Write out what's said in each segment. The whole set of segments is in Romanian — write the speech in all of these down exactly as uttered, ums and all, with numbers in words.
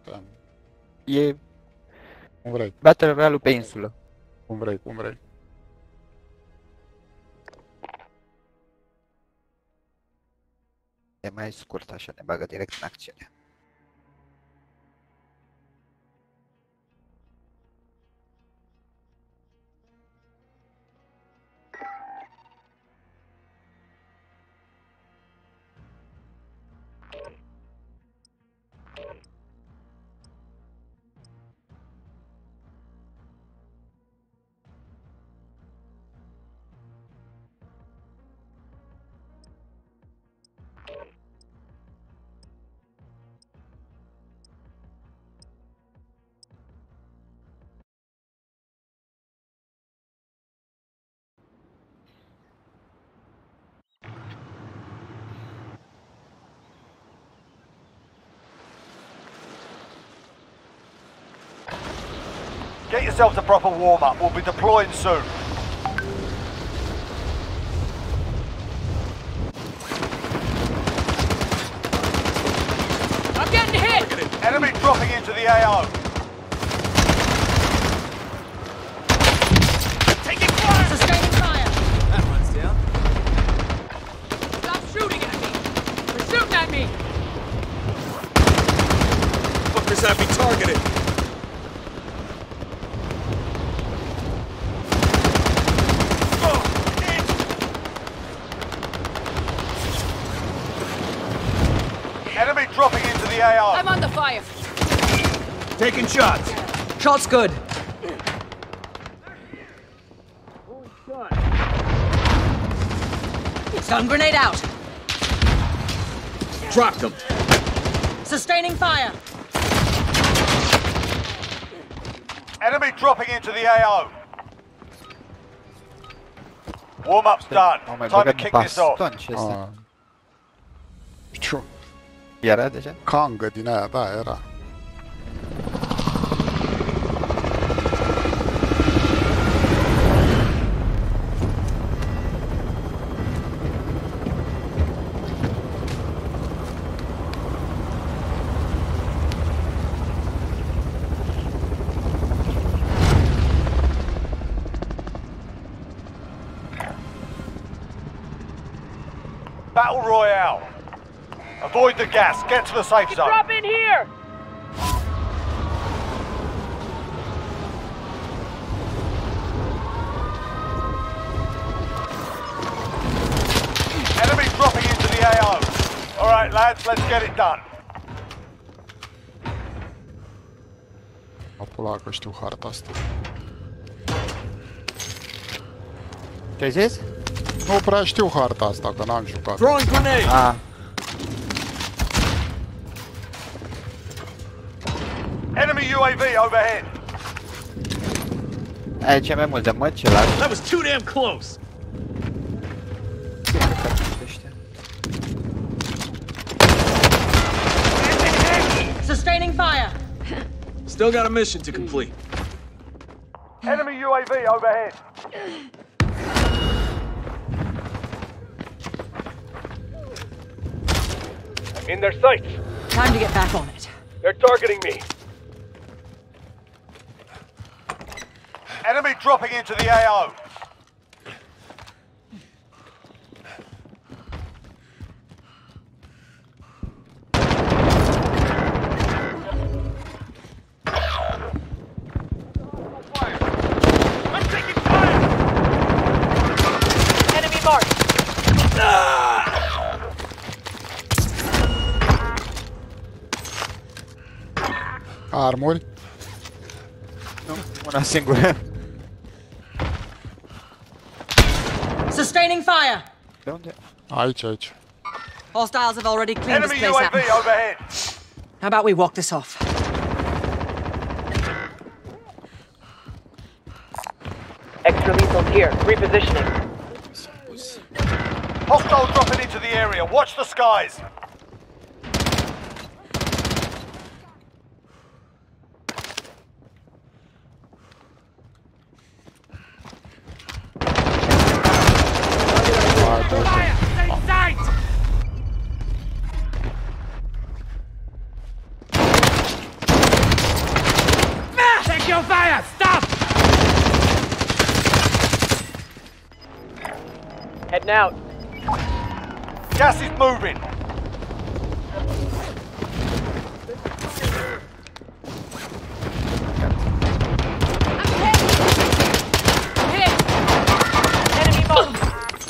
putem. E Cum vrei, Battle Royale pe insulă. cum vrei, cum vrei. E mai scurt așa, ne bagă direct în acțiune. Get yourself a proper warm-up. We'll be deploying soon. I'm getting hit! Enemy dropping into the A O. Taking fire! Sustaining fire! That one's down. Stop shooting at me! They're shooting at me! Fuckers have me targeted. Enemy dropping into the A O. I'm under fire! Taking shots. Shot's good. Stun grenade out. Dropped them. Sustaining fire. Enemy dropping into the A O. Warm-up's done. Au mai Time to băgat kick this off. baston și ăsta. A. Ciu, Era deja? cangă din aia, da, era. Battle Royale. Avoid the gas. Get to the safe zone. Drop in here! Enemy dropping into the A O. All right, lads, let's get it done. Apula că știu harta asta. Ce-ai zis? Nu prea știu harta asta, că n-am jucat. Throwing grenade. A, Enemy U A V overhead. aici e mai mult de măci, ăla. That was too damn close. Sustaining fire. Still got a mission to complete. Enemy U A V overhead. In their sights. Time to get back on it. They're targeting me. Enemy dropping into the A O. I'm taking fire! Enemy marked. Armuri? Nu, una singură. Sustaining fire. De unde? Aici, aici. Hostiles have already cleaned this Enemy U place A out. V overhead. How about we walk this off? Extra lethal here. Repositioning. Hostile dropping into the area. Watch the skies. Hai, dă-te. Stay sight! Check your fire! Stop! Heading out. Gas is moving. Enemy marked.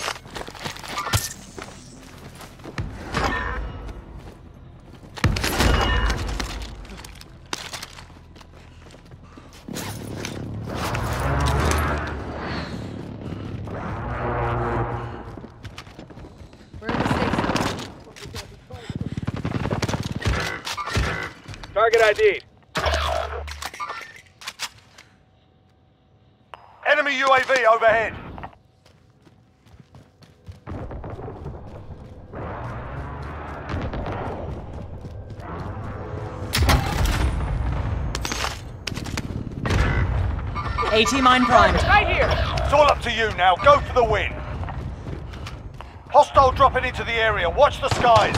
Target I D'd. Enemy U A V overhead. AT mine primed. Right here. It's all up to you now. Go for the win. Hostile dropping into the area. Watch the skies.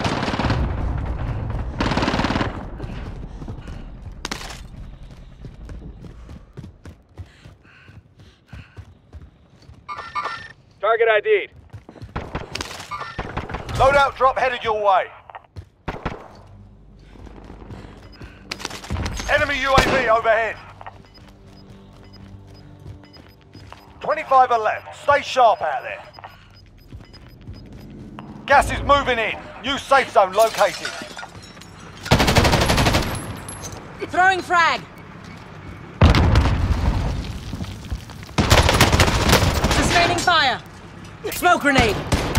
Target I D'd. Loadout drop headed your way. Enemy U A V overhead. twenty-five are left. Stay sharp out there. Gas is moving in. New safe zone located. Throwing frag. Sustaining fire. Smoke grenade.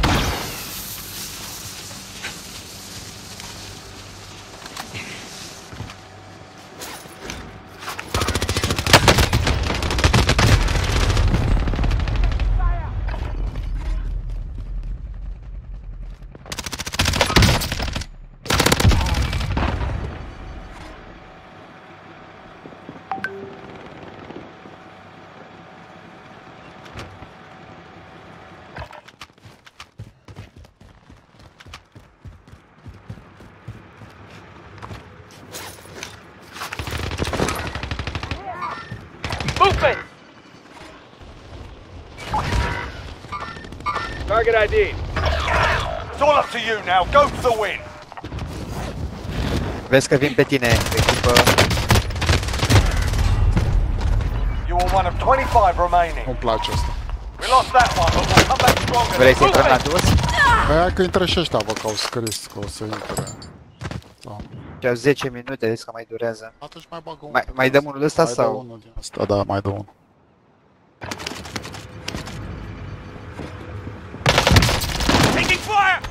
Movement! Target I D'd. It's all up to you now. Go for the win. Vezi că vin pe tine, echipă. You are one of twenty-five remaining. Nu-mi place asta. We lost that one, but we'll come back stronger. Vrei să intrăm la dus? Aia că intră și ăștia, bă, că au scris că o să intre. Da. Ce-au zece minute, vezi că mai durează. Atunci mai bagă unul. Mai, mai dăm unul ăsta Mai dă sau? unul din asta, da, mai dă unul. Taking fire!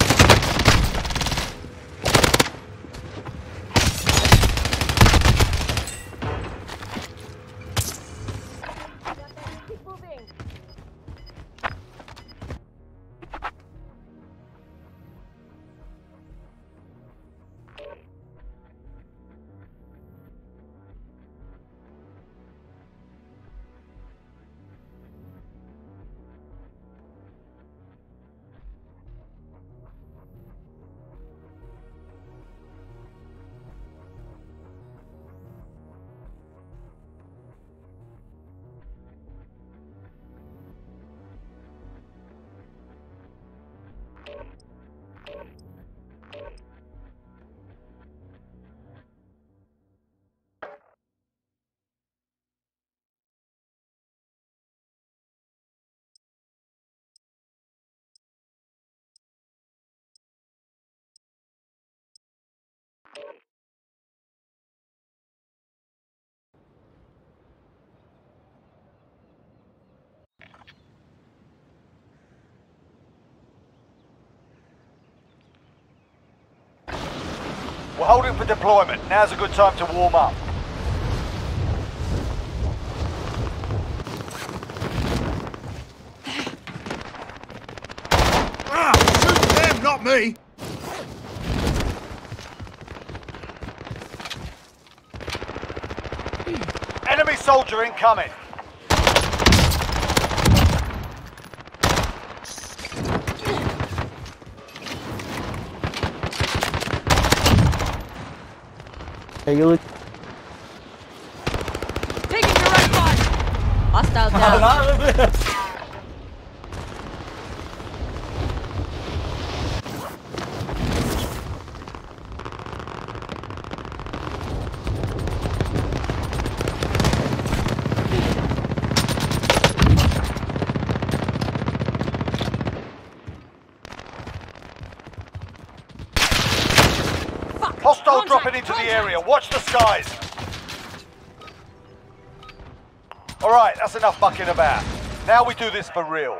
We're holding for deployment. Now's a good time to warm up. Ah! Shoot them, not me! Enemy soldier incoming. Hey, you look. Hostile down. Hostile Contact, dropping into contact. the area. Watch the skies. Alright, that's enough mucking about. Now we do this for real.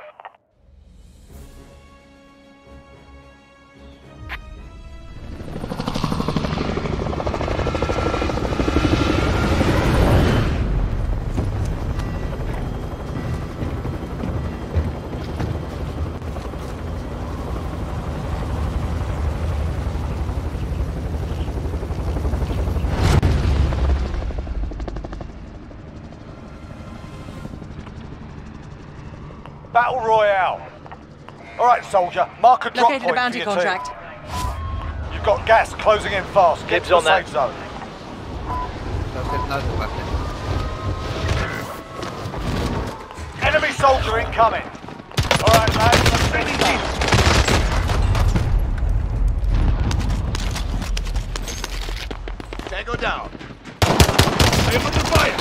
Battle Royale. Alright, soldier. Mark a drop Located a point bounty for your contract. team. You've got gas closing in fast. Get Dibs to the on that. safe zone. Enemy soldier incoming. Alright, lads. Let's finish this. Tango down. I am under fire.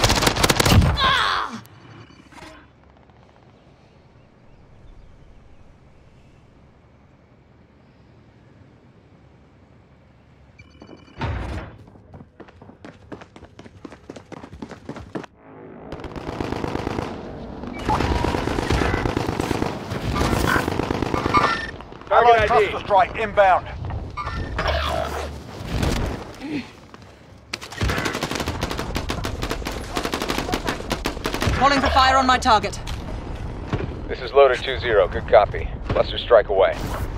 Allied Target I D. cluster strike inbound. Calling for fire on my target. This is Loader two zero. Good copy. Cluster strike away.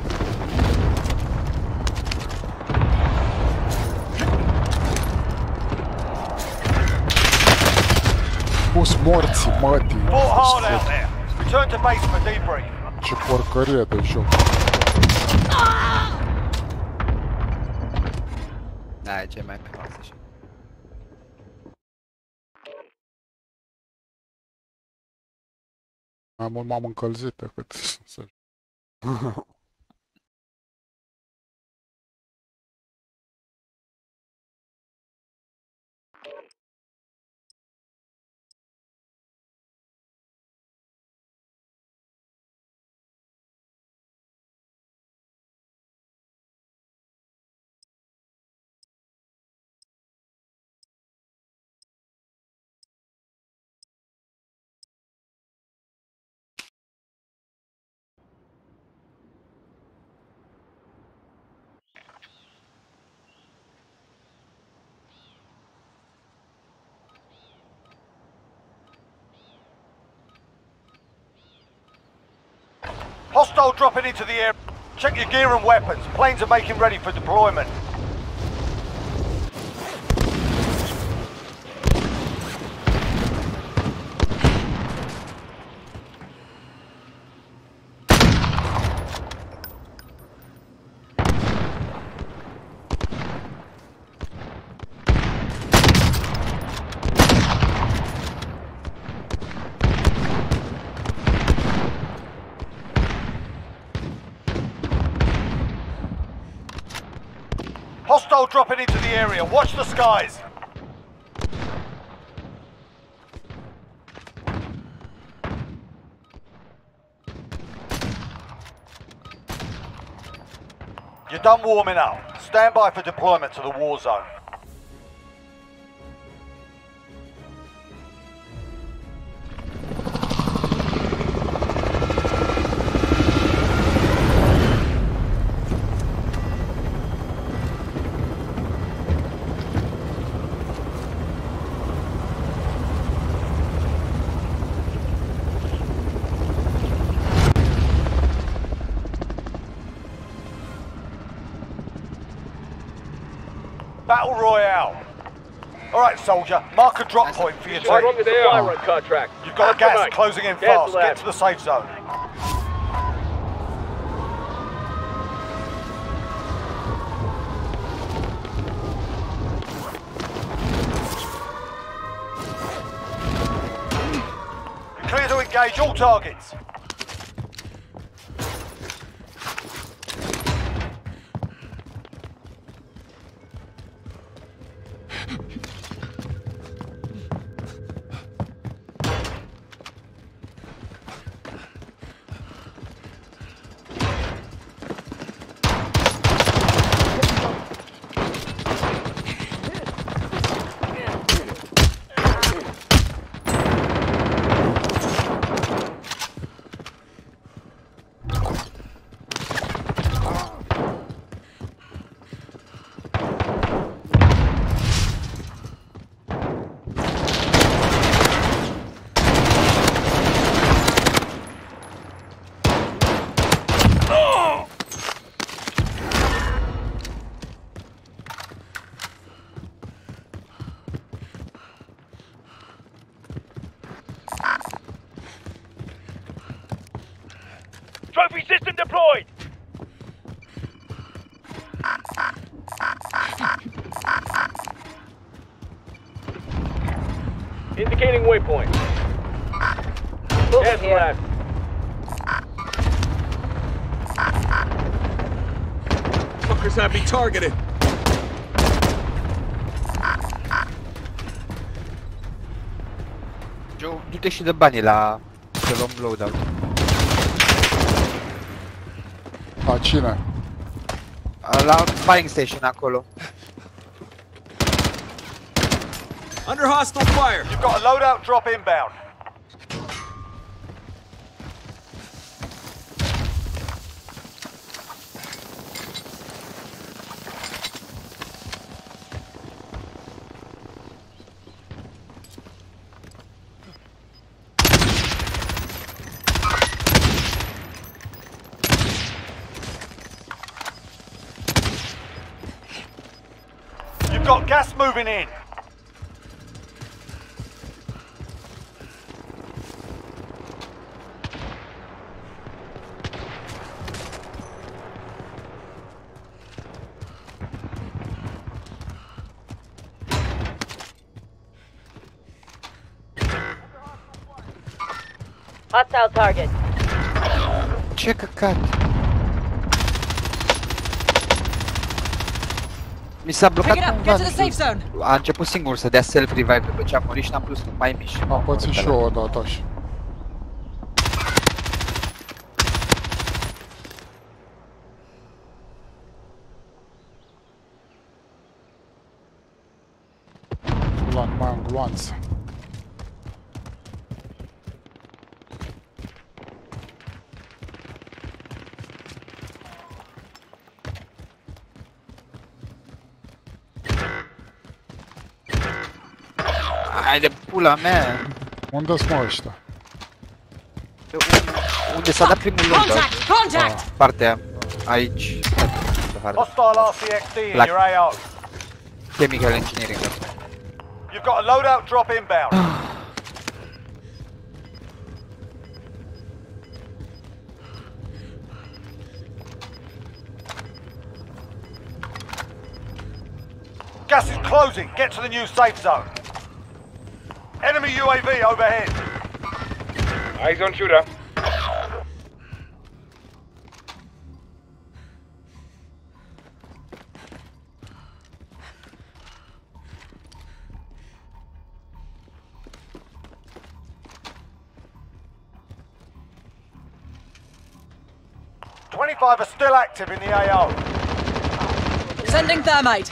По смерти, мать ее. Fought hard out there. Return to base for debrief. Чепор-карета еще. Da, ce mai pe masă și. Mai mult m-am încălzit decât să... Hostile dropping into the air. Check your gear and weapons. Planes are making ready for deployment. Hostile dropping into the area. Watch the skies. You're done warming up. Stand by for deployment to the war zone. Battle Royale. Alright, soldier. Mark a drop point for your team. Mark the supply run contract. You've got gas Tonight. closing in Gas fast. lab. Get to the safe zone. Engage all targets. Trophy system deployed! Indicating waypoint. Moving here. left. Fuckers have me targeted. Giù, du-te de bani la... să luăm loadout. La cine? La buying station acolo. Under hostile fire! You've got a loadout drop inbound. You've got gas moving in. Hostile target. Ce căcat! Mi s-a blocat Pick it up. cumva, Get to the nu safe știu. zone. A început singur să dea self-revive după ce a murit și n-am plus cu mai mici. Am pățit și eu odată așa. La numai în gloanță. Hai de pula mea! Unde-s mă ăștia? Pe unde, unde s-a dat primul loadout? Contact! Contact! Partea aici. Pe hartă. Hostile R C X D in Black. your A O. Chemical engineering. You've got a loadout drop inbound. Gas is closing. Get to the new safe zone. Enemy U A V overhead. Eyes on shooter. twenty-five are still active in the A O. Sending thermite.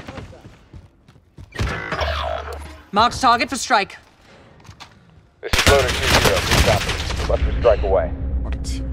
Marked target for strike. This is Loader two zero. Good copy. Buster strike away. Morți.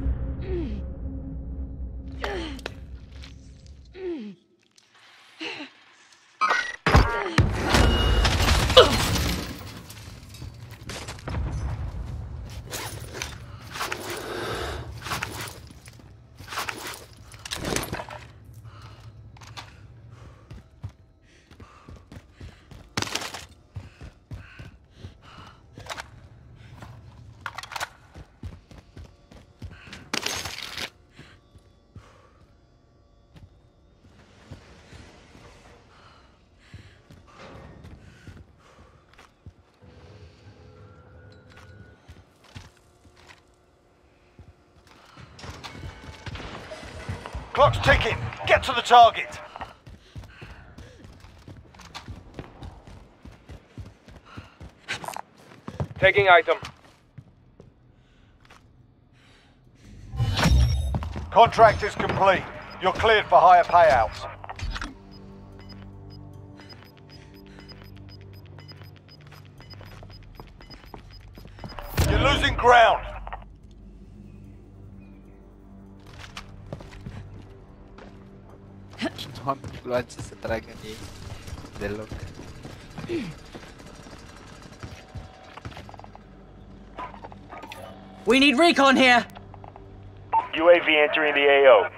Clock's ticking. Get to the target. Taking item. Contract is complete. You're cleared for higher payouts. You're losing ground. Nu am influat să se tragă în ei deloc. We need recon here. U A V entering the A O.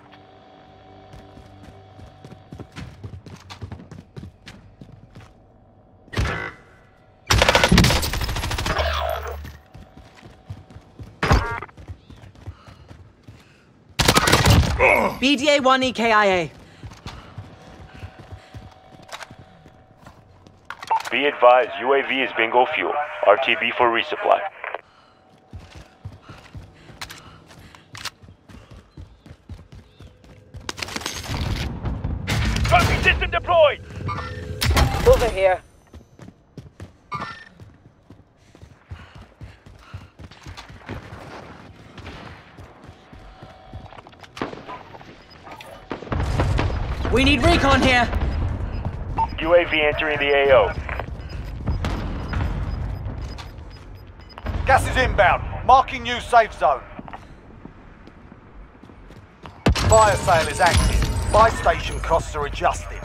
B D A one E K I A. Be advised, U A V is bingo fuel. R T B for resupply. Trophy system deployed! Over here. We need recon here. U A V entering the A O. Gas is inbound. Marking new safe zone. Fire sale is active. Buy station costs are adjusted.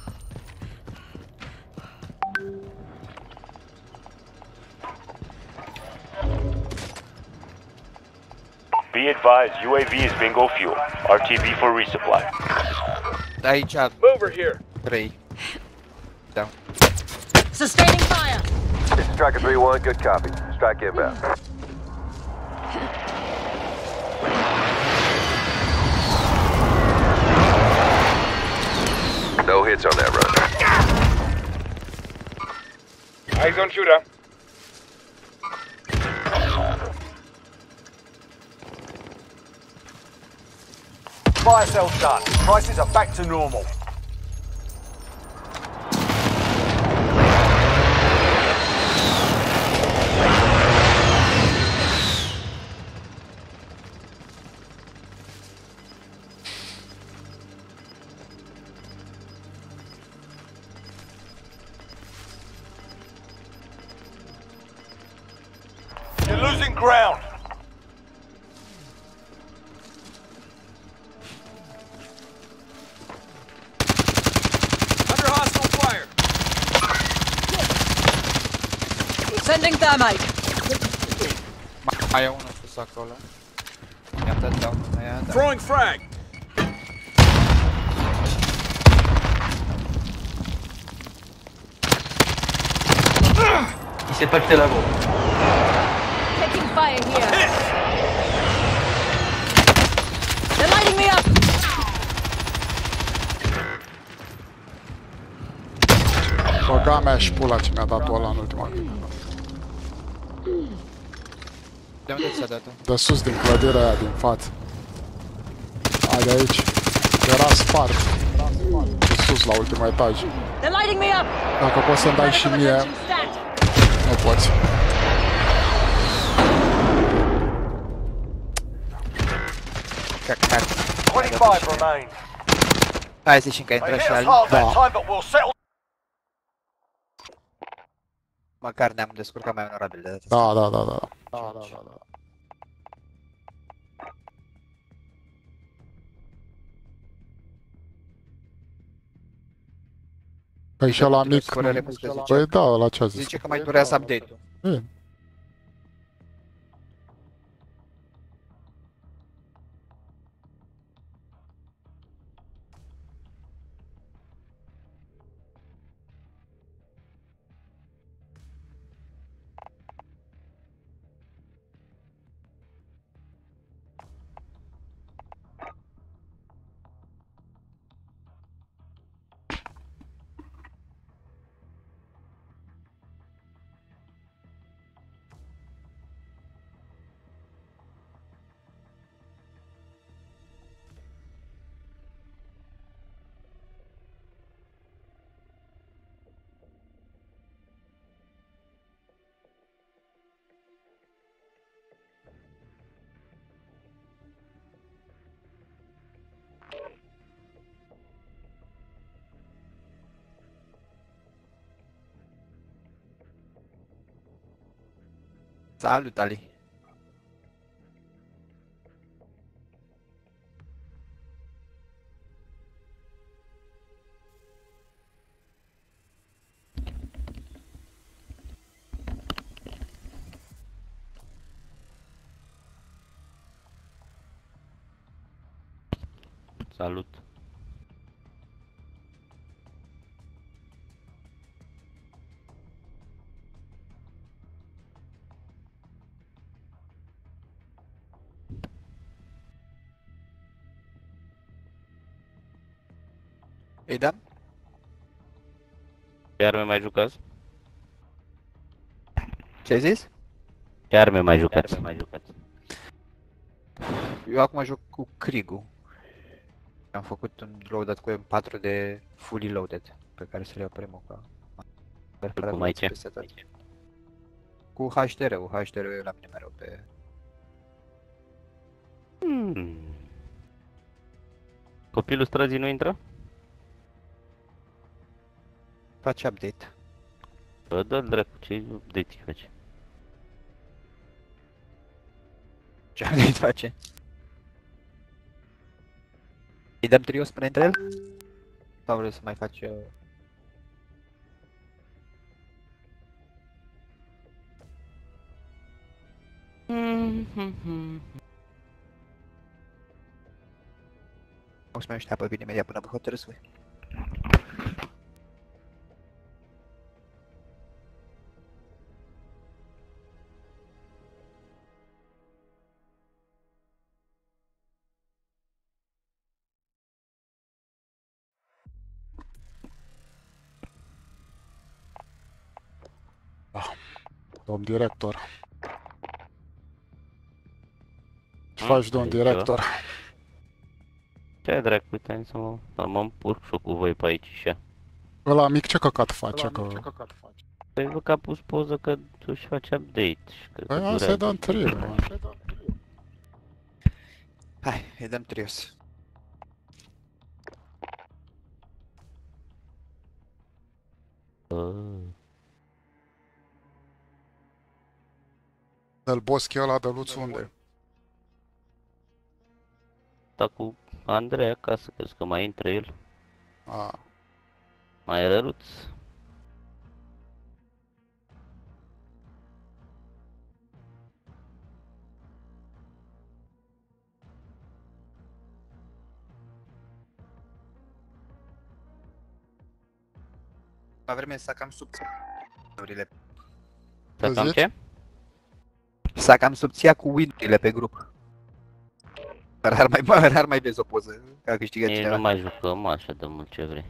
Be advised, U A V is bingo fuel. R T B for resupply. Aici, Mover here. trei. Da. Sustaining fire. This is Striker three one, good copy. Strike inbound. No hits on that run. Eyes on shooter. Fire sale's done. Prices are back to normal. You're losing ground. Under hostile fire! Sending thermite. Mai e unul sus acolo. I-am dat down în aia, da. Throwing frag! Il s'est pas jeté là-bas. Taking fire here. They're lighting me up. Băga mea și pula ce mi-a dat-o ăla în ultima clipă. De unde ți-a dat-o? De sus din clădirea aia din față. Hai de aici. Era spart. De sus la ultimul etaj. They're lighting me up. Dacă poți să-mi dai și mie, Attention stat. nu poți. Cacat. twenty-five remain. Hai să zicem că intră They și hit us al. hard that Da. time, but we'll settle. Măcar ne-am descurcat mai onorabil de data Da, da, da, da. Da, da, da, da. Păi și ăla mic, Spune nu- repede, zice. păi da, ăla ce a zis? Zice că mai durează update-ul. Bine. Salut, Ali. Salut. Îi dăm? Ce arme mai jucați? Ce ai zis? Ce arme mai jucați? mai jucați? Eu acum joc cu Krieg-ul. Am făcut un loadout cu M patru de fully loaded, pe care să-l iau primul ca... Cum ai ce? Cu H D R-ul, H D R-ul e la mine mereu pe... Hmm. Copilul străzii nu intră? Face update. Bă, dă-l dracu, ce update-i face? Ce update face? Îi dăm trios până între el? Sau vreau să mai faci... Uh... O să mai așteaptă bine imediat până vă hotărâți voi. Domn director. Ce faci, domn director? Ce dracu, uite, să mă, să mă împurc și cu voi pe aici și Ăla mic ce căcat face? Că... Păi văd că a pus poză că își face update și cred că Păi asta e dăm trio. Hai, îi dăm trios. Dă-l boschi ăla de luț unde? Da, cu Andrei acasă, crezi că mai intră el? A. Mai e răruț? La vreme s-a cam sub... Urile. Să cam ce? S-a cam subția cu win-urile pe grup. Rar mai, rar mai vezi o poză, că a câștigat Ei cineva. nu mai jucăm așa de mult ce vrei.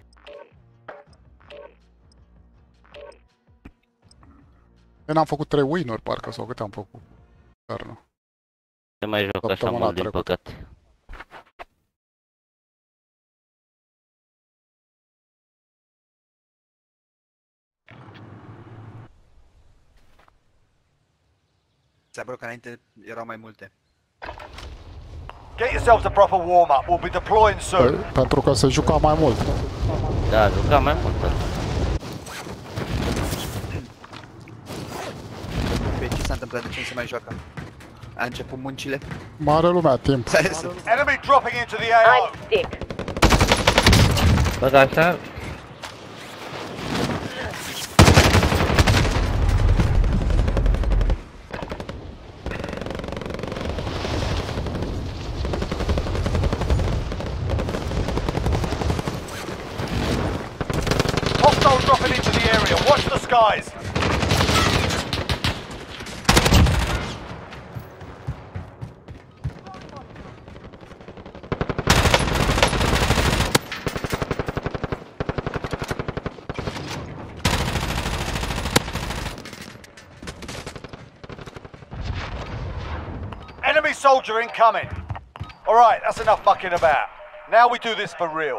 Eu n-am făcut trei win-uri parcă, sau câte am făcut? Dar nu. Ce mai joc așa mult din păcate. Ți-a că înainte erau mai multe. Get yourselves a proper warm-up. We'll be deploying soon. Păi, pentru că se juca mai mult. Da, juca mai mult. Pe ce s-a întâmplat? De ce nu se mai joacă? A început muncile? Mare lumea, timp. Enemy dropping into the A O. I'm sick. Bă, dar așa... Hostile dropping into the area. Watch the skies. Enemy soldier incoming. All right, that's enough mucking about. Now we do this for real.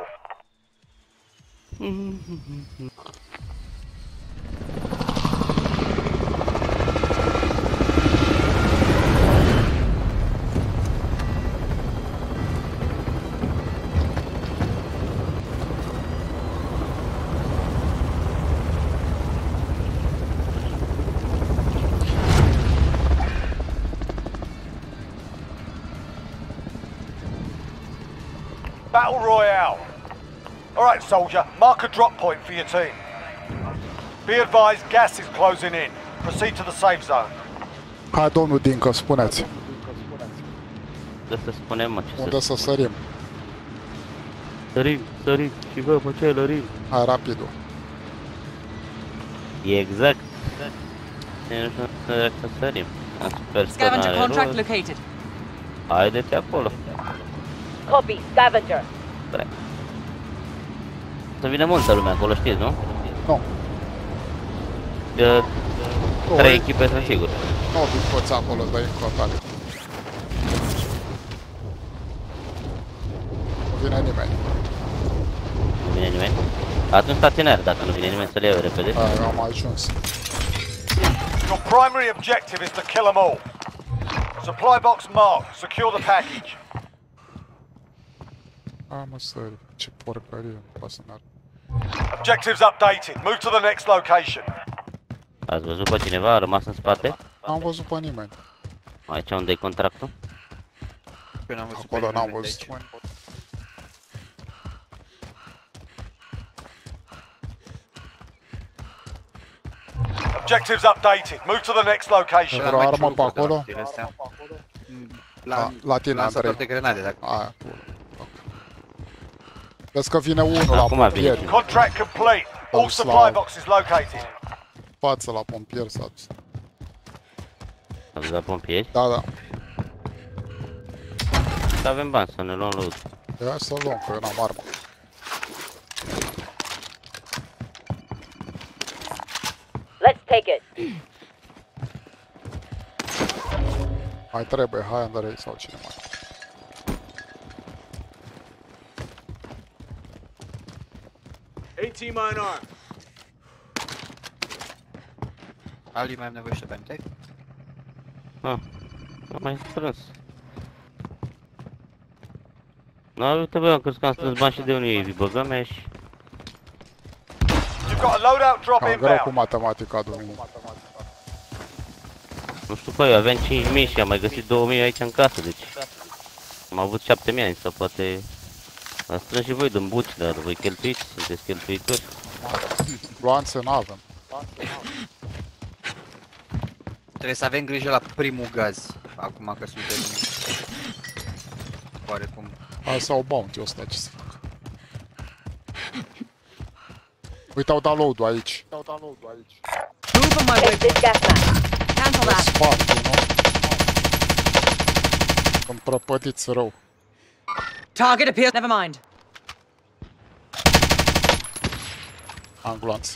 Battle Royale. Alright, soldier, mark a drop point for your team. Be advised, gas is closing in. Proceed to the safe zone. Hai, domnul Dincă, spuneți. De să spunem, mă, ce Unde să... să sărim? Sărim, sărim, și vă, mă, ce lărim. Hai, rapidul. E exact. Nu știu să sărim. Scavenger contract located. Haideți acolo. Copy, scavenger. Bre. Să vină multă lume acolo, știți, nu? Nu. De trei echipe sunt sigur. Nu vin toți acolo, dă-i în contact. Nu vine nimeni. Nu vine nimeni? Atunci staționar, dacă nu vine nimeni să le iau repede. Da, eu am ajuns. Your primary objective is to kill them all. Supply box marked. Secure the package. A, mă, sări. Ce porcărie, nu poate să meargă. Objectives updated. Move to the next location. Ați văzut pe cineva? A rămas în spate? N-am văzut pe nimeni. Aici unde e contractul? Eu n-am văzut Acolo pe n-am nimeni de văzut. aici. Objectives updated. Move to the next location. Vreo armă pe acolo? La, La tine, lansator Andrei. de grenade, dacă... Aia, pula. Vezi că vine unul la Acum vine. pompieri. Contract complete. All Oh, supply slav. boxes located. Față la pompieri s-a dus. A dus la pompieri? Da, da. Să avem bani să ne luăm loot. Ia să luăm, că eu n-am armă. Let's take it. Mai trebuie, hai Andrei sau cine mai. AT mine arm. Ali mai am nevoie și de bani, te-ai? Ah, am mai strâns. Nu, uite bă, am crezut că am strâns bani și de unii evi, băgăm ea și... You've got a loadout drop Cam greu cu inbound. matematica, domnul. Nu știu, păi, eu aveam cinci mii și am mai găsit două mii aici în casă, deci... Am avut șapte mii ani, sau poate... Ați strâns și voi din buci, dar voi cheltuiți, sunteți cheltuitori. Gloanțe n-avem. Trebuie să avem grijă la primul gaz, acum că suntem... Oarecum... Hai să au bounty-ul ăsta, ce să fac. Uite, au dat load-ul aici. Move on my way. Exit gas mask. Cancel Pe that. spate, nu? Sunt prăpădiți rău. Target appears. Never mind. Am gloanțe.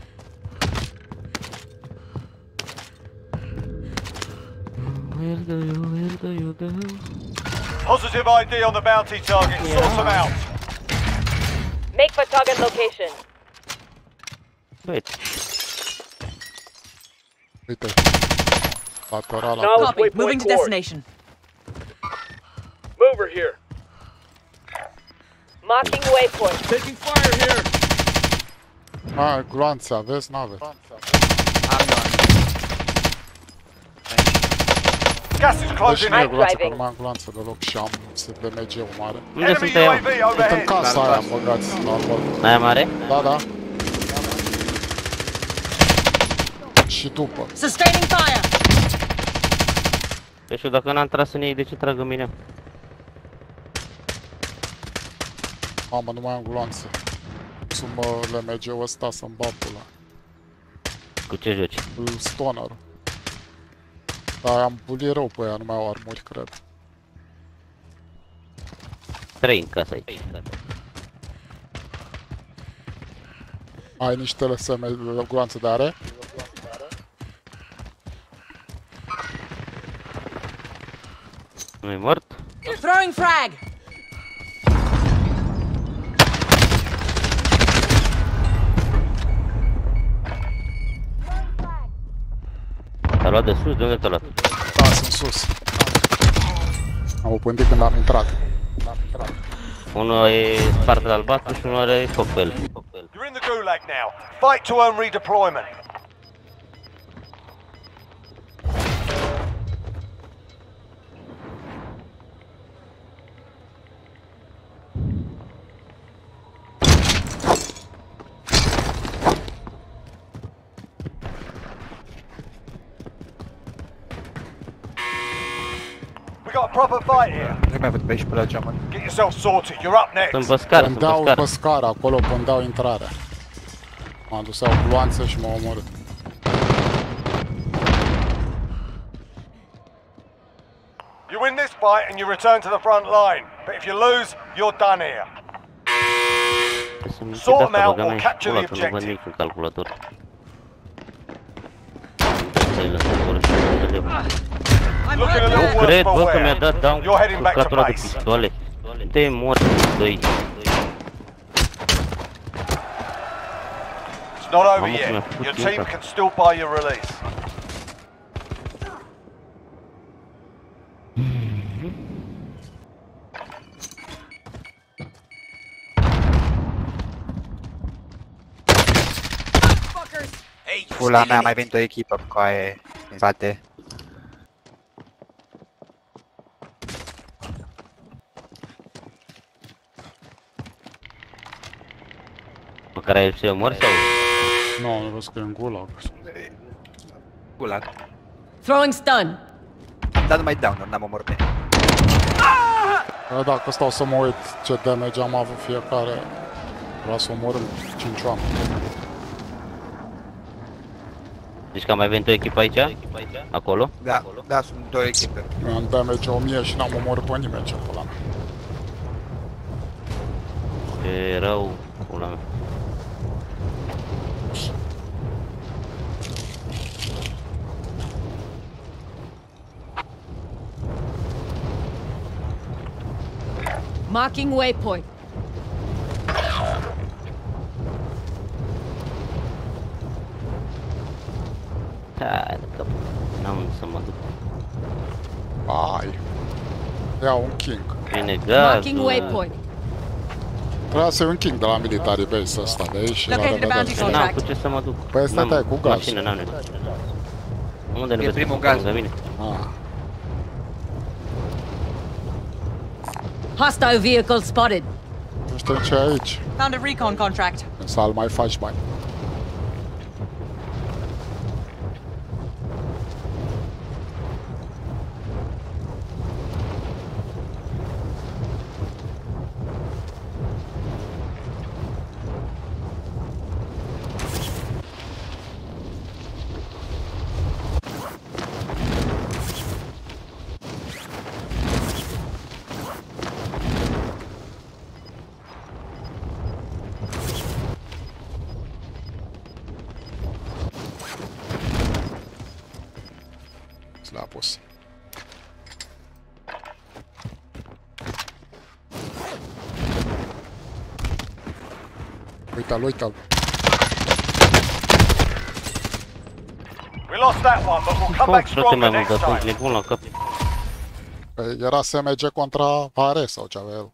Where do you, where do you go? Positive I D on the bounty target. Sort them out. Make for target location. Wait, Uite. Lateral No. acolo. Copy. waypoint Moving to forward. destination. Mover here. Marking waypoint. Taking fire here. A, gloanțe aveți? N-aveți. Am eu. Gas is Dă și closing mie in. gloanțe, că driving. nu mai am gloanțe deloc și am S V M G-ul mare. unde Enemy sunt ăia? U A V Uite în overhead. casa aia am băgați la bord. Aia mare? Da, da. Și după. Sustaining fire. Păi știu, dacă n-am tras în ei, de ce trag în mine? Mamă, nu mai am gloanțe. Sumă L M G-ul ăsta să-mi bat pula. Cu ce joci? Stoner-ul. Dar am bulit rău pe ea, nu mai au armuri, cred. Trei în casa aici. Ai niște L S M gloanțe de are? Nu-i mort? Throwing frag. T-a luat de sus? De unde te-a luat? Da, sunt sus. Am opândit când am intrat. Unul e spart de albastru și unul are foc pe el. You're in the gulag now. Fight to earn redeployment. got a proper fight here. Nu mai văd pe aici pe la geamă. Get yourself sorted. You're up next. Sunt pe scară, sunt pe Pândeau scară. pe scară, acolo pândeau intrarea. M-am dus au gloanță și m-au omorât. You win this fight and you return to the front line. But if you lose, you're done here. Să-mi închid Sort asta, them out băga or mea, capture pula, the că nu văd objective. nimic în calculator. Să-i lăsăm acolo și să vedem. Looking a Nu little worse cred, for bă, că mi-a wear. dat down You're heading back to calculatura de base. pistoale. Te mor, doi. It's not over Mamă, cum mi-a yet. făcut Your timp team asta. can still buy your release. Pula mea, a mai venit o echipă cu aia în spate. Măcar ai să mor sau? Nu, nu văd că e în gulag. Pula. Throwing stun. Am dat numai down-uri, n-am omorât pe. Bă, dacă stau să mă uit ce damage am avut fiecare, vreau să omorâm cinci oameni. Deci că a mai venit o echipă aici? Acolo? Da, da, sunt două echipe. Eu am damage o mie și n-am omorât pe nimeni ce pula mea. Ce rău, pula mea. Marking waypoint. Hai de cap. N-am unde să mă duc. Ai. Ia un king. Vine Marking gazul. waypoint. Trebuia să iei un king de la military base ăsta de aici și la Located a bounty revedere. N-am cu ce să mă duc. Păi stai, N-am stai, cu gaz. Mașină, n-am nevoie. Unde nu E vezi primul că gaz. lângă mine? Ah. Hostile vehicle spotted. Nu știu ce e aici. Found a recon contract. Să-l mai faci bani. Le-a pus. Uite-l, uite-l. We lost that one, but we'll come back Foc, frate, mai stronger mult next atunci, time. nebun la cap. Păi era S M G contra A R sau ce avea el.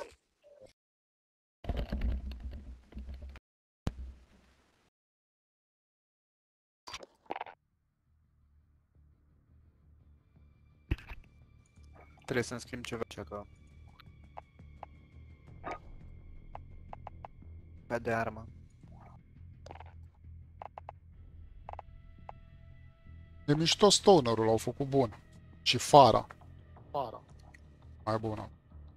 Trebuie să-mi schimb ceva ce că... Pe de armă. E mișto stonerul, l-au făcut bun. Și fara. Fara. Mai bună.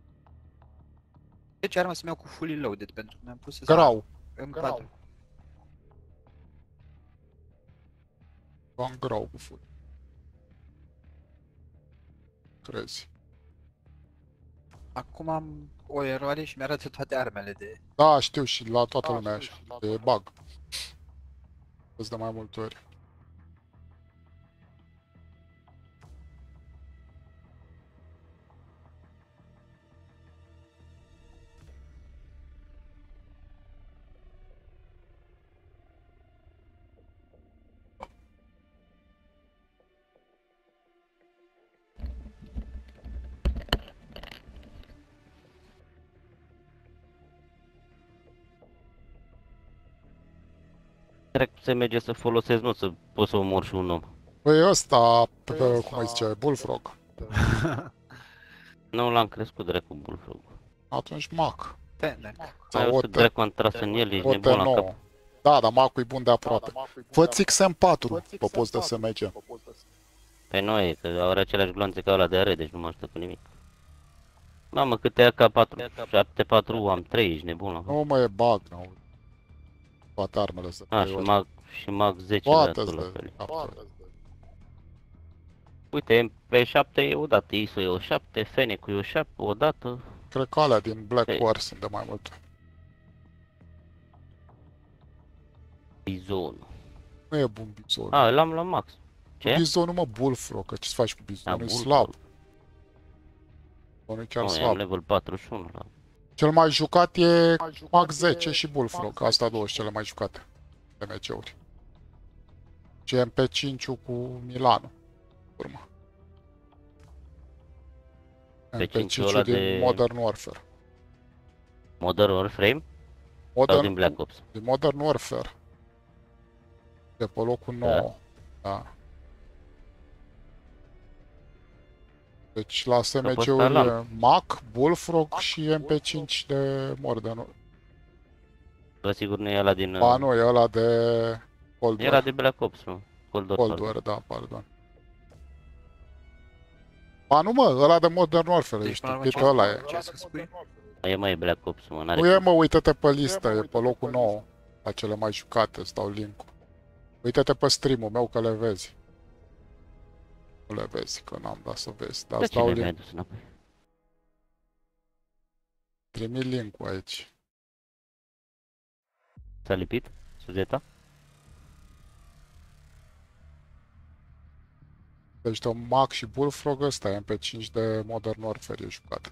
Deci arma să-mi iau cu fully loaded, pentru că mi-am pus să... Grau. În Grau. patru. Am grau cu ful. Crezi. Acum am o eroare și mi-arată toate armele de... Da, știu și la toată lumea așa. E bug. Îți de mai multe ori. Cred că se merge să folosesc, nu să poți să omor și un om. Păi ăsta, pe, pe, cum îi zice, Bullfrog. Nu l-am crescut dracu Bullfrog. Atunci Mac. Tenec. Mai Sau o O să T. dracu am tras în el, ești O T nebun la nouă. cap. Da, dar Mac-ul e bun de aproape. Fă-ți X M patru, pe post de S M G. Pe noi, că au aceleași glonțe ca ăla de are, deci nu mă ajută cu nimic. Mamă, câte A K patru, șapte patru am, trei, ești nebun la Nu mai e bug, nu. Toate armele să A, și mag, și mag zece de Toate-ți acolo la de fel. toate-ți de. Uite, M P șapte e odată, I S O e o șapte, Fenec-ul e o șapte, odată. Cred că alea din Black Ei. War sunt de mai multe. Bizon. Nu e bun bizon. A, l-am la max. Ce? Bizonul, mă, Bullfrog, că ce-ți faci cu A, bizonul? E Bullfrog. slab. Bizonul e chiar Nu, e slab. level patruzeci și unu la... Cel mai jucat e Mag zece și Bullfrog. Astea două sunt cele mai jucate de M C-uri. C M P cinci cu Milano. Urmă. P cinci M P cinci ăla din de- Modern Warfare. Modern Warframe? Sau Modern, din Black Ops? din Modern Warfare. De pe locul nouă. Da. Deci la S M G-uri ăsta e l-am. Mac, Bullfrog și M P cinci de Modern. Bă, sigur nu e ăla din... Ba nu, e ăla de Cold Era War. de Black Ops, nu? Cold War. Cold pardon. War, da, pardon. Ba nu, mă, ăla de Modern Warfare, Deci, ești până la urmă, tupit, ăla e. ce să spui? E mai Black Ops, mă, n-are Nu e, cum. mă, uite-te pe listă, e pe locul nouă. La cele mai jucate, îți dau link-ul. Uite-te pe stream-ul meu că le vezi. Nu le vezi, că n-am dat să vezi, dar De îți ce dau mi-ai link. dus înapoi? Trimit link-ul aici. S-a lipit? Suzeta? Deci de Mac și Bullfrog ăsta e M P cinci de Modern Warfare e jucat.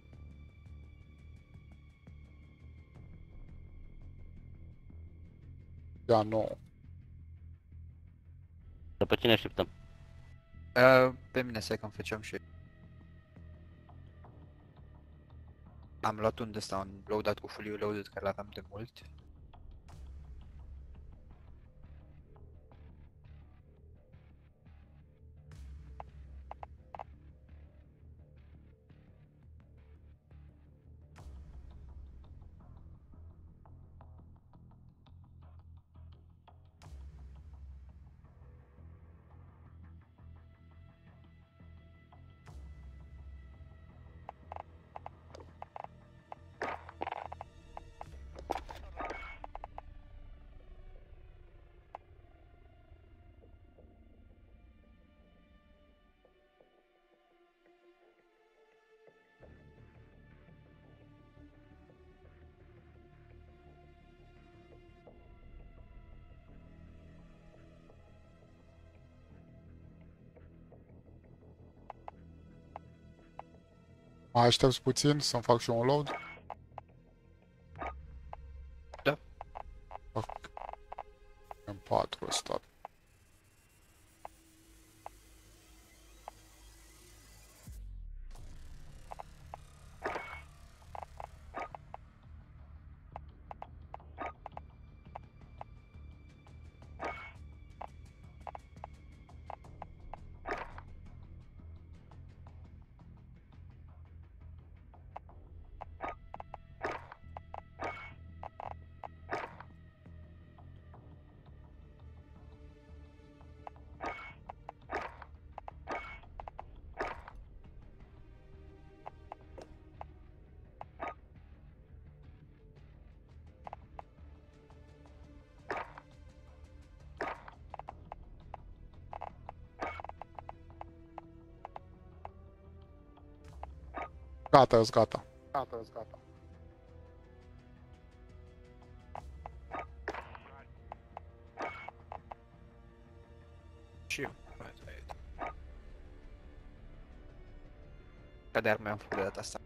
Ia nouă. Dar pe cine așteptăm? Uh, pe mine să că-mi făceam și eu. Am luat un ăsta, un loadout cu fully loaded care l-aveam de mult. Mai aștepți puțin să-mi fac și un load? Da. Ok. M patru ăsta. Gata, îs gata. Gata, îs gata. Și eu. Ca de arme am făcut de data asta.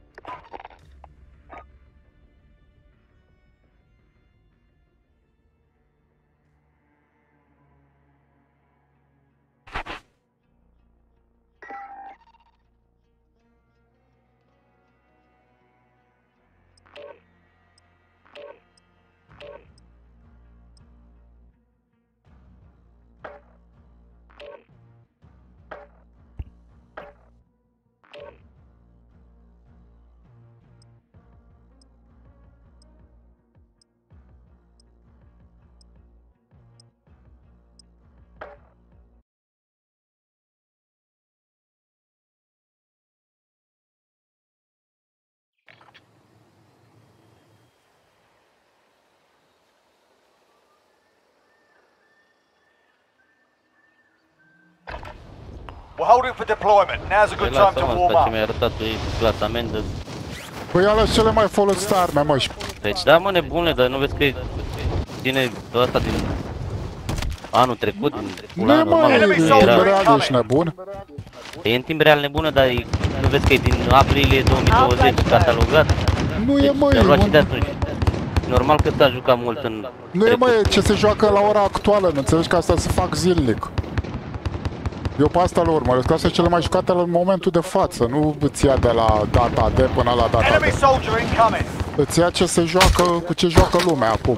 We're holding for deployment. Now's a Păi good time lasă to mă, warm asta ce up. mi-ai arătat tu e clasament de... Păi alea cele mai folosite arme, mă, și Păi da mă nebunule, dar nu vezi că ține ăsta din... Anul trecut, din nu pula e normal. mai, Enemy e soldier real, incoming. ești nebun? E în timp real nebună, dar e, nu vezi că e din aprilie două mii douăzeci catalogat? Nu e, mă, Te-a luat și de e, atunci. Normal că s-a jucat mult în... nu e, mă, e ce se joacă la ora actuală, nu înțelegi că asta se fac zilnic. Eu pe asta le urmăresc, că astea sunt cele mai jucate în momentul de față, nu îți ia de la data de până la data Enemy de. soldier incoming. Îți ia ce se joacă, cu ce joacă lumea acum.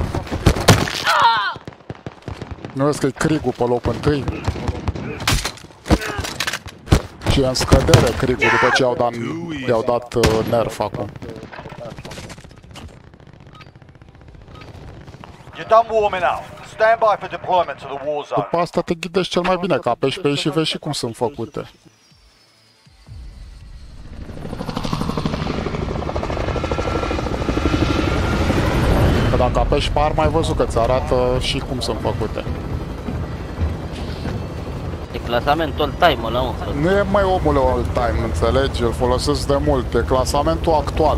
Nu vezi că e Kriegul pe locul întâi? Și e în scădere Kriegul după ce i-au dat, i-au dat uh, nerf acum. You're done warming up. Stand by for deployment to the war zone. După asta te ghidești cel mai bine, că apeși pe ei și vezi și cum sunt făcute. Că dacă apeși pe armă ai văzut că ți arată și cum sunt făcute. E clasamentul all-time ăla, mă. Nu e mai omul all time, înțelegi? Îl folosesc de mult, e clasamentul actual.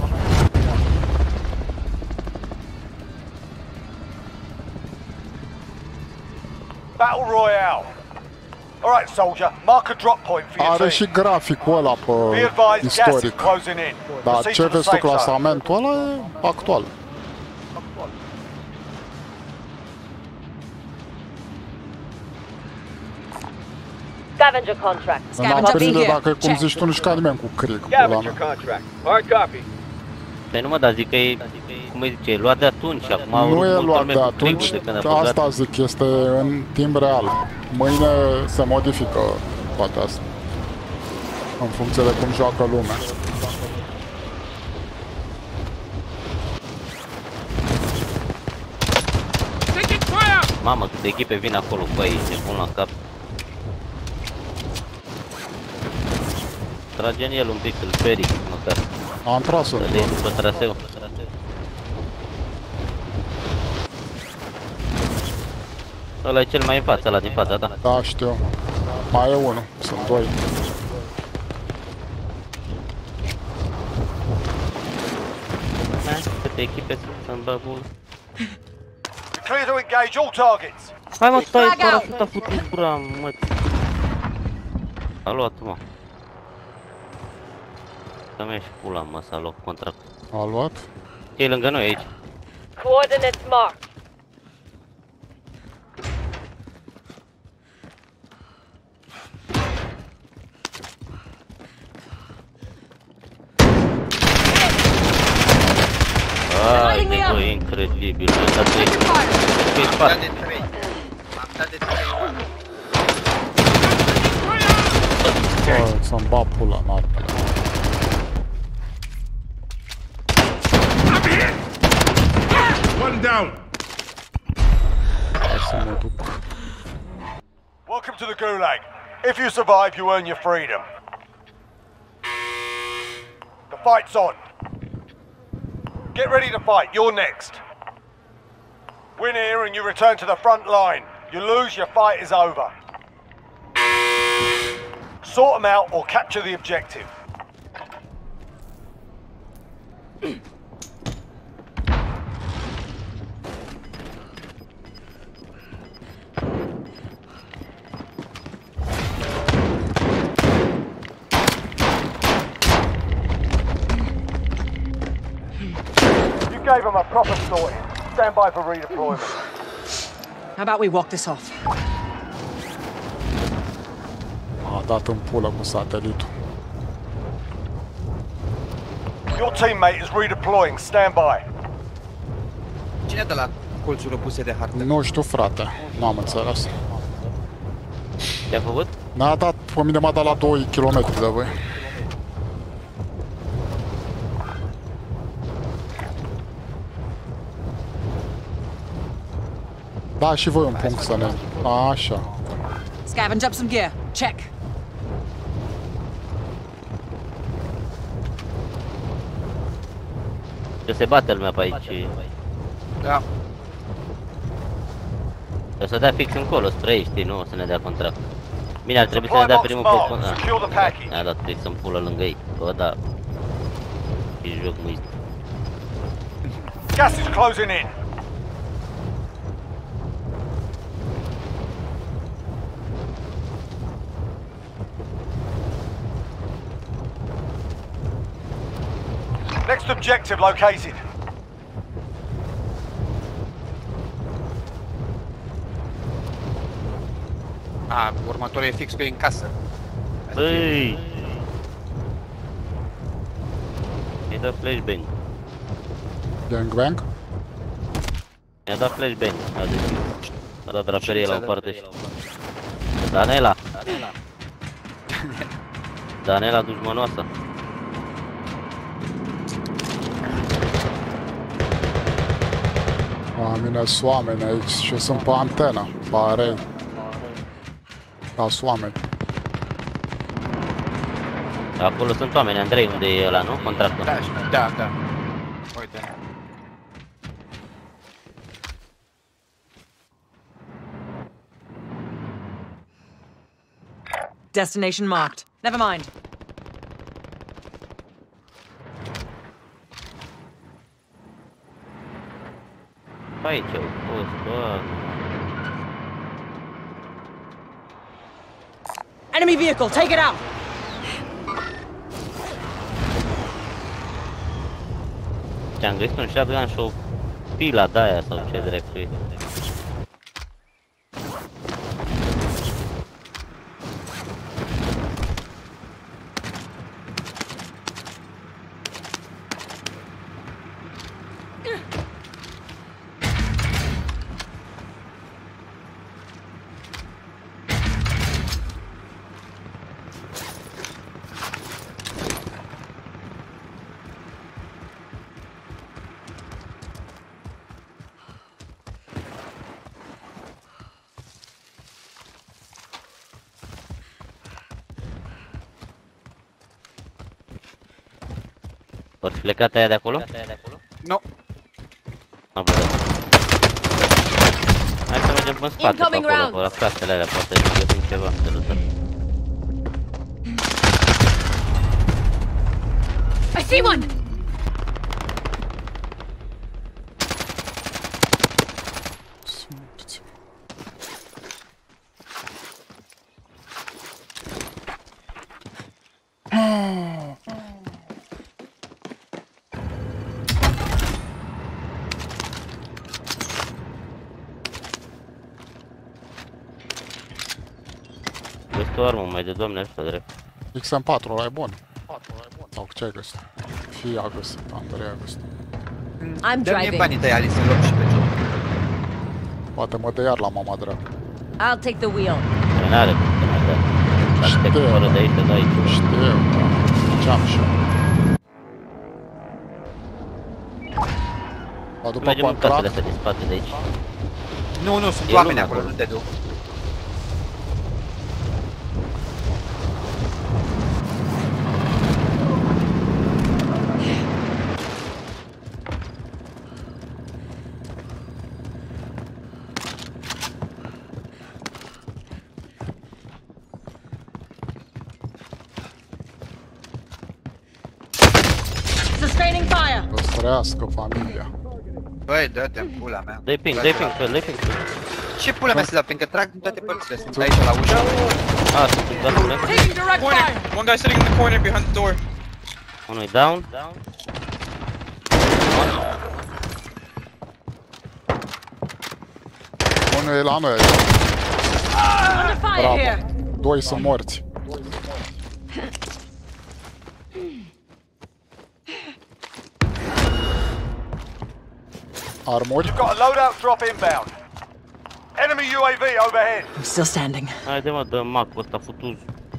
Battle Royale. Alright, soldier. Mark a drop point for your Are team. și graficul ăla Be pe advised, gas is istoric. closing in. Dar Proceed ce to the vezi tu, safe zone. clasamentul ăla e actual. Scavenger contract. În Scavenger aprilie, here. dacă e cum Check. zici tu, nu știu ca nimeni cu Krieg. pula Scavenger mea. contract. Hard copy. Păi nu mă, dar zic că e, cum îi zice, e luat de atunci, acum au Nu e multă luat lume de cu atunci, clipul de când a băgat. asta zic, este în timp real. Mâine se modifică toate astea. În funcție de cum joacă lumea. Mamă, câte echipe vin acolo, băi, se pun la cap. Trage în el un pic, îl perii, măcar. Am tras-o. Să le iei după traseu. Ăla e cel mai în față, ăla din fața ta. Da, știu. Mai e unul, sunt doi. Hai, câte echipe sunt să-mi bag bul. You're clear to engage all targets. Hai mă, stai, parașuta făcut gura, mă. A luat, mă. Să mi-e și pula, mă, s-a luat contract. A luat? E lângă noi aici. Coordinates marked. Ai, de bă, e incredibil. Dar tu ești pe spate. de trei. M-am dat de trei ori. Bă, să-mi bag pula în arme. One down. Hai să mă duc. Welcome to the Gulag. If you survive, you earn your freedom. The fight's on. Get ready to fight. You're next. Win here and you return to the front line. You lose, your fight is over. Sort them out or capture the objective. You gave them a proper sorting. Stand by for redeployment. How about we walk this off? A dat în pulă cu satelitul. Your teammate is redeploying. Stand by. Cine de la colțuri opuse de hartă? Nu știu, frate. N-am înțeles. Ce-a făcut? N-a dat, pe mine m-a dat la doi kilometri de voi. Da, și voi un punct să ne... Așa. Scavenge up some gear. Check. Că se bate lumea pe aici. Da. O să dea fix încolo, spre ei, știi, nu o să ne dea contract. Bine, ar trebui să ne dea primul pe da. Ne-a dat trei să-mi pulă lângă ei. Bă, da. E joc mâine. Gas is closing in. Next objective located. A, următorul e fix pe în casă. Băi! Mi-a dat flashbang. Gangbang? Mi-a dat flashbang. A deschis. A dat draperie la o parte și... Danela! Danela dușmanoasă. Oameni, sunt oameni aici și sunt pe antenă. Pare. Ca sunt oameni. Acolo sunt oameni, Andrei, unde e ăla, nu? Contractul. Da, da, da. Uite. Destination marked. Never mind. Aici au fost, doamne. Enemy vehicle, take it out! Ți-am găsit un shotgun și o pila de-aia sau ce drept e. Ori plecat aia de acolo? Nu. Am plecat. Hai să mergem în spate pe acolo, pe la casele alea, poate să găsim ceva de lăsat. I see one! Găsit o armă mai de doamne ăsta drept. X M patru, ăla e bun. Sau ce ai găsit? Fie a găsit, Andrei a găsit. I'm Dă-mi driving. banii tăi, Alice, să luăm și pe joc. Poate mă dă iar la mama dreaptă. I'll take the wheel. Că n-are cum să mai dea. Dacă te cumpără de aici, te dă aici. Știu, da. Ce-am și eu. Mă după Mergem în casele contract. astea din spate de aici. Nu, nu, sunt E oameni lumea acolo, acolo. nu te duc. Sustaining fire. Să trăiască familia. Băi, dă-te-n pula mea. Dă-i ping, dă-i ping, dă-i ping. Ce pula mea să dau, pentru că trag din toate părțile, sunt aici la ușă. Ah, sunt în casele. Taking direct fire. One guy sitting in the corner behind the door. Unul-i down. Unul e la noi. Under fire Bravo. here. Doi sunt morți. Armuri. You've got a loadout drop inbound. Enemy U A V overhead. I'm still standing. Haide mă, dă macul ăsta futuz.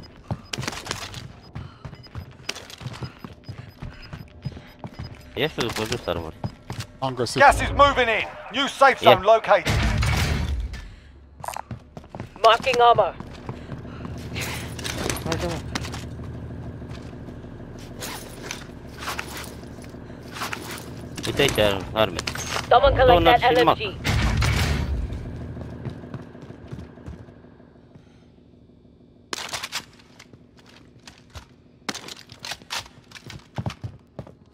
Ia și după jos armuri. Am găsit. Gas is moving in. New safe zone Yeah. located. Marking armor. Haide mă. Uite aici arme. Someone collect Donut that și Mac. L M G.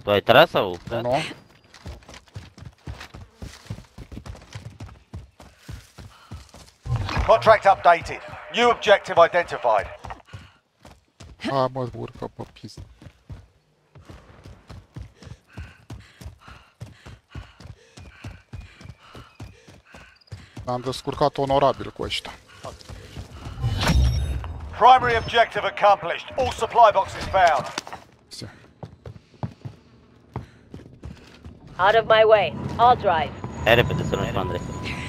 Tu ai tras sau? Nu? Contract updated. New objective identified. A, mă, urcă pe pistă. Am descurcat onorabil cu ăștia. Primary objective accomplished. All supply boxes found. Out of my way. I'll drive. Hai repede să nu-i Andrei.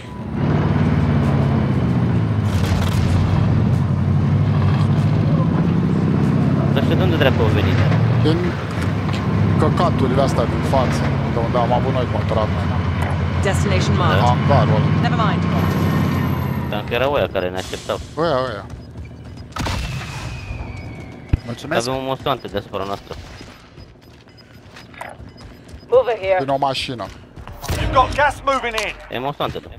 Nu știu de unde dracu au venit. Din căcaturile astea din față, de unde am avut noi contract. Destination marked. Hangarul ăla. Never mind. Dar că erau ăia care ne așteptau. Ăia, ăia. Mulțumesc. Avem un mostoante deasupra noastră. Over here. Din o mașină. You've got gas moving in. E mostoante, da.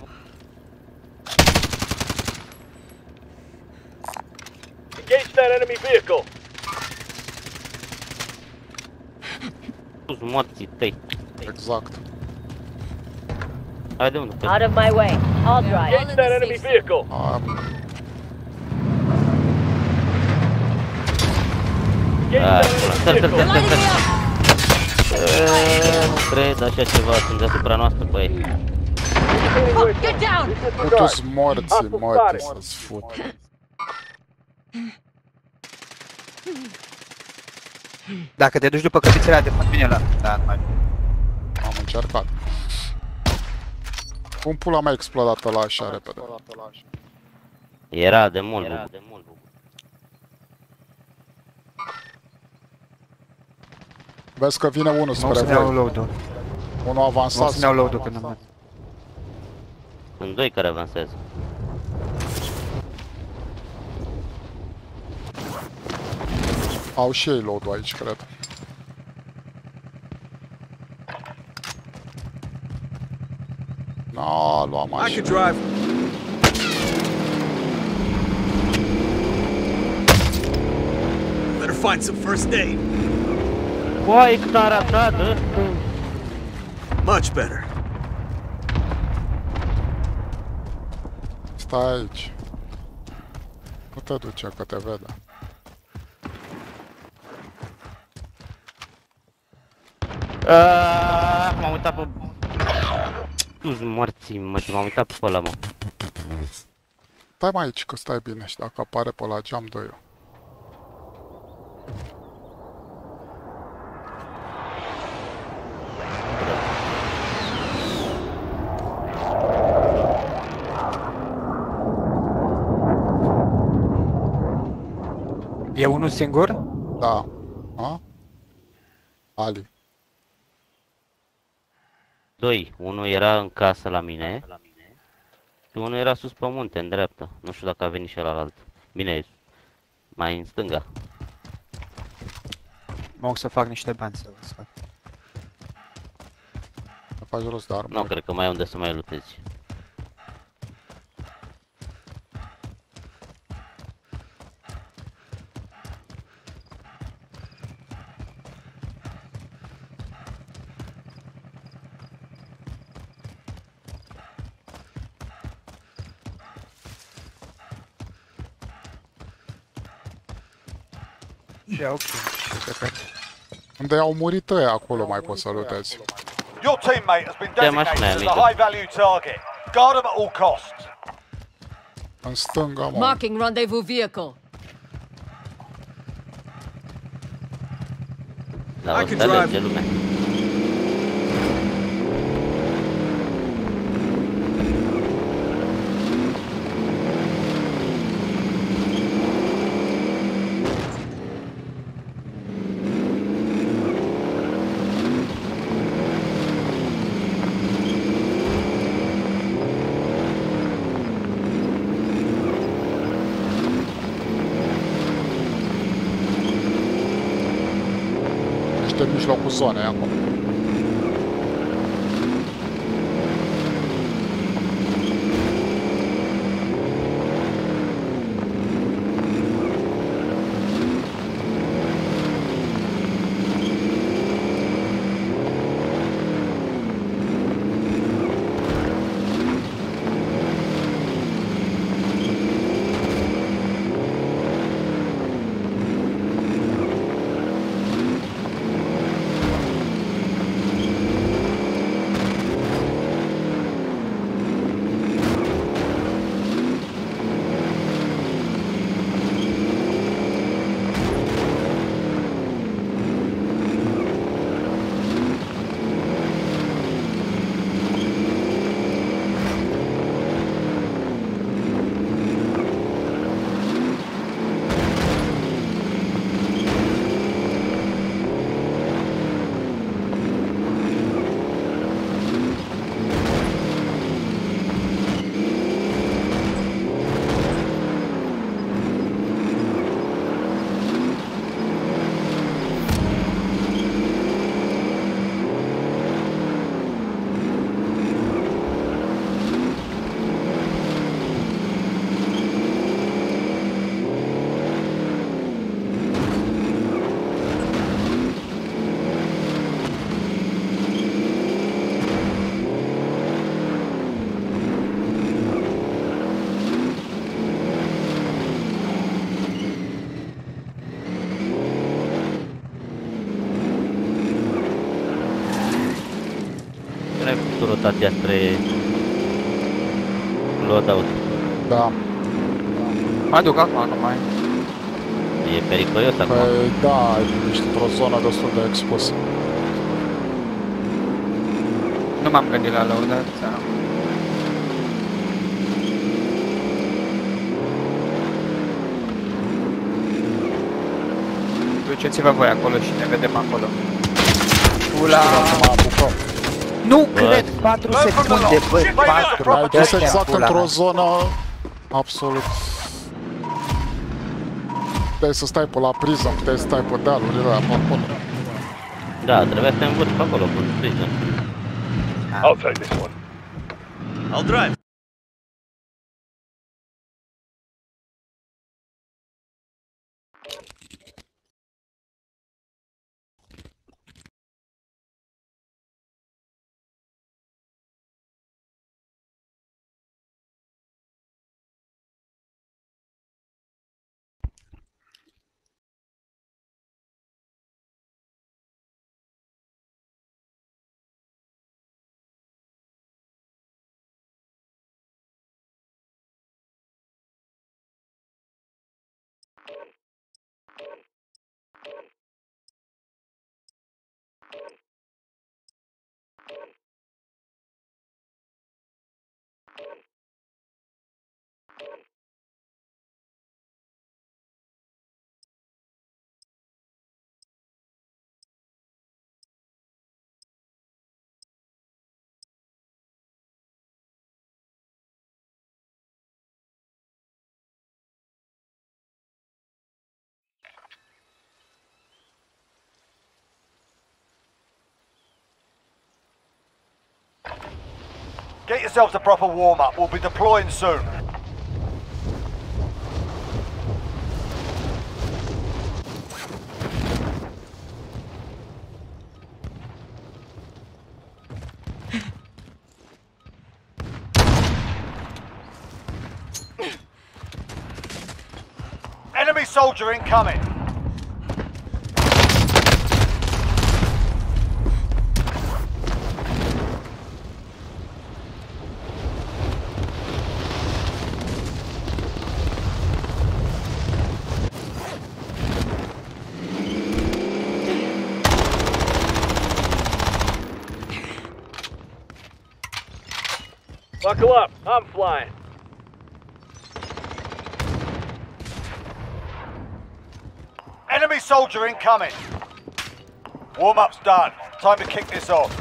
Engage that enemy vehicle. Sus morții tăi. Exact. Hai de unde? Out of my way. I'll drive. Engage that enemy vehicle. Am... Ah, săr, săr, săr, săr, săr. Nu cred așa ceva, sunt deasupra noastră, băi. Get down! Putu-s morții, mătii, să-ți fut. Dacă te duci după căpițele aia, te pot bine la... Da, nu mai... Am încercat. Cum pula mea explodat ăla așa repede? Era de mult, Era de mult. Vezi că vine unul Nu spre să ne iau voi. load-ul. Unul Nu avansat. să ne iau load-ul când am... Sunt doi care avansează. Au și ei load-ul aici, cred. Na, luam mașină. drive. Better find some first aid. Băi, cât a ratat, ă? Much better. Stai aici. Nu te duce, că te vede. Aaaa, m-am uitat pe... Tu-s morții, mă, m-am uitat pe ăla, mă. Stai mai aici, că stai bine și dacă apare pe la geam, dă eu. E unul singur? Da. A? Ali. Doi, unul era în casă la mine și unul era sus pe munte, în dreapta. Nu știu dacă a venit și ălalt. Bine, mai în stânga. Mă rog să fac niște bani să vă fac. Să faci rost de armă. Nu cred că mai e unde să mai lutezi. Și ok, cred. Unde au murit ăia, acolo mai poți să lutezi. Your teammate has been Yeah, designated as mașina, a high-value target. Guard them at all costs. În stânga, mă. Marking rendezvous vehicle. La o stală de lume. Ești în mijlocul zonei acum. făcut rotația spre loadout. Da. Mă duc acum, nu mai... E periculos acum. Păi da, ești într-o zonă destul de expusă. Nu m-am gândit la loadout, da. Duceți-vă voi acolo și ne vedem acolo. Ula! Nu cred! patru secunde, băi! patru! Ai dus exact într-o zonă absolut... Puteai să stai pe la priză, puteai să stai pe dealurile alea, pe acolo. Da, trebuia să te învârți pe acolo, pe priză. I'll take this one. I'll drive. Get yourselves a proper warm-up. We'll be deploying soon. Enemy soldier incoming. Buckle up, I'm flying. Enemy soldier incoming. Warm-up's done. Time to kick this off.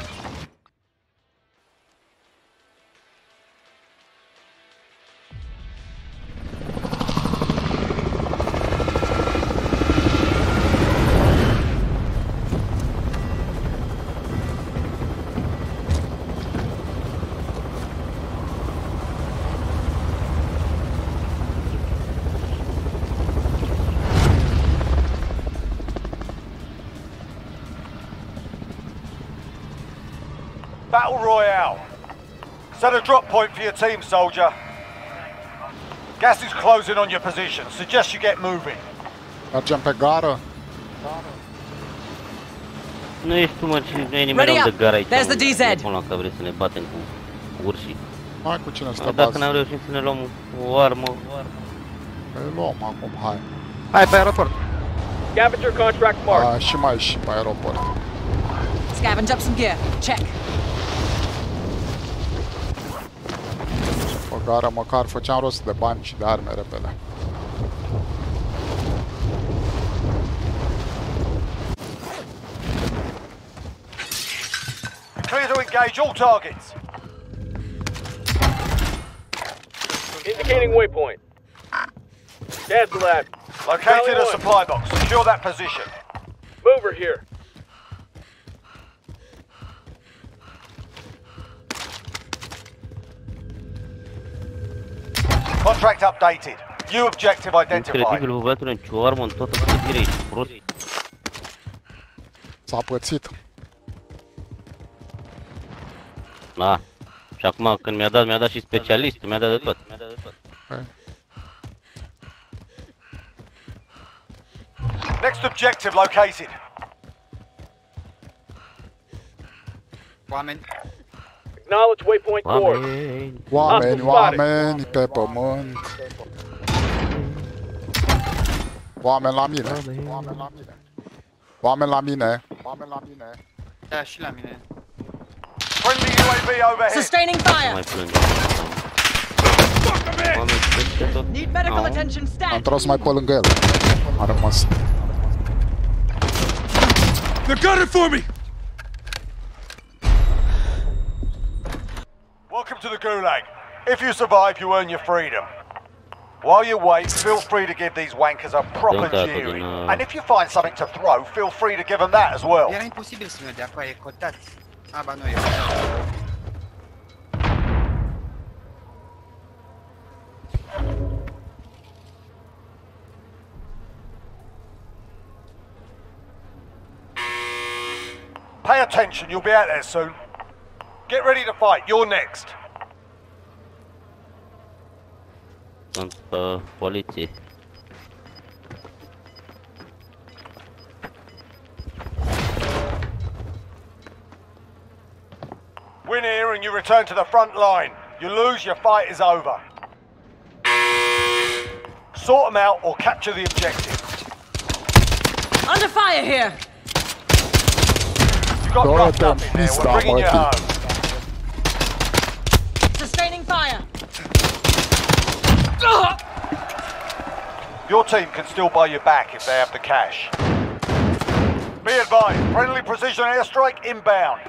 Battle Royale. Set a drop point for your team, soldier. Gas is closing on your position. Suggest you get moving. Mergem pe gară. Nu ești tu, mă, nu e nimeni om de gară aici. There's the D Z. Până la că vrei să ne batem cu urșii. Hai cu cine stă Dacă bază. n-am reușit să ne luăm o armă... Păi luăm acum, hai. Hai pe aeroport. Scavenger contract marked. A, și mai și pe aeroport. Scavenge up some gear. Check. Pe gară măcar făceam rost de bani și de arme repede. Clear to engage all targets. Indicating waypoint. Gas lab. Located a supply box. Secure that position. Mover here. Contract updated. New objective identified. Incredibil, bă, băiatule, nici o armă în toată clădirea, ești prost. S-a pățit. Da. Și acum când mi-a dat, mi-a dat și specialistul, mi-a dat de tot. Mi-a dat de tot. Okay. Next objective located. Oameni. Acknowledge waypoint four. Oameni. Oameni, oameni pe pământ. Oameni la mine. Oameni la mine. Oameni la mine. Oameni la mine. Da, și la mine. Friendly U A V overhead. Sustaining fire. Mai plânge. Oameni peste tot. Need medical Au. attention. Am Stand. tras mai pe lângă el. A rămas. They're gunning for me! Welcome to the Gulag. If you survive, you earn your freedom. While you wait, feel free to give these wankers a proper Don't tackle jeering. them, uh, And if you find something to throw, feel free to give them that as well. Era imposibil să merg de acolo, e cotat. A, ba nu e. Pay attention, you'll be out there soon. Get ready to fight, you're next. Sunt pe poliție. Win here and you return to the front line. You lose, your fight is over. Sort them out or capture the objective. Under fire here. You got Dora roughed up te-am in there, pista, we're bringing you mă, home. Sustaining fire. Your team can still buy you back if they have the cash. Be advised, friendly precision airstrike inbound.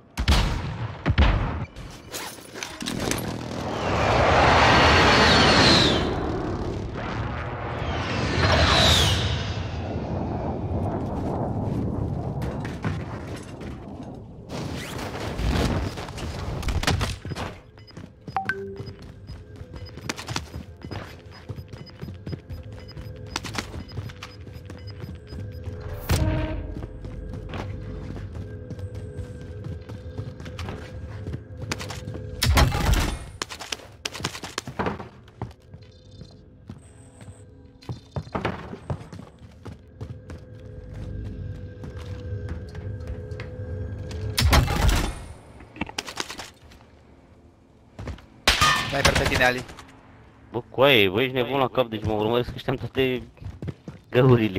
Sniper pe tine, Ali. Bă, coaie, bă, ești nebun la cap, deci mă urmăresc că știam toate găurile.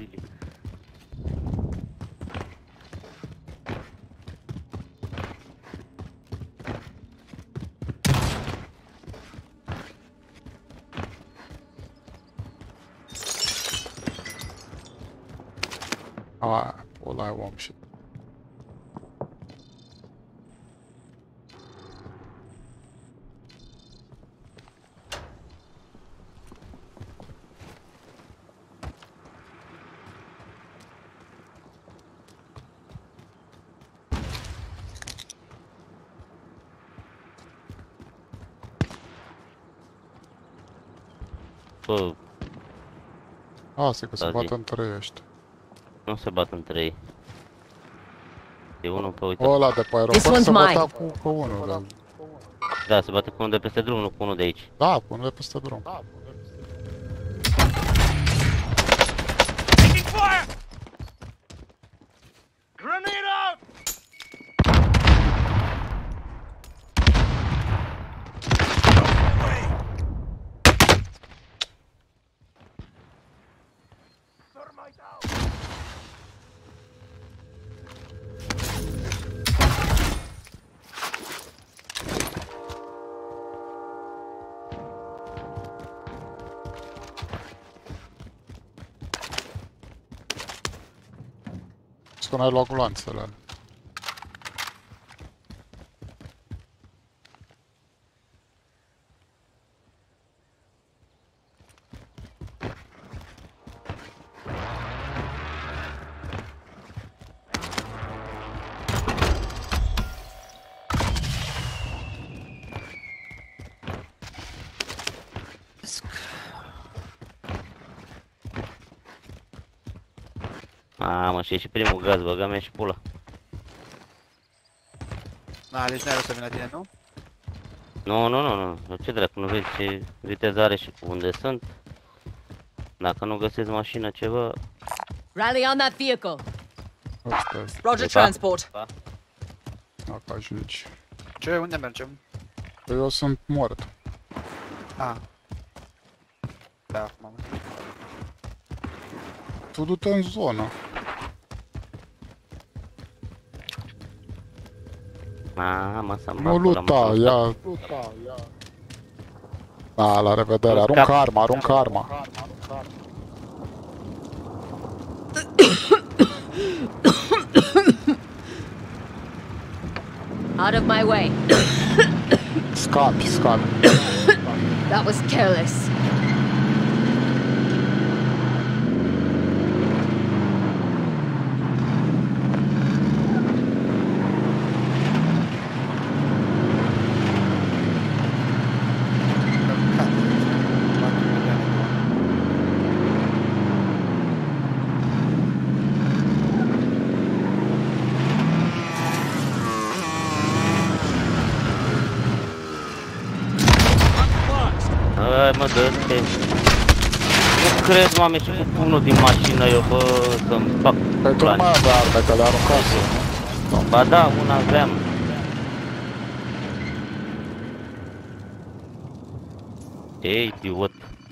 A, ăla e om și... Bă, Asta e că se Da, zi. bată între ei ăștia. nu se bat între ei. E unul pe uite. Ăla de pe This aeroport one's se mine. bătea cu, cu unul. Da, Da, se bate cu unul de peste drum, nu cu unul de aici. da, cu unul de peste drum. Taking fire! Grenade out! Că n-ai luat gloanțele alea. Mamă, și e și primul gaz, băga mea și pula. Da, deci n-ai rost să vin la tine, nu? Nu, nu, nu, nu. Ce dracu, nu vezi ce viteză are și cu unde sunt? Dacă nu găsesc mașină, ceva... Rally on that vehicle. Asta e. Roger Pa. transport. Pa. Dacă ajungi. Ce? Unde mergem? Eu sunt mort. Ah. Da, acum. Tu du-te în zonă. Mamă, să mă Nu luta, ia... Da, la revedere, arunc arma, arunc arma. Out of my way. Scapi, scapi. That was careless. Mă, dă-te. Nu cred, m-am ieșit cu pumnul din mașină, eu, bă, să-mi fac Păi tu nu mai avea arme, că le aruncase. Ba da, una aveam. Ce idiot.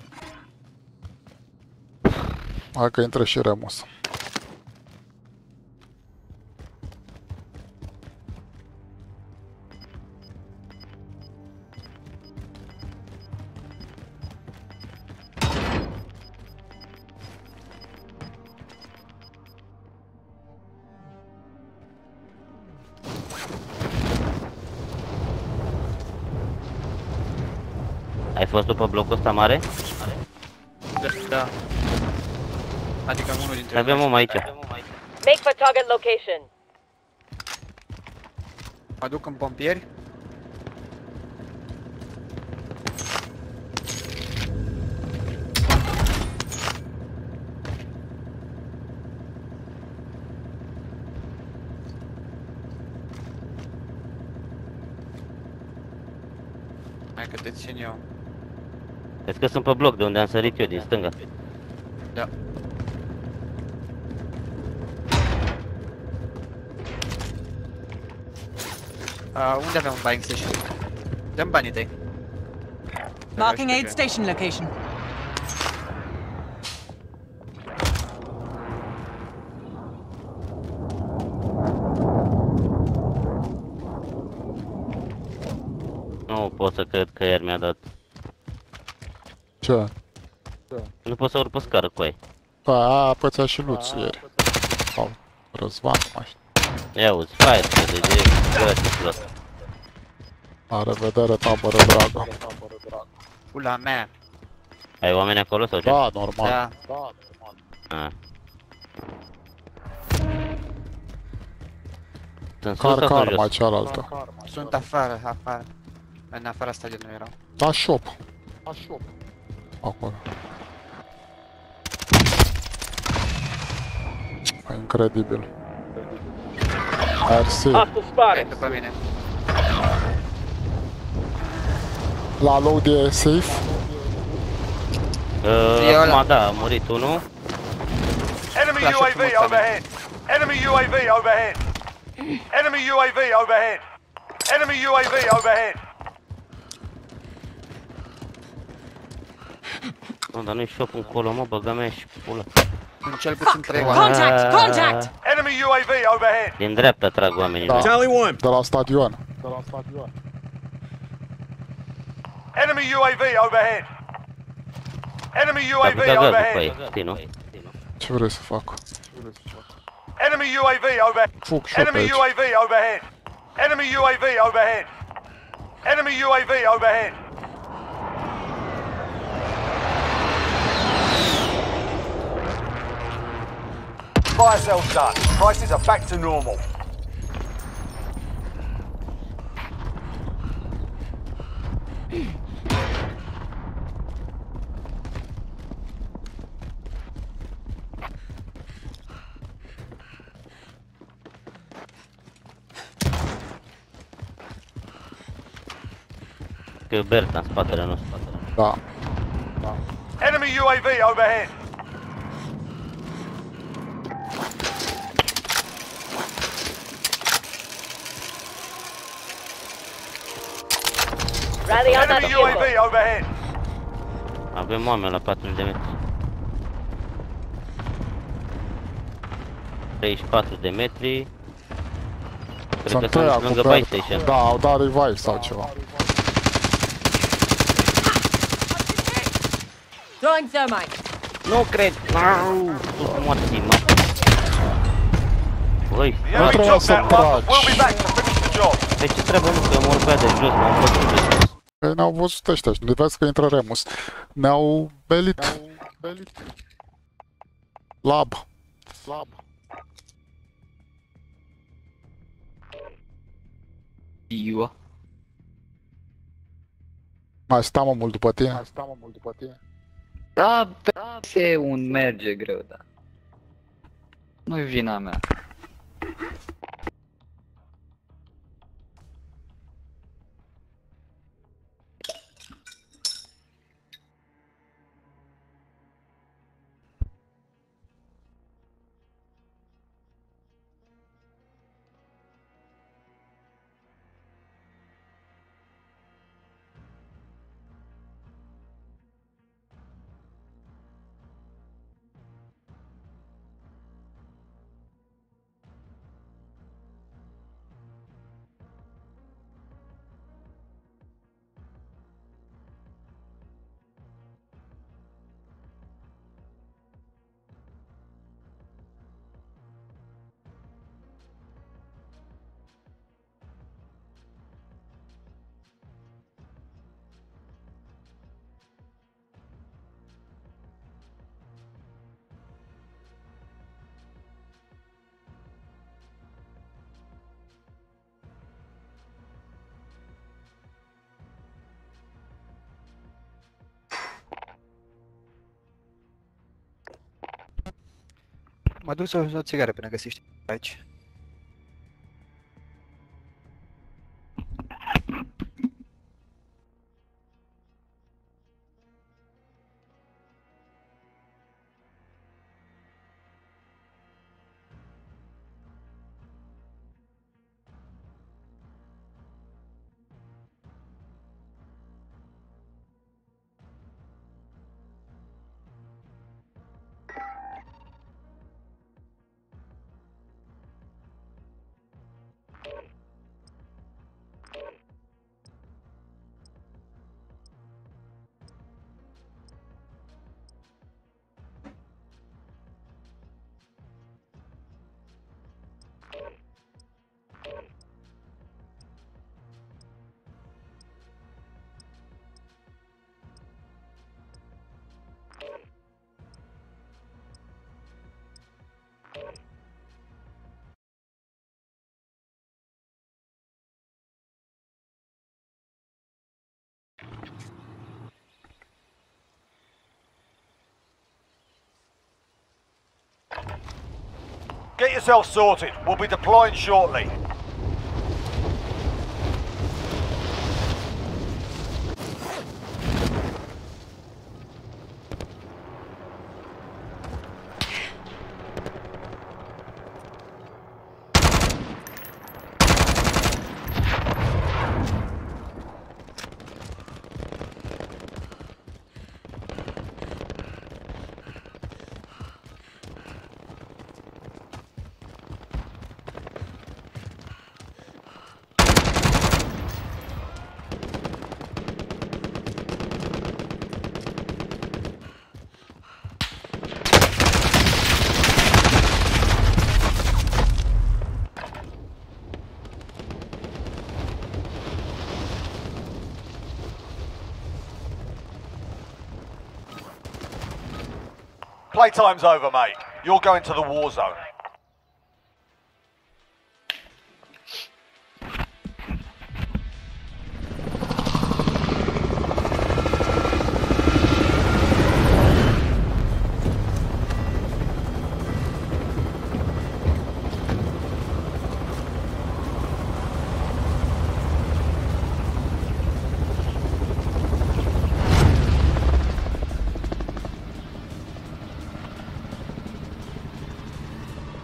Hai că intră și Remus. Ai fost după blocul ăsta mare? Da. Adică unul dintre Avem om aici. Make for target location. Mă duc în pompieri. Hai că te țin eu. Vezi că sunt pe bloc, de unde am sărit eu, din stânga. Da. Uh, unde avem un buying station? Dăm banii tăi. Marking aid station location. Nu pot să cred că iar mi-a dat. Ce? Nu pot să urc pe scară cu ei. Păi aia pățea și Luț ieri. Sau Răzvan, nu mai știu. Ia uzi, fai să de de gratis ăsta. La revedere, tabără dragă. Pula mea. Ai oameni acolo sau ce? Da, normal. Da. Da, normal. Ah. Sunt sus Car sau karma jos? cealaltă. Sunt afară, afară. În afara stadionului erau. Da, shop. Da, shop. Acolo. Incredibil. Mersi. E după mine. La load e safe? Uh, acum da, a murit unul. Enemy U A V overhead. Enemy U A V overhead. Enemy U A V overhead. Enemy U A V overhead. Nu, dar nu-i shop încolo, mă, băga mea și pula. În cel puțin trei oameni. Contact! Contact! Enemy U A V overhead. Din dreapta trag oamenii. Da. Charlie one. De la stadion. De la stadion. Enemy U A V overhead. Enemy U A V Dar băga gazul pe overhead. ei, știi, nu? Ce vrei să fac? Enemy U A V overhead. Fug shop Enemy aici. U A V overhead. Enemy U A V overhead. Enemy U A V overhead. Fire sales done. Prices are back to normal. Că e Berta în spatele nostru. Da. Da. Enemy U A V overhead. Rally on that Enemy U A V vehicle. overhead. Avem oameni la patruzeci de metri. treizeci și patru de metri. Cred Sunt că trei sunt acum, lângă buy station. da, au dat revive sau ceva. Throwing thermite. Nu cred! Au, tu morții, mă. Băi, The Nu enemy trebuia took să that one, but tragi. we'll be back to finish the job. de ce trebuie, mă, că eu mor pe aia de jos, m-am văzut de jos. Păi ne-au văzut ăștia și ne vezi că intră Remus. Ne-au belit. Lab. Lab. Eu. Mai stăm mă mult după tine. Mai stăm mă mult după tine. Da, pe un merge greu, da. Nu-i vina mea. Mă duc să o o țigară până găsești aici. Get yourself sorted. We'll be deploying shortly. Playtime's over, mate. You're going to the war zone.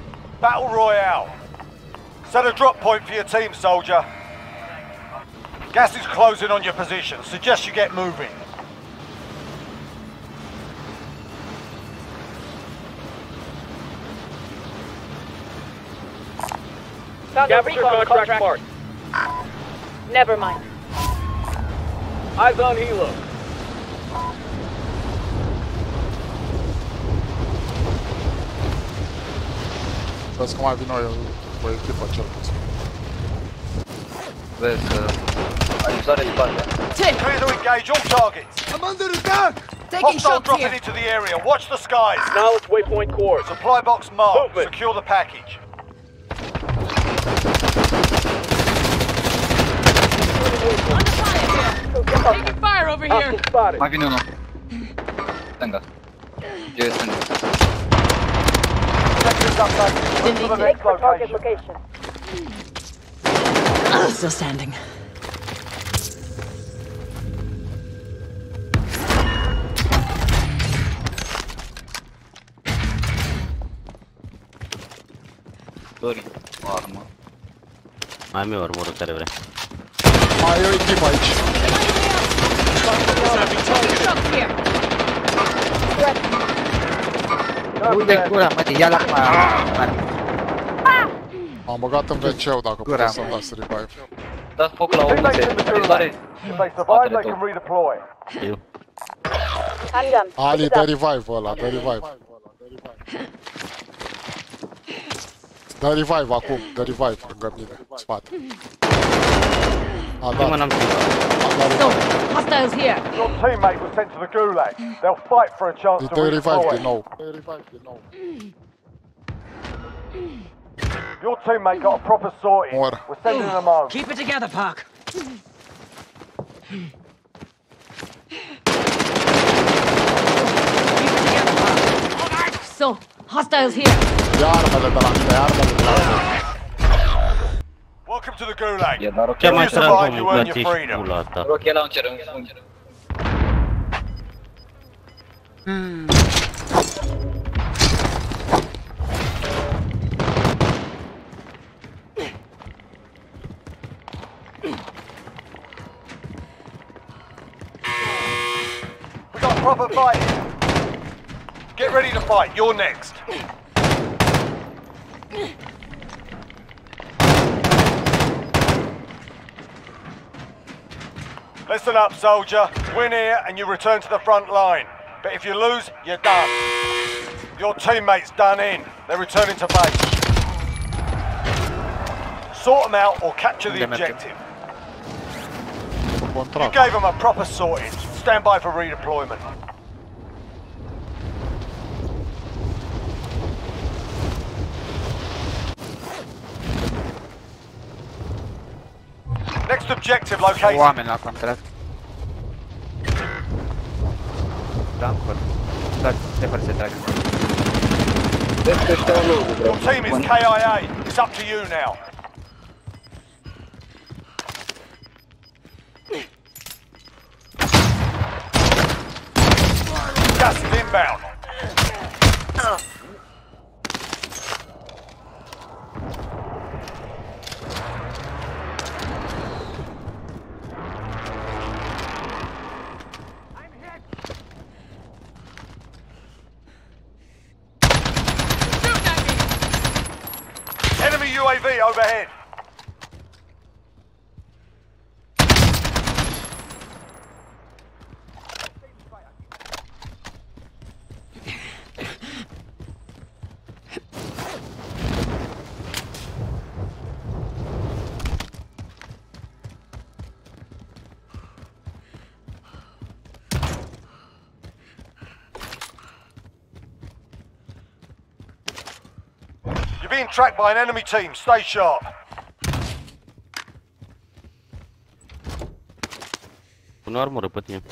Battle Royale. Set a drop point for your team, soldier. Gas is closing on your position. Suggest you get moving. Scavenger contract marked. Never mind. Eyes on helo. Vezi că mai vin noi cu echipa cel puțin. Vezi că... Ajutare din partea. Clear to engage all targets. I'm under attack! Taking Hostile shots dropping here. into the area. Watch the skies. Knowledge waypoint core. Supply box marked. Movement. Secure the package. Taking fire over here. Hostile spotted. Mai vine unul. Stânga. E stânga. Sectors updated. Move to the next location. location. Still standing. Dori. O armă. Mai am eu armură care vrea. Mai e o echipă aici. Shots here. Unde gura, mă, de ia la armă. M-am băgat în V C-ul dacă Gura, puteți să-mi mă. dați revive. Dați foc la Teammates in the omul. gulag. If they survive, they can redeploy. Eu. Handgun. Ali, dă revive ăla, dă revive. Dă revive acum, dă revive lângă mine, în spate. A Prima dat, n-am a ținut. dat So, revive. hostiles here. Your teammate was sent to the gulag. They'll fight for a chance Îi to dă revive redeploy. din nou. Dă revive din nou. Your teammate got a proper sorting. Mor. We're sending them home. Keep it together, Park. Keep it together, Park. So, hostiles here. Ia armele de la mine, ia armele de la mine. Welcome to the gulag. E dar Ce ok. mai You trag, survive, mă, you earn plătești your freedom. pula ta. Ok, la un cer, un cer. We got proper fight. Get ready to fight. You're next. Listen up, soldier. Win here and you return to the front line. But if you lose, you're done. Your teammates done in. They're returning to base. Sort them out or capture the objective. You Contract. gave them a proper sorting. Stand by for redeployment. Next objective located. Oameni la contract. Da, acolo. Da, te fără să trag. Your team is K I A. It's up to you now. Gas is inbound. Enemy U A V overhead. You're being tracked by an enemy team. Stay sharp. Pun o armură pe tine.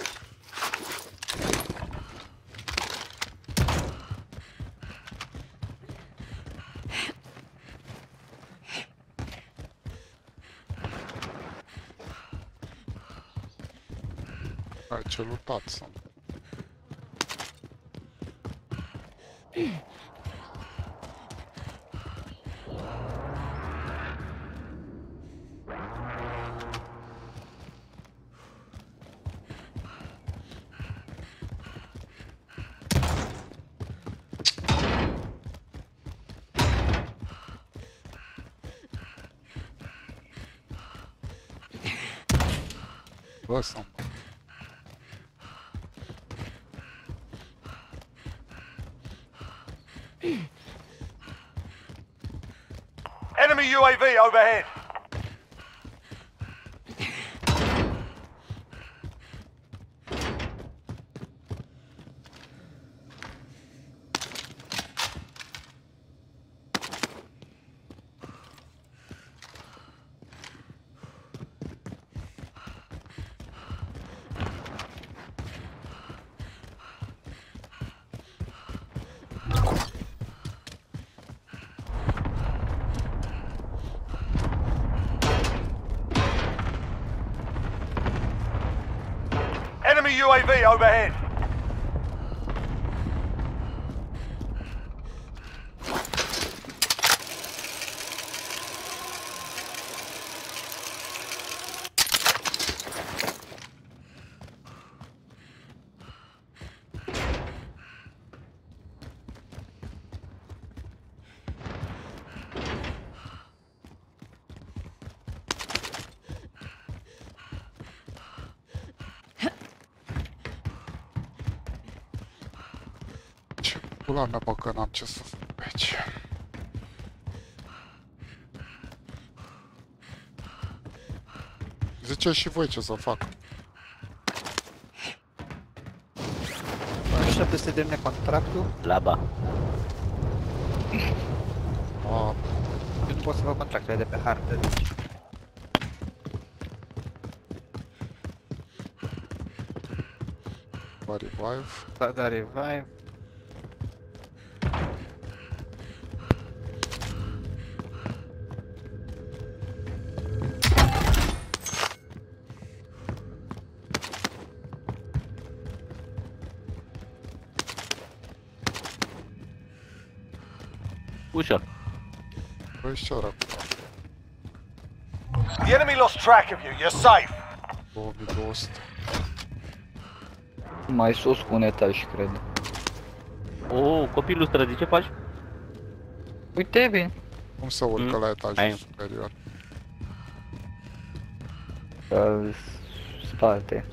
Ai ce lutat sunt. Ăsta. Enemy U A V overhead. Enemy U A V overhead. Pula mea, bă, că n-am ce să fac pe aici. Ziceți și voi ce să fac. Așteaptă să termine contractul. Laba. A, Eu nu pot să fac contractele de pe hartă, deci... Bă, revive. Da, da, revive. Ușor. Băi, ce ora? The enemy lost track of you. You're safe. două mii două sute. Mai sus cu un etaj, cred. O, copilul străzii, ce faci? Uite, bine. Cum să urcă Mm. la etajul Hai. superior? În spate.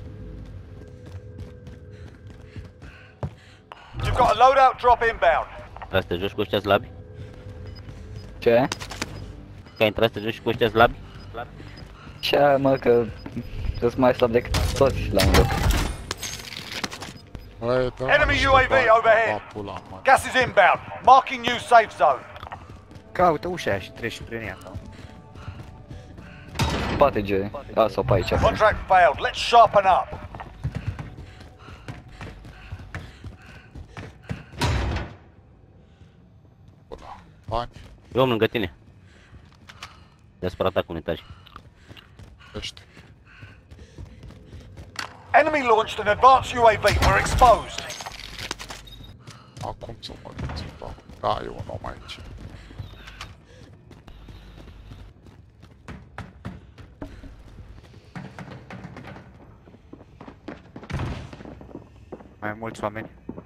You've got a loadout drop inbound. Trebuie să te joci cu ăștia slabi? Ce? Că ai intrat să te joci cu ăștia slabi? Ce, mă, că sunt mai slab decât toți la un loc. Băi, dă Enemy U A V overhead. pula, mă. Gas is inbound. Marking new safe zone. Caută ușa aia și treci prin ea. Spate, G. A, sau pe aici. Contract failed. Let's sharpen up. Pula. Bani, Eu om lângă tine. Despre atac un etaj. ești. Enemy launched an advanced U A V. We're exposed. Acum să mă duc. Da, e un om aici. Mai mulți oameni.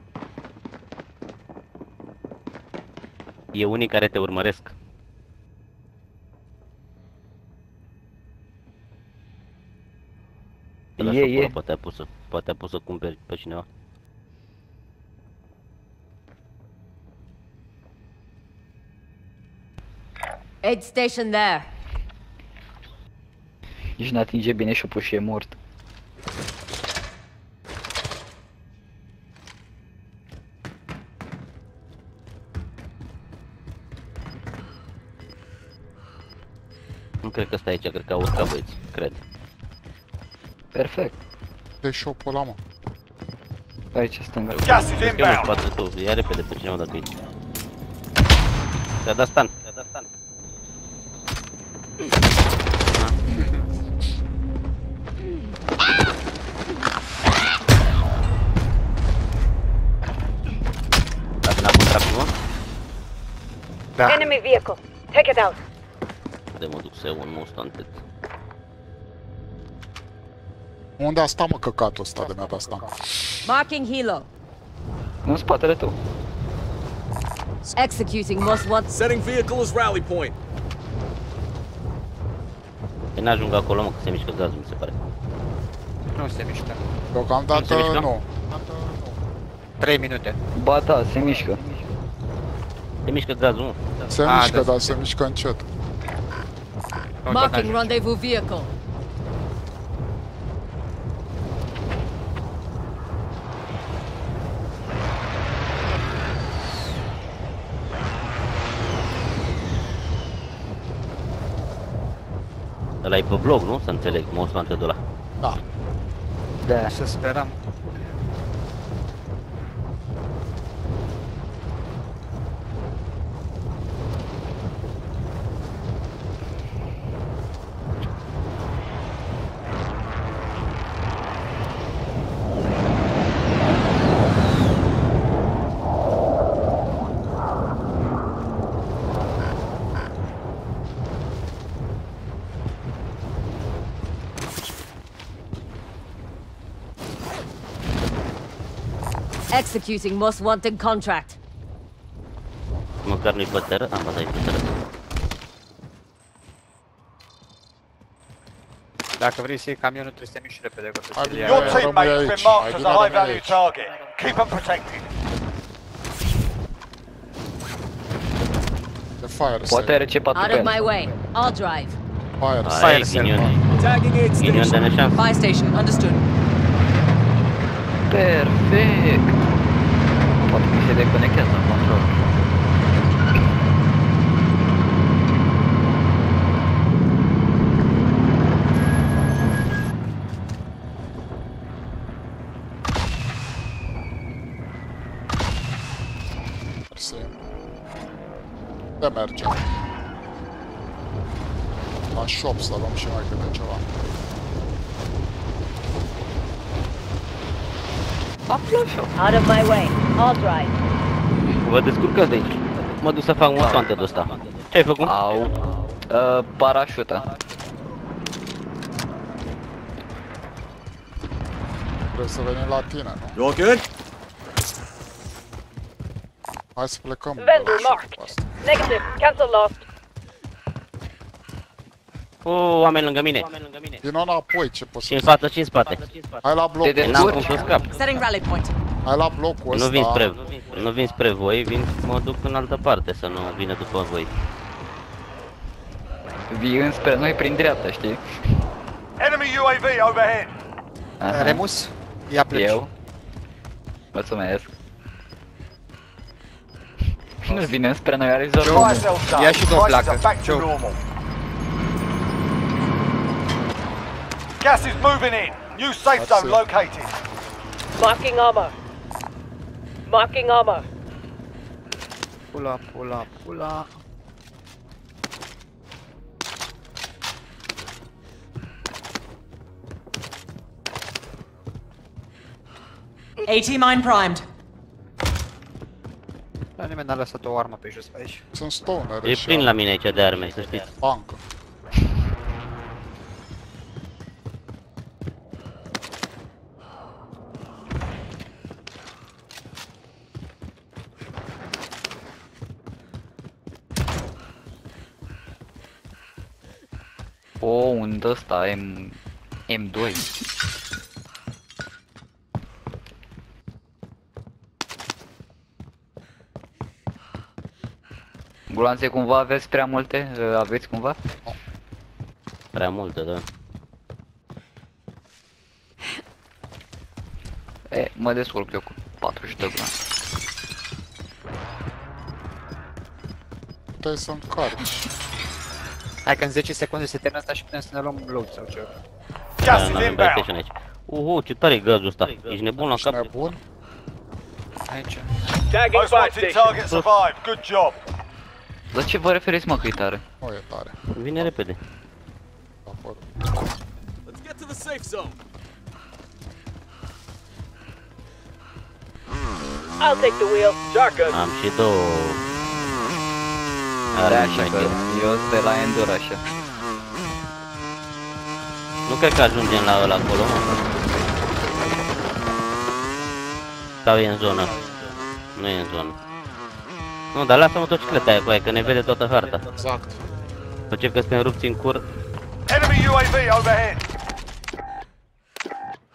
E unii care te urmăresc. E, e. Poate a pus să, poate a pus să cumperi pe cineva. Aid station there. Nici n-atinge bine și-o și e mort. Nu cred că stai aici, cred că au urcat băieți, cred. Perfect. Deci și-o pula, mă. Aici, stânga. Gas is Cred că e inbound. în spate tu, ia repede pe cineva dacă e. Te-a dat stun, te-a dat stun. A venit contractul, mă? Da. Enemy vehicle. Take it out. De mă duc să iau un Mustang. Unde a stat, mă, căcatul ăsta de mi-a dat stan? Marking helo. În spatele tău. Executing most want. Setting vehicle as rally point. Păi n-ajung acolo, mă, că se mișcă gazul, mi se pare. Nu se mișcă. Deocamdată Nu se mișcă? nu. trei minute. Ba da, se mișcă. Se mișcă gazul, nu? Se A, mișcă, da, dar se mișcă încet. Marking rendezvous vehicle. Ăla e pe blog, nu? Să înțeleg, Most Wanted ăla. Da. Da. Să sperăm. Executing most wanted contract. Măcar nu-i pe teră? Am văzut, e pe teră. Dacă vrei să iei camionul, trebuie să te miști repede, că o să ți-l ia. Your teammate has been marked as a high value target. Keep them protected. E fire Poate sale. are C patru Out pe of my el. way. I'll drive. Fire Aia sale. e ghinion. Ghinion de neșansă. Buy station, understood. Perfect. Poate mi se deconectează în control. Mersi. De mergem. La shop să luăm și mai câte ceva. Out of my way. I'll drive. Vă descurcați de aici. Mă duc să fac Most Wanted ăsta. Ce ai făcut? Au. Uh, parașută. Trebuie să venim la tine, nu? You all good? Hai să plecăm. Vendor marked. Negative. Cancel lost. O, oameni lângă mine. Vino înapoi, ce poți Și în să față și în spate. Hai la blocul Te N-am ăsta. cum să scap. Setting rally point. Hai la blocul Nu vin ăsta. spre, nu vin spre voi, vin, mă duc în altă parte să nu vină după voi. Vii înspre noi prin dreapta, știi? Enemy U A V overhead. Aha. Remus, ia pleci. Eu. Mulțumesc. Nu vine înspre noi, are zona. Buy sell stuff. Ia și două Prices placă. are back to Joe. normal. Gas is moving in. New safe That's zone it. located. Marking armor. Marking armor. Pula, pula, pula. AT mine primed. Dar nimeni n-a lăsat o armă pe jos pe aici. Sunt stoner E plin la mine aici de arme, să știți. bancă. O, un ăsta, M... M doi. Gulanțe, cumva aveți prea multe? Aveți cumva? Prea multe, da. E, mă descurc eu cu patruzeci de gulanțe. Puteai să încarci. Hai că în zece secunde se termină asta și putem să ne luăm load sau ceva. Gas Da, is n-am buy inbound. station aici. Uhu, ce tare e gazul ăsta. Ești nebun la Ești cap? nebun? Aici. Most wanted target survived. Good job. La ce vă referiți, mă, că e tare? Nu e tare. Vine repede. Apărut. Let's get to the safe zone. I'll take the wheel. Shotgun. Am și două... Da, Are așa că eu sunt de la Enduro, așa. Nu cred că ajungem la ăla acolo, mă. Sau e în zonă? Nu e în zonă. Nu, dar lasă motocicleta aia cu aia, că ne vede toată harta. Exact. Facem că suntem rupți în cur. Enemy U A V overhead.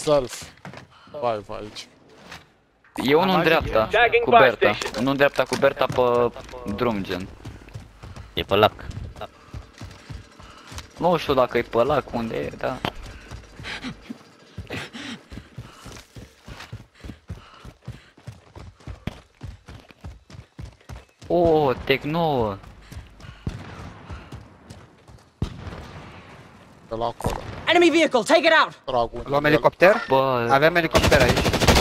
Self. Vai, vai aici. E unul în dreapta, cu Berta. Unul în dreapta cu Berta pe drum, gen. E pe lac. Nu știu dacă e pe lac, unde e, da. O, Tec nouă. De la acolo. Enemy vehicle, take it out! Dragul. Luăm elicopter? Bă, avem elicopter aici.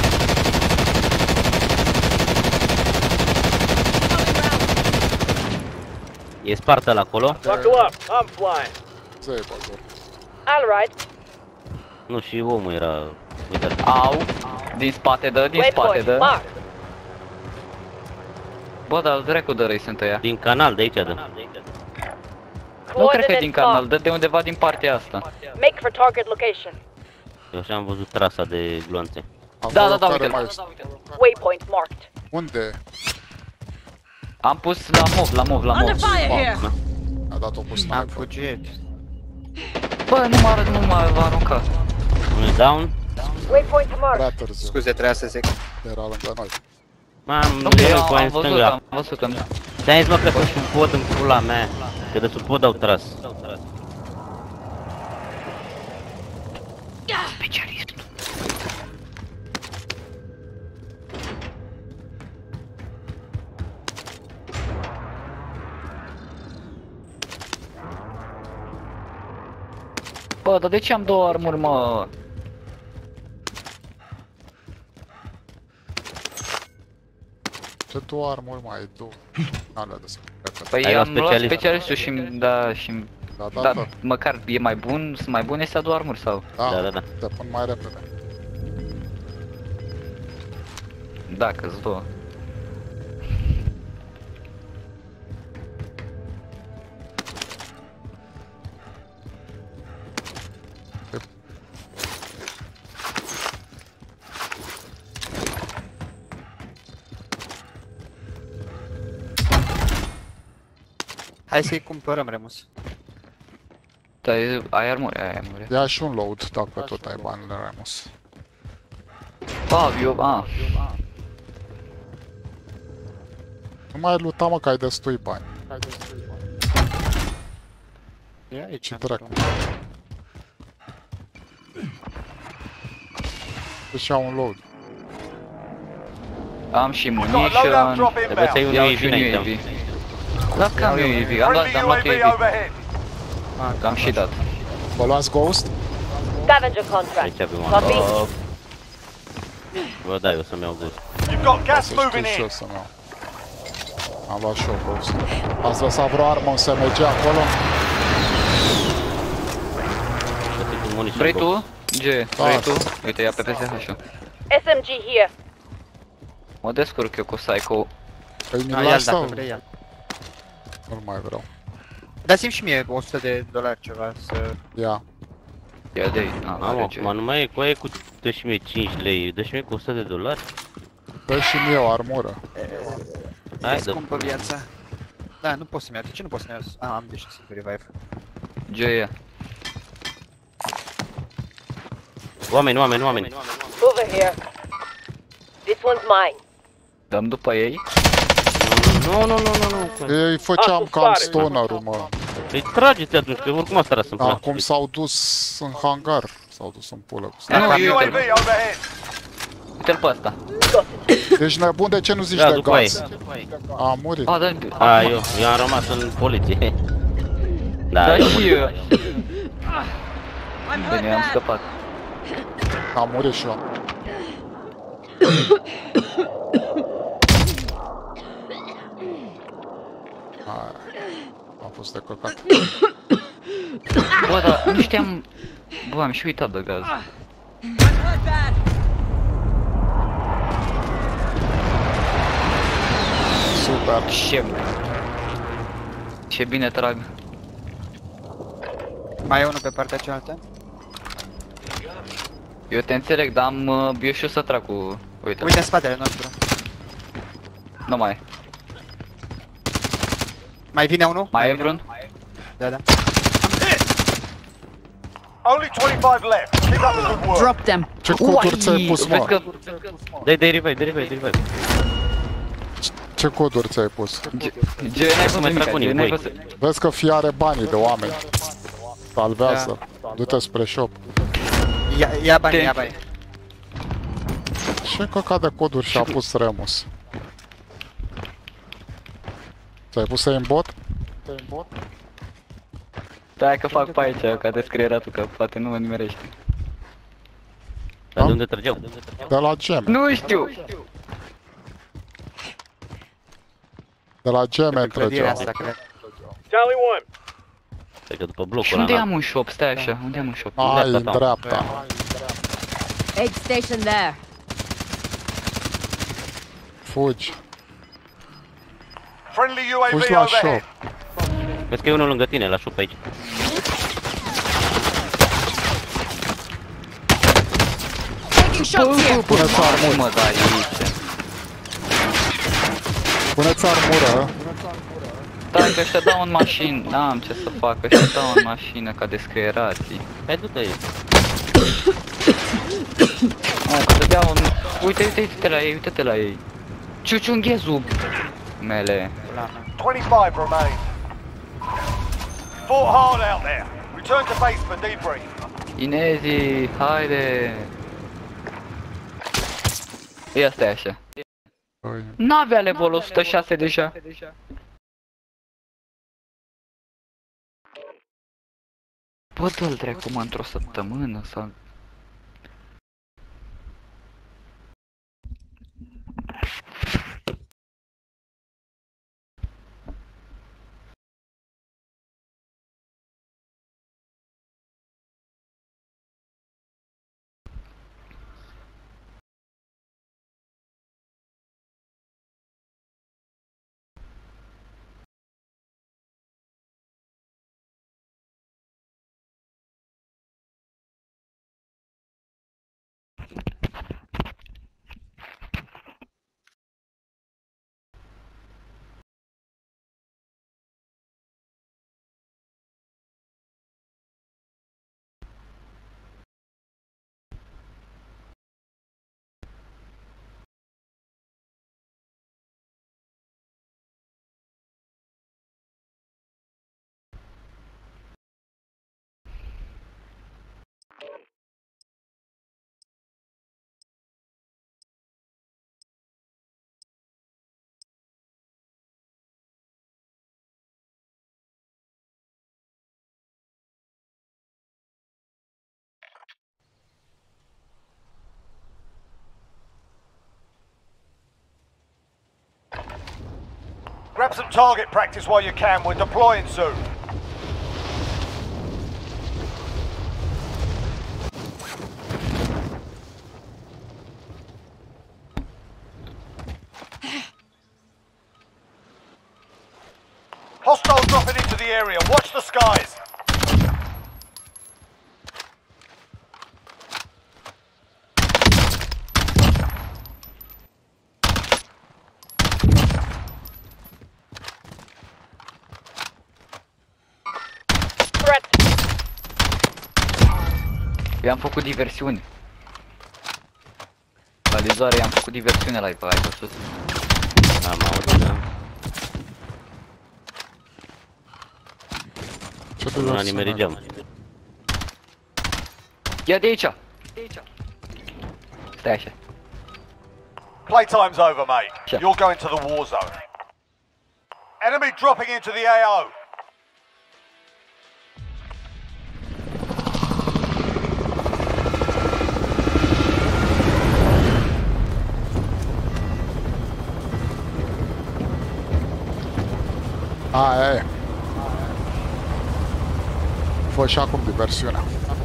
E spartă la acolo? Buckle up, I'm flying. Zei, băzor. All right. Nu, și omul era... Uite. Au, din spate dă, din spate dă. Mark. Bă, dar dracu de răi sunt ăia. Din canal, de aici dă. Nu cred că e din canal, dă de undeva din partea asta. Make for target location. Eu așa am văzut trasa de gloanțe. Da, da, da, uite. Waypoint marked. Unde? Am pus la mov, la mov, la mov. Under fire here! A dat-o cu Am sniper. fugit. Bă, nu mă nu mă va arunca. Unul down. Waypoint marked. Prea târziu. Scuze, trebuia să zic. Era lângă noi. Mam, Nu, nu e am cu în văzut, stânga. am văzut că... Ți-am zis, mă, că sunt sub pod în pula mea. Că de sub pod au tras. Specialist. Bă, dar de ce am două armuri, mă? Ce tu armuri mai ai, tu? N-alea de să repede. Păi am luat specialistul și da, și Da, da, da, da. măcar e mai bun, sunt mai bune astea două armuri sau? Da, Da, da, da. te pun mai repede. Da, că-s două. Hai să-i cumpărăm, Remus. Da, ai armuri, ai armuri. Ia și un load, dacă tot ai banile, Remus. A, eu, a. Nu mai luta, mă, că ai destui bani. E aici. Ce dracu. Deci ia un load. Am și munition. Trebuie să iei un Iau U A V și un înainte. U A V. Da, că am U A V, am dat, am luat U A V. Am și dat. Vă luați Ghost? Scavenger contract. Aici avem un Copy. uh, Bă, da, eu să-mi iau Ghost. You've got gas Să moving știu și in. eu să-mi iau. Am luat și eu Ghost. Ați lăsat vreo armă, un S M G acolo? Vrei tu? G, vrei tu? Uite, ia pe P S H-ul. S M G here. Mă descurc eu cu Psycho. Păi mi-l Ah, ia-l las dacă sau? vrei, ia. Nu mai vreau. Dați-mi și mie o sută de dolari ceva să... Ia. Ia de aici. Mamă, acum nu mai e cu aia cu dă și mie cinci lei, dă și mie cu o sută de dolari. Dă și mie o armură. Hai, E dă. scumpă viața. Da, nu pot să-mi iau. De ce nu pot să-mi iau? Ah, am deja să revive. G, ia. Oameni, oameni, oameni. Over here. This one's mine. Dăm după ei? Nu, nu, nu, nu, nu. Îi făceam cam stoner-ul, mă. Îi trageți atunci, că oricum asta era să-mi place. Acum s-au dus în hangar. S-au dus în pulă. Nu, U A V uite-l. overhead. Uite-l pe ăsta. Deci nebun, de ce nu zici Da, de după gaz? ei. A murit. A, da, A, eu, eu am rămas în poliție. Da, Da, eu și eu. I'm Bine, am scăpat. A murit și eu. Am fost de căcat. Bă, dar nu știam... Bă, am și uitat de gaz. Super. Ce... Ce bine trag. Mai e unul pe partea cealaltă? Eu te înțeleg, dar am... uh, Eu știu să trag cu... Uite. Uite în spatele nostru. Nu mai e. Mai vine unul? Mai e vine vreun? unul? Da, da. Only twenty-five left. Keep up the good work. Drop them. Ce coduri ți-ai pus, mă? Dai, dai revive, dai revive, dai revive. Ce coduri ți-ai pus? G n-ai fost nimic, G n-ai fost... Vezi că fie are banii de oameni. Salvează. Du-te spre shop. Ia, ia bani, ia bani. Ce căcat de coduri și-a pus Remus? Ți-ai pus aimbot? Stai că fac pe aici, ca descrieratul, că poate nu mă nimerește. Dar de unde trăgeau? De la geme. Nu știu! De la geme trăgeau. Charlie one. Stai că după blocul Și ăla. unde am un shop? Stai așa, unde am un shop? Ai, în dreapta. Aid station there. Fugi. Friendly U A V Fugi la shop. overhead. Vezi că e unul lângă tine, la shop aici. Taking shots here. Puneți armură. Mă, da, aici. Puneți armură. Stai că ăștia dau în mașină, n-am ce să fac, ăștia dau în mașină ca descrierații. Hai, du-te aici. Mă, că să dea un... Uite, uite, uite-te la ei, uite-te la ei. Ciuciunghezu mele. twenty-five remain. Fought hard out there. Return to base for debrief. Inezi, haide. Ia stai așa. N-avea level o sută șase deja. Bă, dă-l dracu, mă, într-o săptămână sau... Grab some target practice while you can. We're deploying soon. Hostile dropping into the area. Watch the skies. Eu am făcut diversiune. Balizoare, i-am făcut diversiune la ai văzut? Am auzit, da. Ce de Nu nimerigeam. Ia de aici! Stai așa. Playtime's over, mate. You're going to the war zone. Enemy dropping into the A O. Aia e. Fă și acum diversiunea.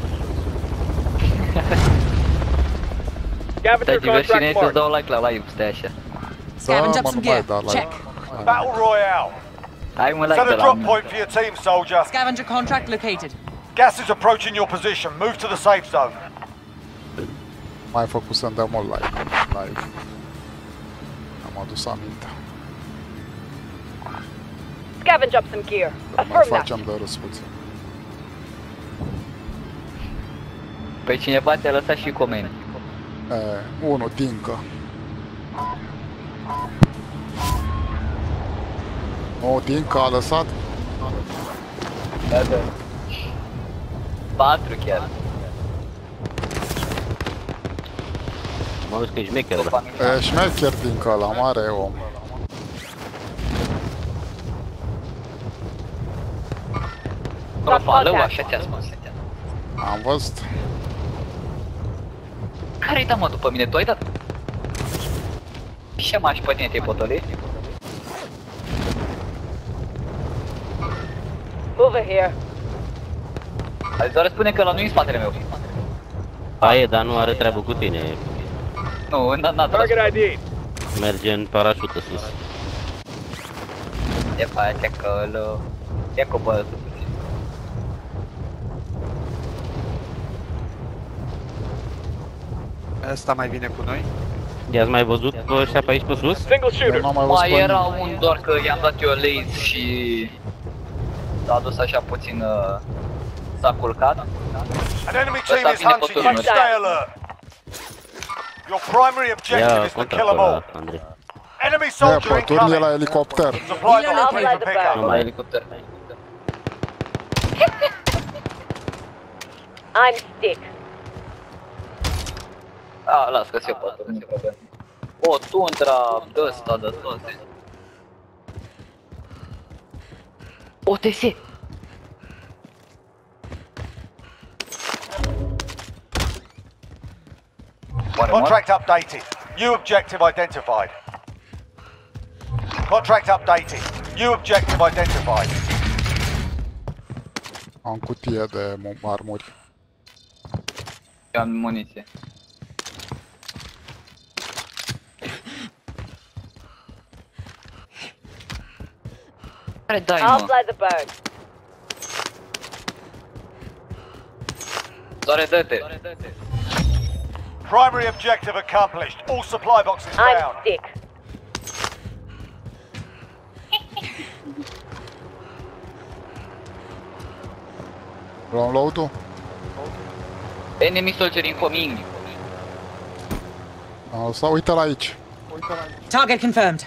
Stai, diversiunea să-ți dau like la live, stai așa. Scavenge up some gear. Check. Battle Royale. Hai mă, like Set de a la drop mine. point for your team, soldier. Scavenger contract located. Gas is approaching your position. Move to the safe zone. Mai făcut să-mi dea mult like live. Am adus aminte. Scavenge up some gear. Mai Affirm that. facem de râs puțin. Pe cineva te-a lăsat și comeni. E, unul, Dincă. O, Dincă a lăsat? Da, da. Patru chiar. Mă auzi că e șmecher ăla. E șmecher Dincă ăla, mare om. Profală, așa te-a spus. Am văzut. Care-i da, mă, după mine? Tu ai dat? Ce m-aș pe tine, te-ai potolit? Over here. Ai doar spune că ăla nu-i în spatele meu. Aie, dar nu are treabă cu tine. Nu, n-a tras. Merge în parașută sus. Ce face acolo? Ia coboară sus. Ăsta mai vine cu noi? I-ați mai văzut pe ăștia pe aici pe sus? Mai era un, doar că i-am dat eu laser și s-a dus așa puțin, uh, s-a culcat. An enemy team is hunting you. Stay alert. Your primary objective is to kill them all. Enemy E, soldier pe turnie incoming. la elicopter. Supply box ready for pickup. Numai Helicopter. I'm stick. A, las că se poate, nu e problemă. O, tundra de ăsta, de toate. O T S! Contract updated. New objective identified. Contract updated. New objective identified. Am cutie de armuri. Eu am muniție. Care dai, I'll mă? fly the bird. Doare, dă-te. Primary objective accomplished. All supply boxes I'm down. stick. Luăm load-ul? Enemy soldier incoming. Am lăsat, uite-l aici. Target confirmed.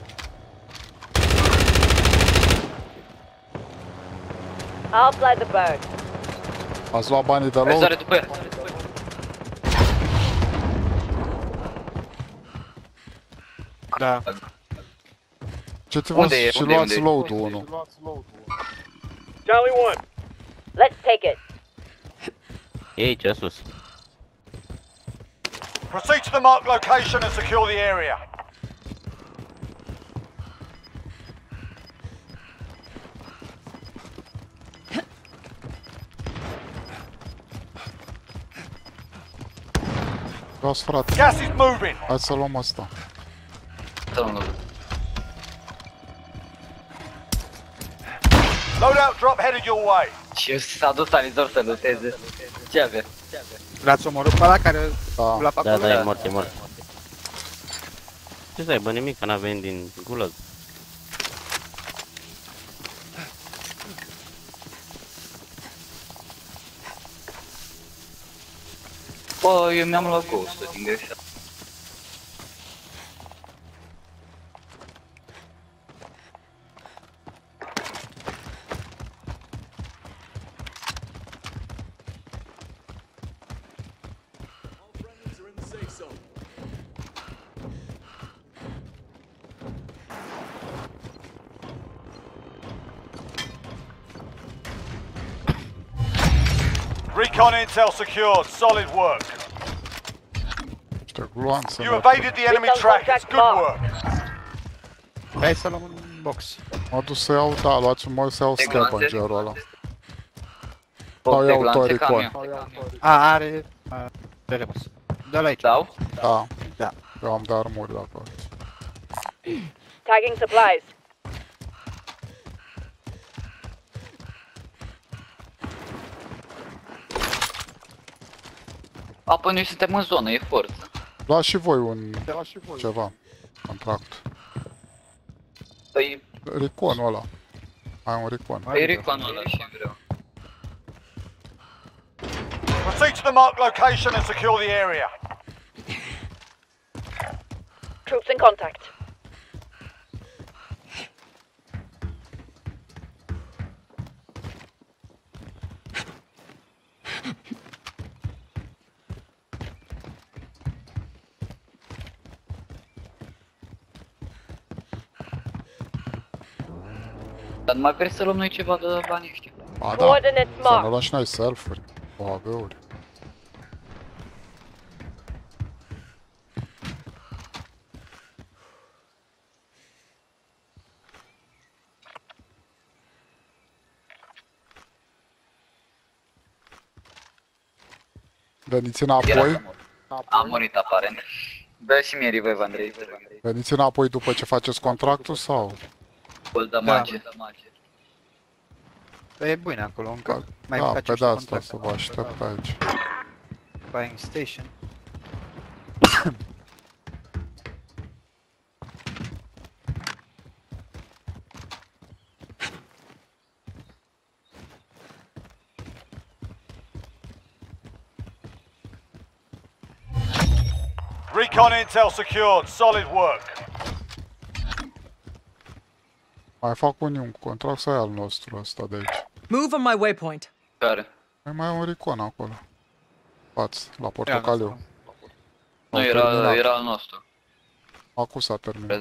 I'll fly the bird. Ați luat banii de Hai, load? sare după el. Da. Ce ți vă Unde e? și Unde e? luați Unde e? load-ul unul. Charlie one. Let's take it. E aici, sus. Proceed to the marked location and secure the area. Las, frate. Gas is moving. Hai să luăm asta. Loadout drop headed your way. Și s-a dus Alizor să luteze. Ce avea? L-ați omorât pe ăla care Da. l-a făcut? Da, da, e mort, e mort. Ce să aibă nimic, că n-a venit din gulag. Bă, eu mi-am luat ghost-ul din greșeală. Recon intel secured. Solid work. Niște gloanțe. You evaded the enemy trackers. Good work. Hai să luăm un box. Mă duc să iau, da, luați mă să iau scavengerul ăla. Sau Box de iau glanțe, Toricon. camion. A, are... a, de rebus. Dă-l aici. Dau? Da. Da. Eu am de armuri de acolo. Tagging supplies. Apoi noi suntem în zonă, e forță. Luați și voi un... ceva. Contract. Păi, Riconul ăla. Ai un Ricon. e reconul ăla și vreau. Proceed to the marked location and secure the area. Troops in contact. Dar nu mai vrei să luăm noi ceva de banii ăștia? Ba da, să ne luăm și noi self-uri, O A B-uri. Veniți înapoi. Am murit aparent. Dă și mie revive, Andrei. Veniți înapoi după ce faceți contractul sau? Îl dă magie. E bine acolo, încă mai da, facem pe de asta să vă aștept aici. Buying station. Recon intel secured. Solid work. Mai fac unii un contract sau e al nostru ăsta de aici? Move on my waypoint. Care? Mai e un recon acolo. Față, la portocaliu. Nu, era, era al nostru. Acum s-a terminat.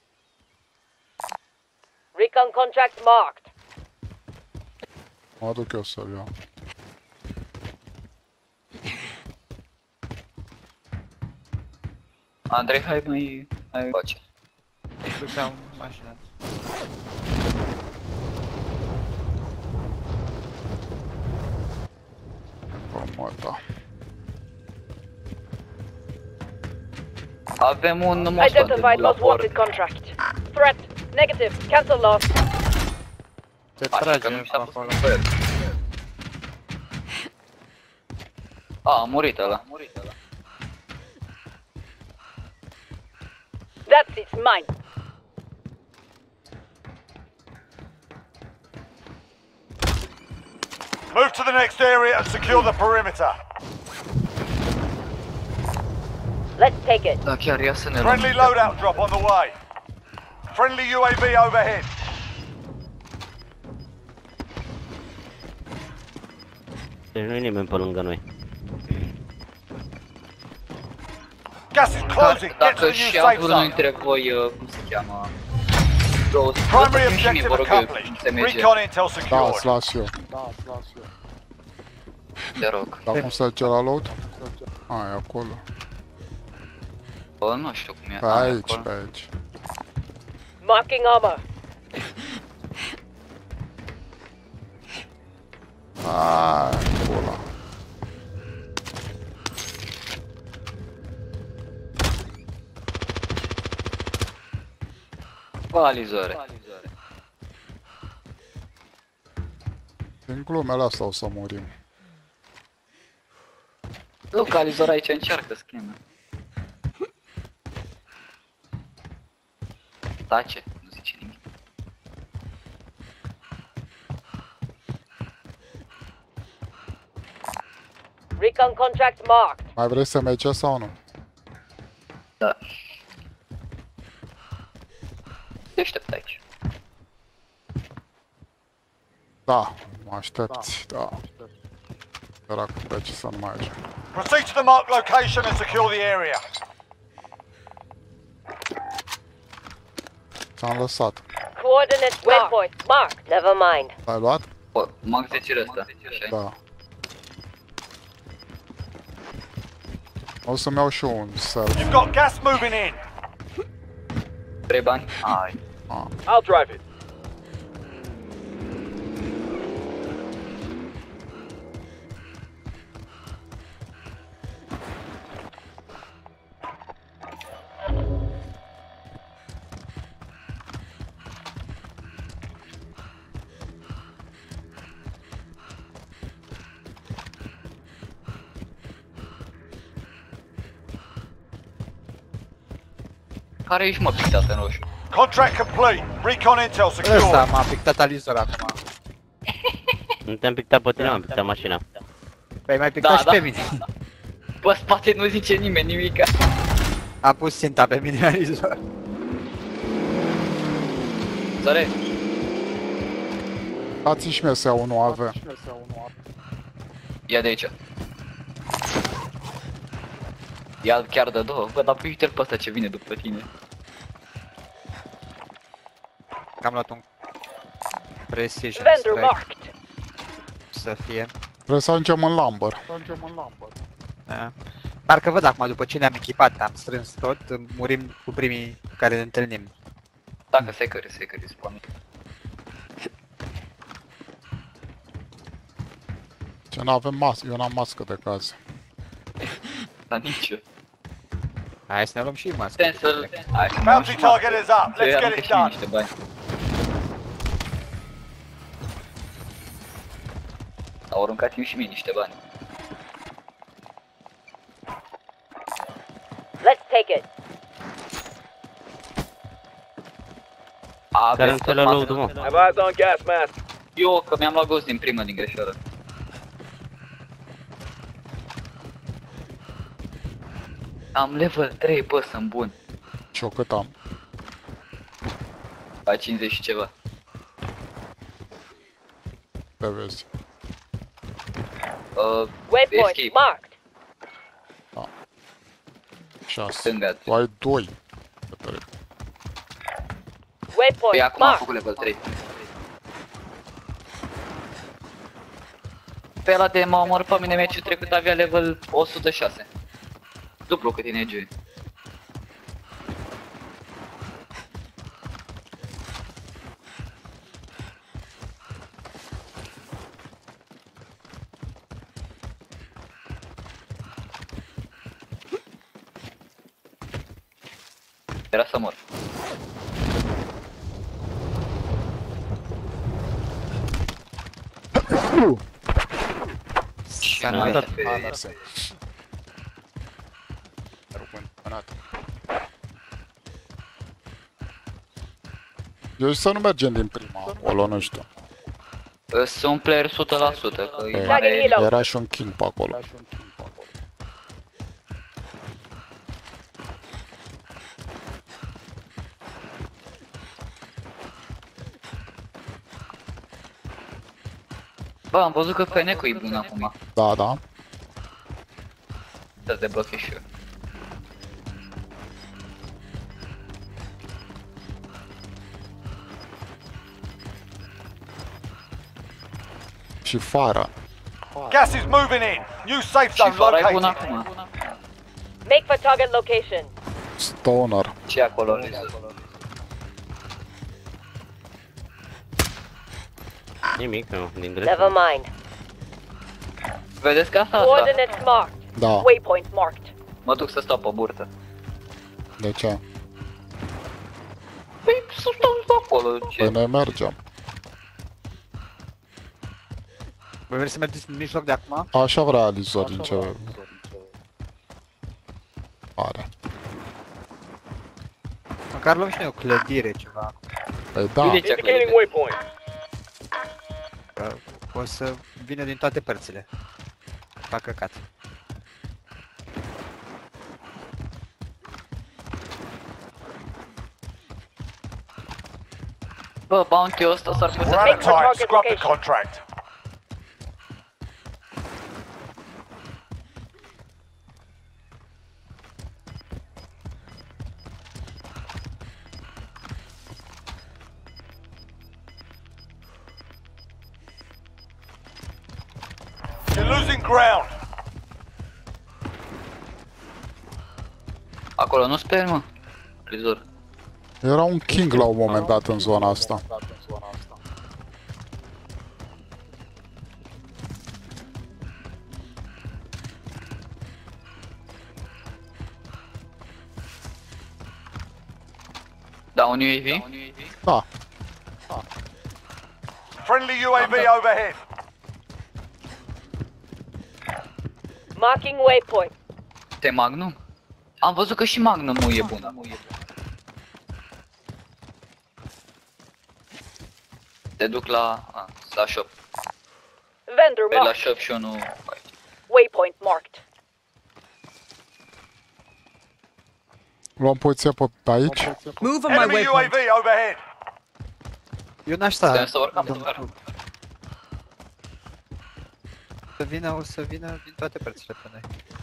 Recon contract marked. Mă duc eu să-l iau. Andrei, hai mai... hai face. Duceam mașina. Mă, da. Avem un most Identified most wanted contract. Threat. Negative. Cancel loss. Se trage acolo. A, a murit ăla. That's it, mine. Move to the next area and secure the perimeter. Let's take it. Da, chiar ia să ne luăm. Friendly loadout drop on the way. Friendly U A V overhead. Deci nu e nimeni pe lângă noi. Gas is closing. Get to Dacă the new și safe am unul zone. dintre voi, uh, cum se cheamă? Două, Primary lăsați-mi și mie, objective vă rog eu, accomplished. S M G. Recon intel Da, secured. îți las eu. Da, îți las eu. Te rog. Dar cum se duce la load? A, e acolo. Bă, nu știu cum e. Pe aici, pe aici. Marking armor. Aaa, pula. Balizare. Din glumele astea o să murim. Localizarea aici încearcă scheme. Tace, nu zice nimic. Recon contract marked. Mai vrei să merge sau nu? Da. Te aștept aici. Da, mă aștepți, da. Săracu, pe ce să nu mai ajung. Proceed to the marked location and secure the area. Ți-am lăsat. Coordinates waypoint marked. Never mind. L-ai luat? Bă, mag zece ăsta, așa. Da. O să-mi iau și eu un self. You've got gas moving in. Trei bani? Hai. Ah. I'll drive it. Care ești mă pictat în roșu? Contract complete. Recon intel Ăsta secured. m-a pictat alizor acum. Nu te-am pictat pe tine, am pictat mașina. Păi mai picat Da, și da. pe mine. Pe spate nu zice nimeni nimica. Am pus ținta pe mine, Arizor. Zare, Dați-mi și mie să iau unu A V. ia de aici. Ia chiar de două. Bă, dar uite-l pe ăsta ce vine după tine. Am luat un Precision Vendor Strike. marked. Să fie. Trebuie să ajungem în Lumber. Da. Parcă văd acum, după ce ne-am echipat, am strâns tot, murim cu primii cu care ne întâlnim. Dacă se cări, se cări, spune. Ce n-avem mască, eu n-am mască de caz. Dar nici eu. Hai să ne luăm și mască. Putem să-l... Hai să Bounty target is up. să-i Let's get aruncă it și mie done. niște bani. Au aruncat și mie niște bani. Let's take it. A, Care vezi înțeleg tot load-ul, mă? masă. Have eyes on gas mask. Eu, că mi-am luat ghost din prima din greșeală. Am level trei, bă, sunt bun. Și eu cât am? La cincizeci și ceva. Te vezi. Uh, Waypoint escape. marked. șase. Stânga. Tu ai doi. Păi Waypoint acum am marked. făcut level trei. Pe ăla de m-a omorât pe mine meciul trecut, avea level o sută șase. Duplu cât e G. Era să mor. Și am am dat pe... Eu zic să nu mergem din prima acolo, nu știu. Sunt player o sută la sută, că e E, mare... era și un king pe acolo. Bă, am văzut că Feneco e bun acum. Da, da. Să deblochezi și eu. Și Fara. Gas is moving in. New safe Și zone fara e bun located. acum. Make for target location. Stoner. Ce acolo, Riză? Nimic, nu, din Never drept. mind. Vedeți că asta asta? Coordinates marked. Da. Waypoint marked. Mă duc să stau pe burtă. De ce? Păi să stau acolo, Păi ce? noi mergem. Voi vreți să mergeți în mijloc de acum? Așa vrea Alizor din ce pare. Măcar luăm și noi o clădire, ceva. Păi da. Indicating waypoint. Că o să vină din toate părțile. Fac căcat. Bă, bounty-ul ăsta s-ar We're putea out of Make for time. target Scrub the location. contract. You're losing ground. Acolo nu sper, mă. Rizor. Era un king la un moment dat în zona asta. Da, un U A V? Da. Friendly U A V overhead. Marking waypoint. Te Magnum? Am văzut că și Magnum e bună. Te duc la... A, la shop. Vendor Pe la marked. shop și eu nu... Waypoint marked. Luăm poziție pe aici. Move on my Enemy U A V waypoint. overhead. Eu n-aș sta. Putem să urcăm pe doar. Să vină, o să vină din toate părțile pe noi.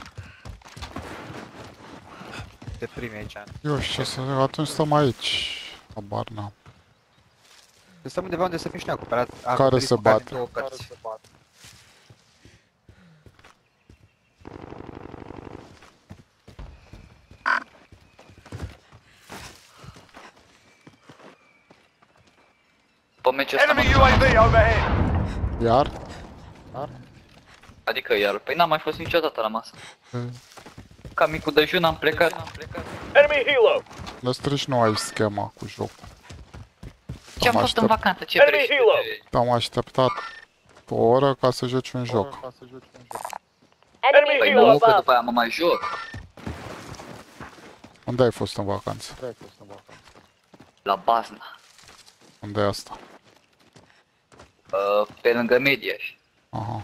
Te primi aici. Eu știu ce să... Atunci stăm aici. Habar n-am. Să stăm undeva unde să fim și noi acoperat. Care se bate? Două părți. Pe meciul ăsta Enemy U A V overhead. Iar? Adică iar, păi n-am mai fost niciodată la masă. Ca micul dejun am plecat. Enemy helo. Le strici nu ai schema cu jocul. Ce-am Am fost în aștept- vacanță, ce vrei? Am așteptat o oră ca să joci un joc. Enemy Păi helo nu, că above. după aia mă mai joc. Unde ai fost în vacanță? La Bazna. Unde e asta? Uh, pe lângă Mediaș. Aha.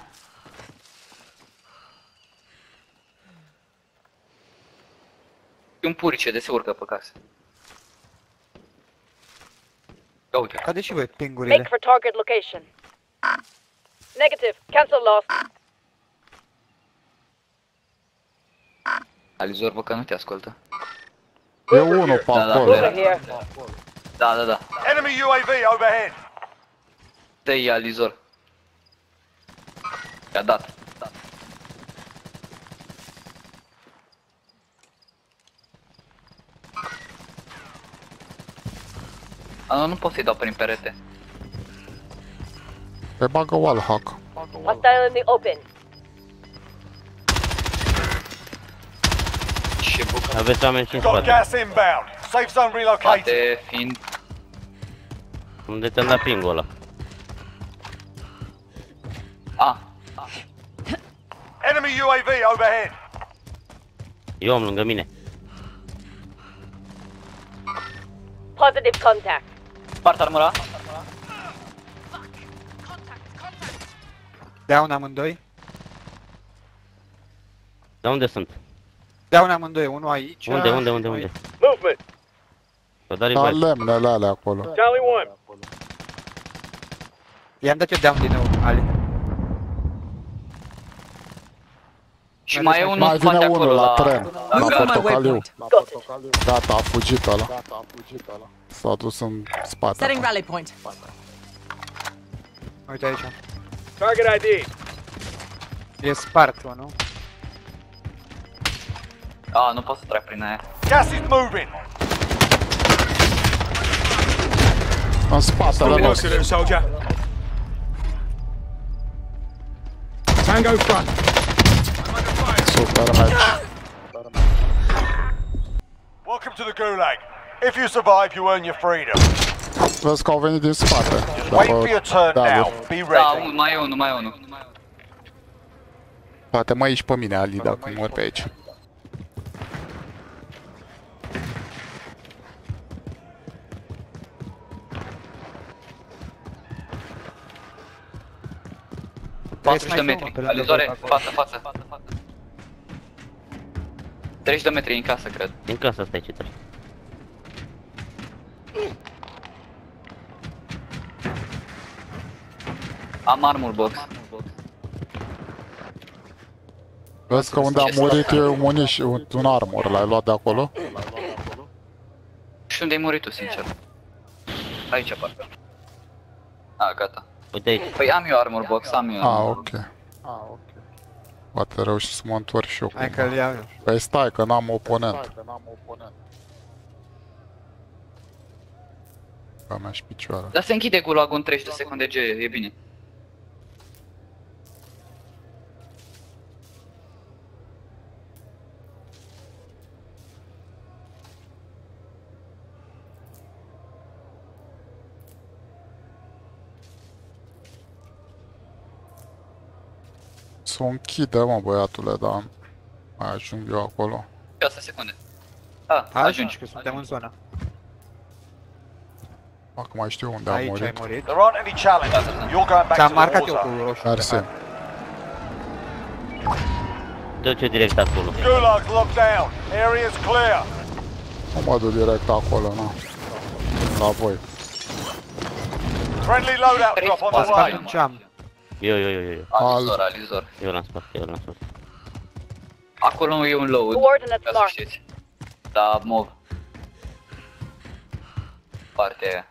Și un purice de se urcă pe casă. Ia uite. Cade și voi pingurile. Make for target location. Negative. Cancel loss. Alizor, vă că nu te ascultă. E unul pe Da, da, acolo. Over here. Da, da, da. Enemy U A V overhead. Te-i Alizor. I-a dat. Da. A, nu, nu pot să-i dau prin perete. Pe bagă wallhack. Hostile in the open. Ce bucă. Aveți oameni și în Got spate. gas inbound. Safe zone relocated. Poate fiind... Unde te-am dat pingul ăla? A, Enemy U A V overhead. Eu am lângă mine. Positive contact. spart armura. Down amândoi. Dar unde sunt? Down amândoi, unul aici. Unde, unde, unde, unde? Movement. Vă dau Da, revive. lemnele alea acolo. Charlie one. I-am dat eu down din nou, Ali. Și mai e unul Mai în spate vine unul acolo la la... tren. La Move on my portocaliu. waypoint. Gata, a fugit ăla. S-a dus în spate. Setting rally point. Uite aici. Target I D. E spart unul. A, nu pot să trec prin aia. Gas is moving. În spatele nostru. soldier. Tango front. Super match. Welcome to the Gulag. If you survive, you earn your freedom. Vezi că au venit din spate. Wait for your turn da, now. Be Da, ready. un, mai e unul, mai e unul. Poate mă ieși pe mine, Ali, dacă mor pe aici. patruzeci de metri. Alizoare, față, față. treizeci de metri în casă, cred. Din casa asta e ce treci. Am armor box. Vezi că unde a murit e un muniș, un, un armor, l-ai luat de acolo? Și unde ai murit tu, sincer? Aici, parcă. A, gata. Uite aici. Păi am eu armor box, am eu. Ah, ok. Ah, ok. Poate reuși să mă întorc și eu. Hai că-l iau eu. Păi stai, că n-am oponent. Ca mea și picioară. Dar se închide gulagul în treizeci de secunde, G, e bine. Să o închide, mă, băiatule, dar mai ajung eu acolo. șase secunde. A, Hai, ajungi. că suntem în zona. Acum mai știu unde am Aici ai murit. murit. There aren't any challenges. You're going back Ți-am to the marcat war eu zone. cu roșu. Mersi. te duce direct acolo. Gulag's locked down. Area's clear. Nu mă duc direct acolo, na. La voi. Friendly loadout drop on the way. Ce am? Eu, eu, eu, eu. Alizor, alizor. Eu l-am spart, eu l-am spart. Acolo e un load. Coordinates Ca să marked. știți. Da, mov. Partea aia.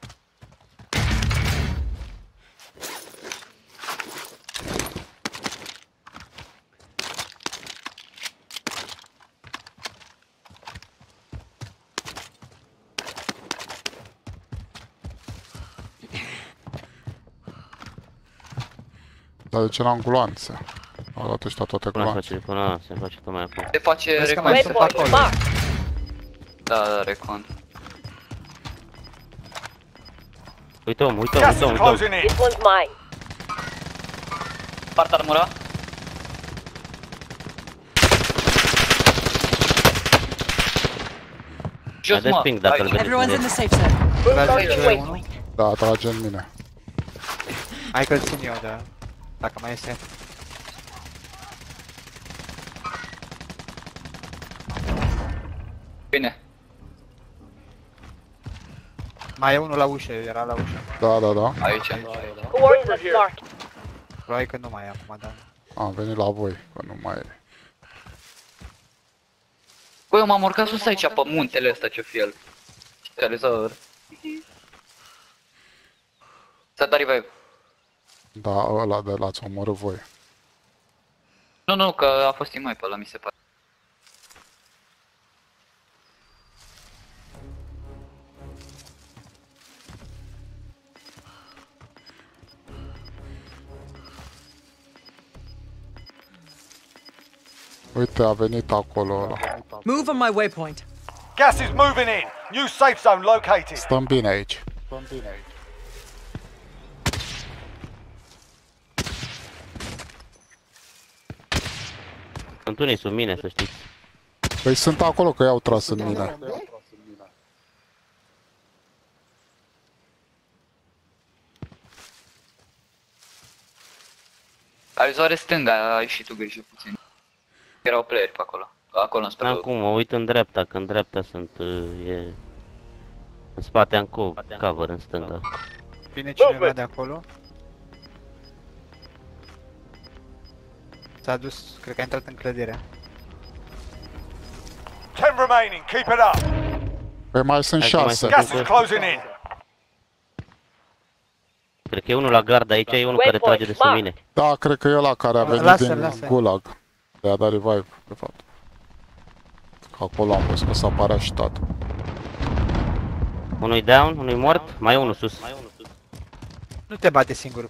Dar de ce n-am gloanțe? Au dat ăștia toate Până gloanțe. face, până se face tot mai acum. Se face Vezi că recon. mai sunt acolo. Da, da, recon. Uite om, uite om, Gas uite is om, uite om. closing in. This one's mine. Part armura. Jos, Mai dă mă. ping dacă îl Aici. Everyone's in the vedeți. safe zone. Trage unul. Da, trage în mine. Hai că-l țin eu, da. Dacă mai este. Bine. Mai e unul la ușă, era la ușă. Da, da, da. Aici. Coordinates marked. Probabil că nu mai e acum, da. Am venit la voi, că nu mai e. Băi, eu m-am urcat sus aici pe muntele ăsta, ce fi el. Realizor. S-a dat revive. Da, ăla de l-ați omorât voi. Nu, nu, că a fost mai pe ăla, mi se pare. Uite, a venit acolo ăla. Move on my waypoint. Gas is moving in. New safe zone located. Stăm bine aici. Stăm bine aici. Sunt unii sub mine, să știți. Păi sunt acolo că i-au tras în mine. Alizoare stânga, ai și tu grijă puțin. Erau playeri pe acolo. Acolo înspre Acum mă uit în dreapta, că în dreapta sunt, uh, e... În spate am co cover în stânga. Vine cineva de acolo. S-a dus, cred că a intrat în clădire. Ten remaining. Keep it up. Păi mai sunt Hai că mai șase. sunt Gas is closing in. Cred că e unul la gard aici, e unul care trage de sub mine. Da, cred că e ăla care a venit Lasă, din lasă. Gulag. De-a dat revive, de fapt. Că acolo am văzut că s-a parașutat. Unul-i down, unul-i mort, mai e unul sus. Nu te bate singur.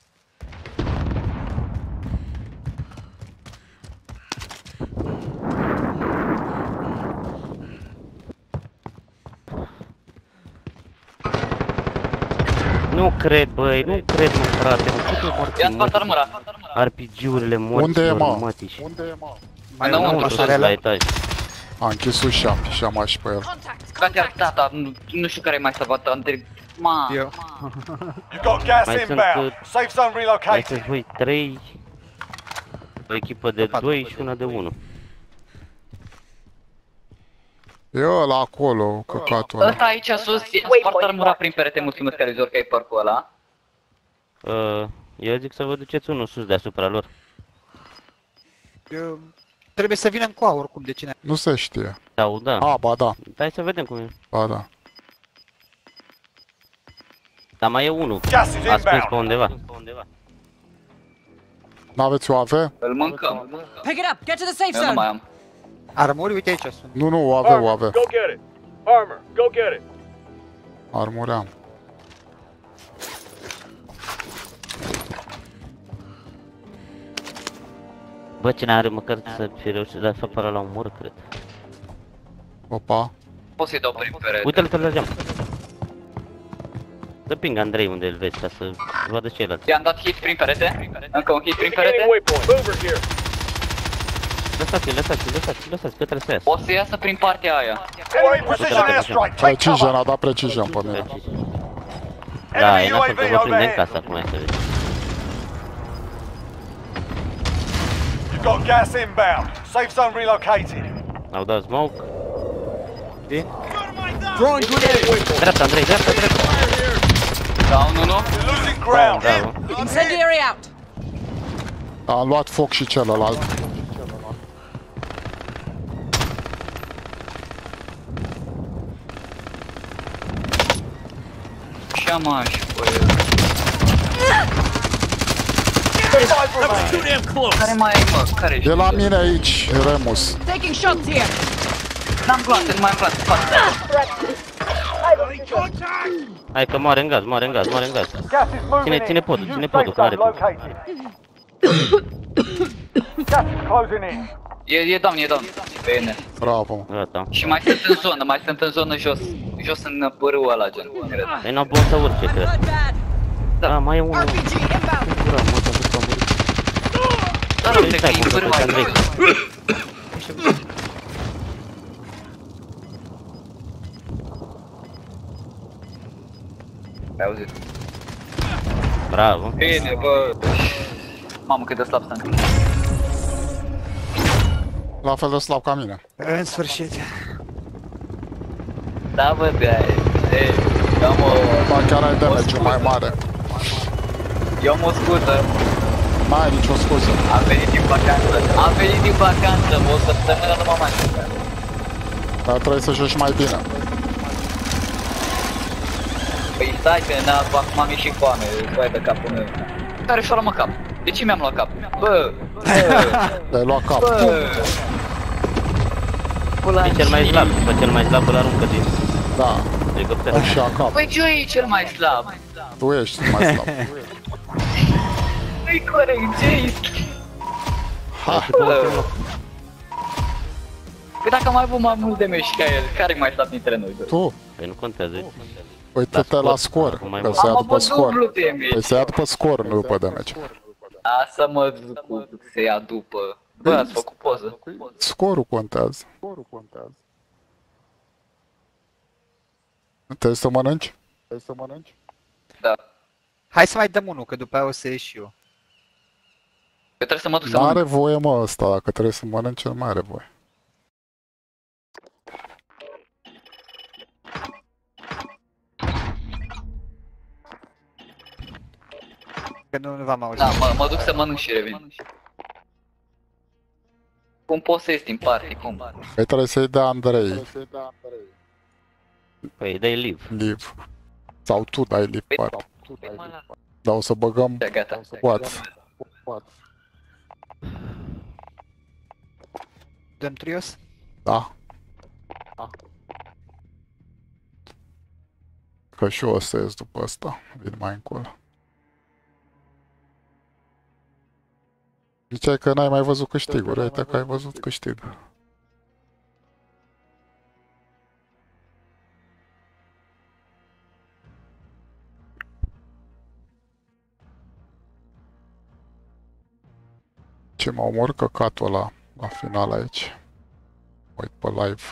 Nu cred, băi, nu cred, mă, frate, mă, câte morți Ia-ți part armura. R P G-urile morți. Unde e, mă? mătiși. Unde e, mă? Mai e Înăuntru, unul Unul sus, pasarela. la etaj. A închis ușa și am și pe el. Frate, tata, nu, nu știu care e mai salvat, am direct... Ma, Eu. You've got gas Mai sunt, inbound. uh, Safe zone Mai relocated. sunt voi trei, o echipă de doi și una de unu. E ăla acolo, căcatul ăla. ăsta aici sus, spart armura prin perete, mulțumesc Alizor că ai parcul ăla. Uh, eu zic să vă duceți unul sus deasupra lor. Eu... Trebuie să vină în coa oricum de cine. Nu se știe. Sau da. A, ba da, Hai să vedem cum e. ba da. Dar mai e unul, Gas is ascuns inbound. pe undeva. N-aveți O A V? Îl mâncăm. Pick it up. Get to the safe Eu nu zone. mai am. Armuri, uite aici sunt. Nu, nu, O A V, O A V. Go get it. Armor, go get it. Armuream. Bă, cine are măcar să fi reușit, dar să apară la un mur, cred. Opa. Pot să-i dau prin perete. Uite-l pe la geam. Să ping Andrei unde îl vezi, ca să vadă ceilalți. I-am dat hit prin perete. Încă un hit prin perete. Indicating waypoint. Over here. Lăsați-l, lăsați-l, lăsați-l, lăsați-l, că trebuie să iasă. O să iasă prin partea aia. Enemy precision airstrike. Take Precision, cover. a dat precision pe mine. Da, e Enemy nasol că U A V vă prinde în overhead. casă acum, ia să vezi. You've Got gas inbound. Safe zone relocated. Au dat smoke. Throwing grenade. Dreapta, Andrei, dreapta, dreapta. Down unul. You're losing ground. Bravo. Incendiary out. Am luat foc și celălalt. Ce maș, băi. Care mai ai, mă? Care ești? E la mine aici, Remus. Taking shots here. N-am plante, nu mai am plante. Fac. Hai că moare în gaz, moare în gaz, moare în gaz. Ține, ține podul, ține podul, că are pod. Gas is closing in. E, e down, e down. Bine. Bravo. Gata. Și mai sunt în zonă, mai sunt în zonă jos. Jos în pârâul ăla, gen. Ei n-au bun să urce, cred. Da, mai e unul. R P G inbound. Ura, mă, s-a făcut, am murit. Da, nu, cred că e pârâul aici. Ai auzit? Bravo. Bine, bă. Mamă, cât de slab sunt. La fel de slab ca mine. În sfârșit. Da, bă, de-aia. Ei, eu am o... Ba, chiar ai damage mai mare. Eu am o scuză. Mai ai nicio scuză. Am venit din vacanță. Am venit din vacanță, o săptămână nu mă mai jucat. Dar trebuie să joci mai bine. Păi stai că n-a, acum am ieșit foame, băi de capul meu. Care și-o luat mă cap? De ce mi-am luat cap? Bă, bă, Te-ai luat cap. bă. E cel mai slab, după cel mai slab îl aruncă din Da. elicopter. Ai și a cap. Păi Joe e cel mai slab. Tu ești mai slab. Nu-i corect, Jay. Bă. Păi dacă am mai avut mai mult de meși ca el, care e mai slab dintre noi? Tu? Păi nu contează. Uite-te la scor. Că se ia Am după avut scor. dublu damage. Păi se ia după scor, nu după damage. Asta mă zic cu se ia după. Bă, ați făcut poză. Scorul contează. Scorul contează. Trebuie să mănânci? Trebuie să mănânci? Da. Hai să mai dăm unul, că după aia o să ieși și eu. Că trebuie să mă duc să N-are mănânc. voie, mă, ăsta. Dacă trebuie să mănânci, nu mai are voie. Că nu, nu v-am auzit. Da, mă, mă duc să mănânc și revin. Cum poți să ieși din party, cum? Păi trebuie să-i dea Andrei. Păi dai live. Live. Sau tu dai live party. Dar o să băgăm Da, gata. squads. Dăm trios? Da. Că și eu o să ies după asta. Vin mai încolo. Ziceai că n-ai mai văzut câștiguri. Uite că ai văzut câștig. Ce mă omor căcatul ăla la final aici. Uit pe live.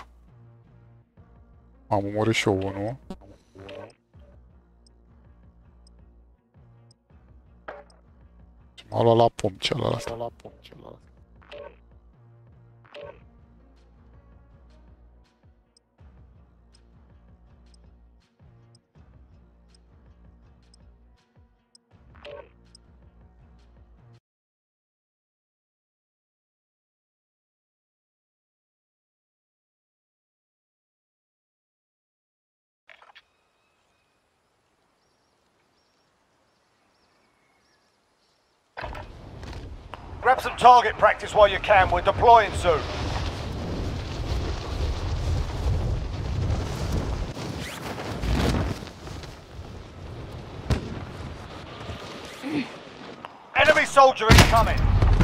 Am omorât și eu unul. Și m-a luat la pumn celălalt. Grab some target practice while you can. We're deploying soon. Enemy soldier incoming.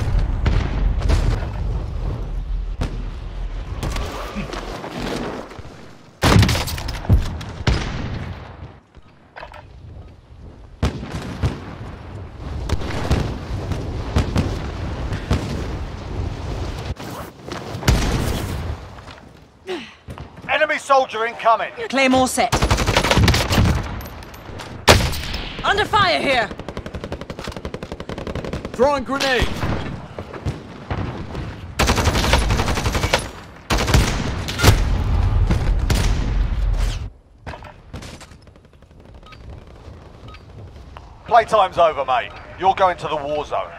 Enemy soldier incoming. Claymore set. Under fire here. Throwing grenade. Playtime's over, mate. You're going to the war zone.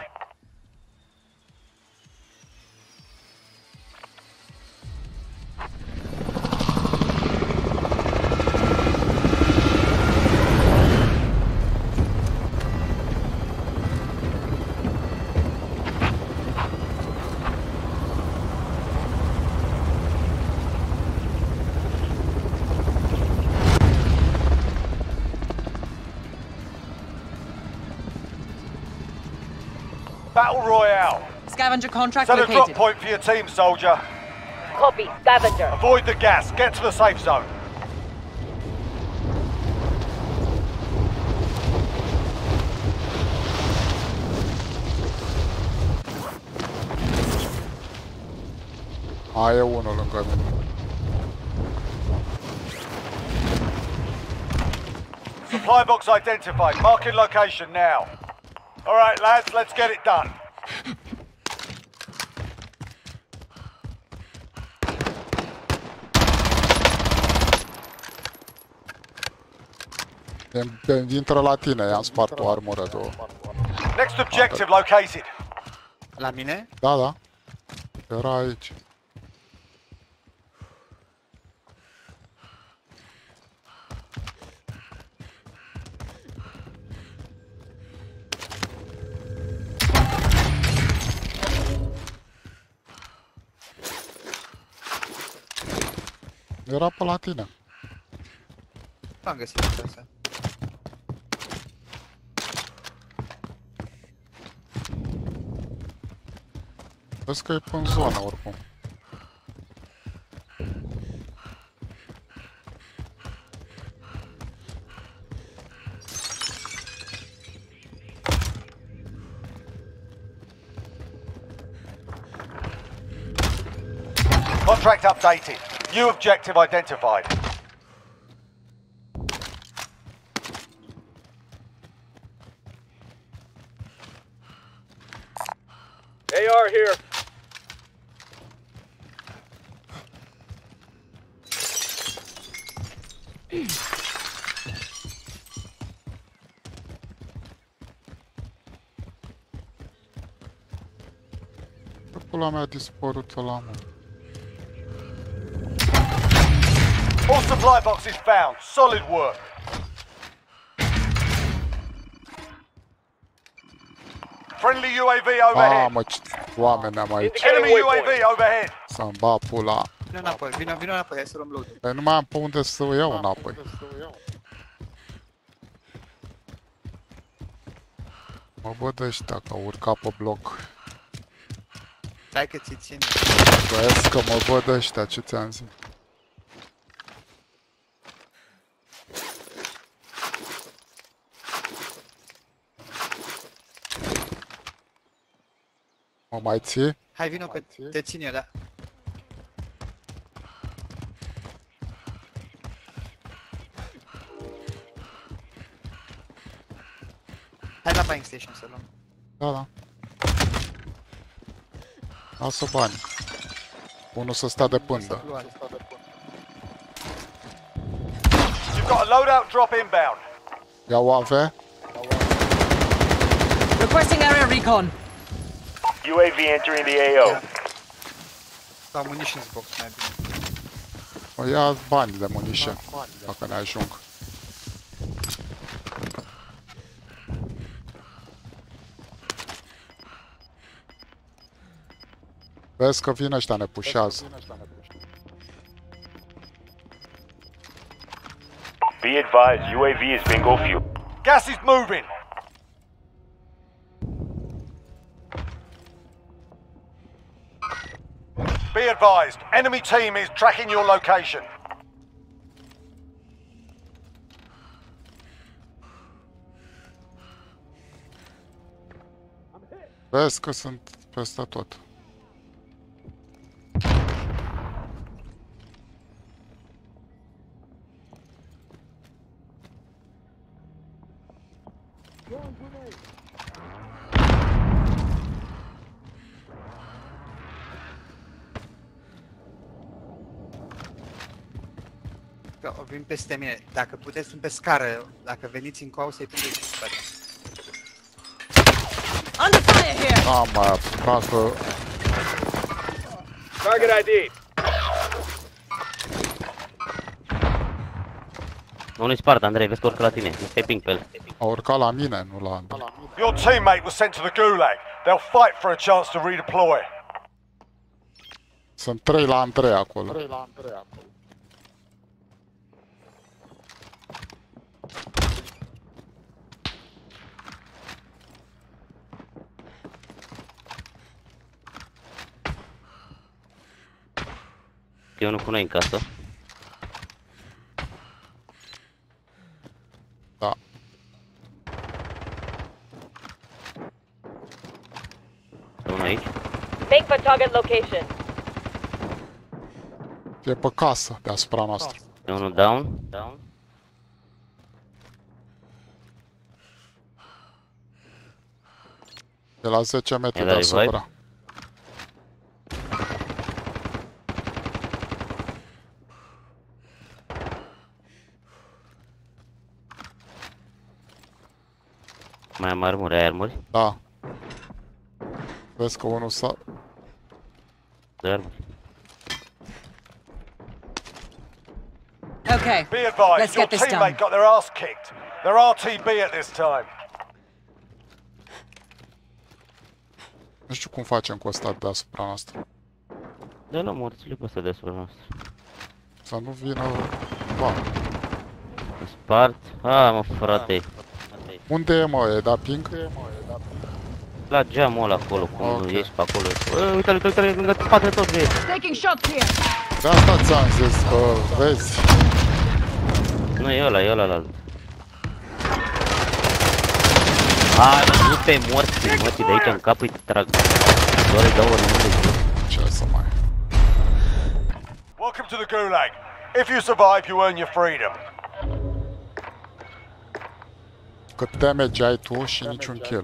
Battle Royale. Scavenger contract Set a located. drop point for your team, soldier. Copy, scavenger. Avoid the gas. Get to the safe zone. Mai e unul lângă mine. Supply box identified. Marking location now. Alright, lads, let's get it done. Intră la tine, i-am spart o armură, două. Next objective located. La mine? Da, da. Era aici. Era pe la tine. L-am găsit asta. Vezi că e pe în zonă oricum. Contract updated. New objective identified. A R here. Pula mea a dispărut ăla, mă. All supply boxes found. Solid work. Friendly U A V overhead. Mamă, ce oameni am aici. Enemy U A V overhead. Să-mi ba pula. Vino înapoi, vino, vino înapoi, hai să luăm load-ul. Păi nu mai am pe unde să o iau înapoi. Mă văd ăștia că au urcat pe bloc. Stai că ți ține. Băiesc că mă văd ăștia, ce ți-am zis? Mă mai ții? Hai, vino că te țin eu, da. Hai la buying station să luăm. Da, da. Lasă bani. Unul să stea de pândă. You've got a loadout drop inbound. Iau A V. Requesting area recon. U A V entering the A O. Sau munitions box mai bine. O ia bani de munition, dacă ne ajung. Vezi că vine ăștia, ne pușează. Be advised, U A V is bingo fuel. Gas is moving. Be advised, enemy team is tracking your location. Vezi că sunt peste tot. Că o vin peste mine. Dacă puteți, sunt pe scară. Dacă veniți în coau, să-i prindeți în spate. Under fire here. Am mai apucat că... Target I D. Nu-i spart, Andrei, vezi că urcă la tine. Este ping pe el. A urcat la mine, nu la Andrei. Your teammate was sent to the Gulag. They'll fight for a chance to redeploy. Sunt trei la Andrei acolo. E unul cu noi în casă. Da. E unul aici. Make for target location. E pe casă, deasupra noastră. E unul down. Down. E la zece metri E la deasupra. revive? Mai am armuri, ai armuri? Da. Vezi că unul s-a... De armuri. Okay, Be advised, let's your get this teammate done. got their ass kicked. They're R T B at this time. Nu știu cum facem cu ăsta deasupra noastră. Da, la morțile pe ăsta deasupra noastră. Să nu vină... Ba. Spart. Ah, mă, frate. Unde e, mă? E da ping? La geamul ăla acolo, cum Ok. ești pe acolo. Bă, uite-l, uite-l, lângă spatele tot, vezi. Taking shots here. De asta ți-am zis că, vezi? Nu, e ăla, e ăla, ăla. Hai, mă, nu te morți, mă, de aici în cap îi trag. Doar îi dau ori nu. Ce să mai... Welcome to the Gulag. If you survive, you earn your freedom. Cât damage ai tu și niciun kill.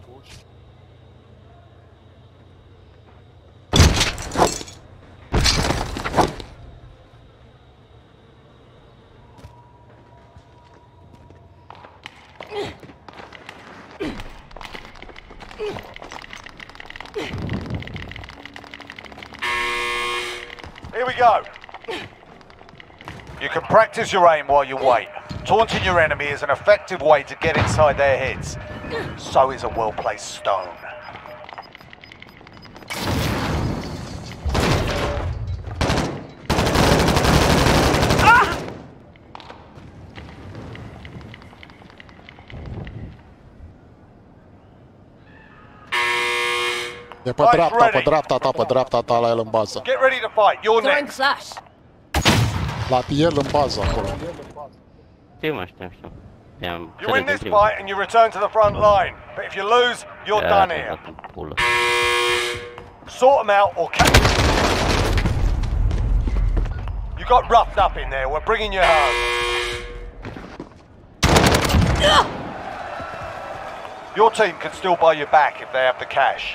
Here we go. You can practice your aim while you wait. Taunting your enemy is an effective way to get inside their heads. So is a well-placed stone. E pe dreapta, pe dreapta ta, pe dreapta ta la el în bază. Get ready to fight. You're Throwing next. flash. La el în bază acolo. Știu, mă, știu, știu. You win this fight and you return to the front line. But if you lose, you're done here. Sort them out or catch. You got roughed up in there. We're bringing you home. Your team can still buy you back if they have the cash.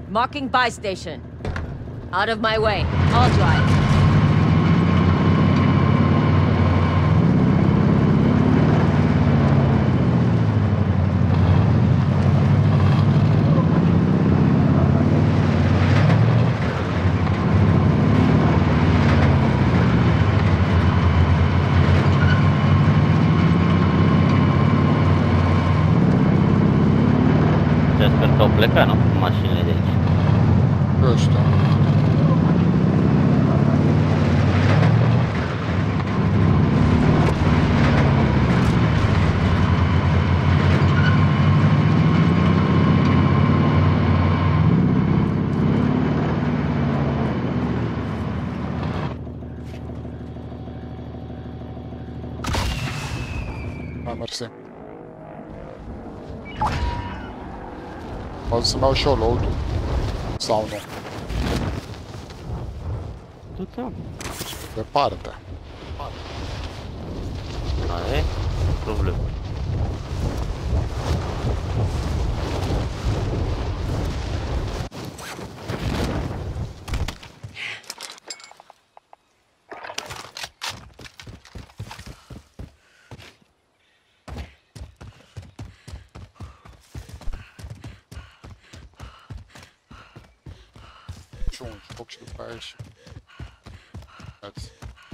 Marking buy station. Out of my way. I'll drive. Sper că au plecat, nu? Cu mașinile de aici. Nu știu. Da, mersi. O să-mi iau și eu load-ul. Sau nu? Du-te. Departe. Are problemă. Și un foc și după aia și... Mersi.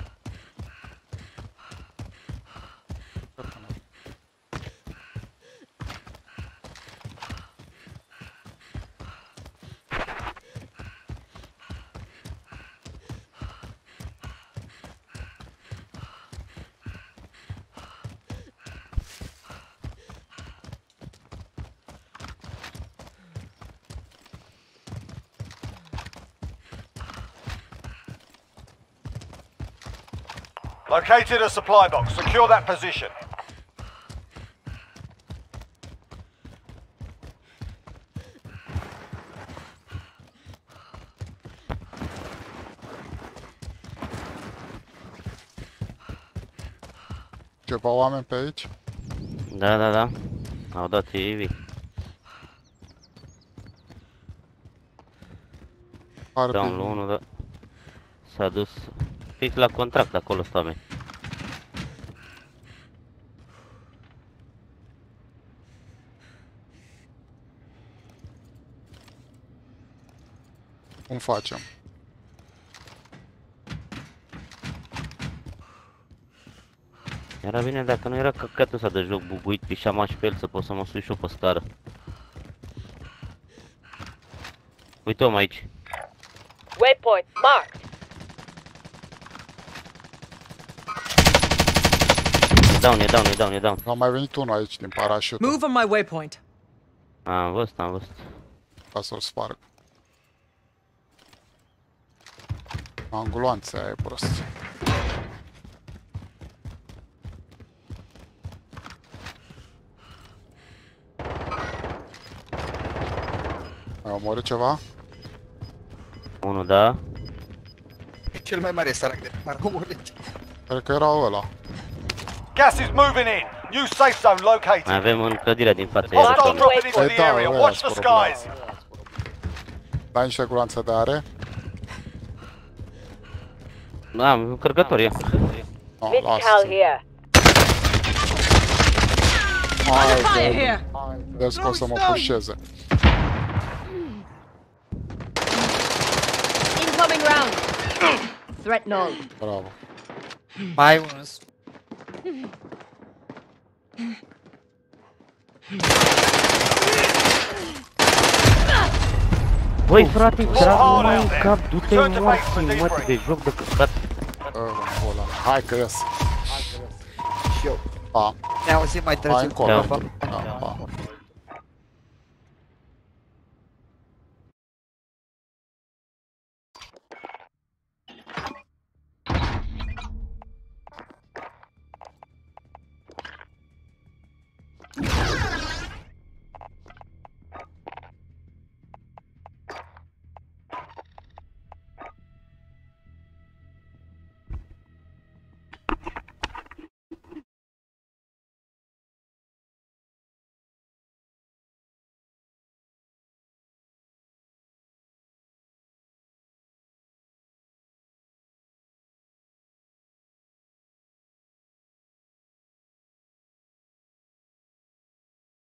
Located a supply box. Secure that position. Ceva oameni pe aici? Da, da, da. Au dat ei. Downul unu, da. S-a dus fix la contract, acolo stau oameni. Cum facem? Era bine dacă nu era căcatul ăsta de joc buguit, pișam și pe el să pot să mă sui și eu pe scară. Uite-o aici. Waypoint marked. E down, e down, e down, e down. A mai venit unul aici din parașut. Move on my waypoint. Am văzut, am văzut. Ca să-l sparg. Angulanța aia e prost. Ai omorât ceva? Unul, da. Cel mai mare sărac de m-a omorât. Cred că era ăla. Gas is moving in. New safe zone located. Mai avem în clădirea din fața Hostile iarăși. dropping into the Da, area. ăla Watch sunt the problema. skies. Dai niște gulanțe de are? Da, am încărcător, ia. No, Mid-cal here. Hai, de... Vezi că o să mă pușeze. Incoming round. Threat null. Bravo. Mai unul. Băi, frate, trag numai în cap, du-te în morții, mă, de joc de căcat. Hai că ies. Și eu. Pa. Ne auzim mai târziu. Hai încolo. Pa, pa. Da.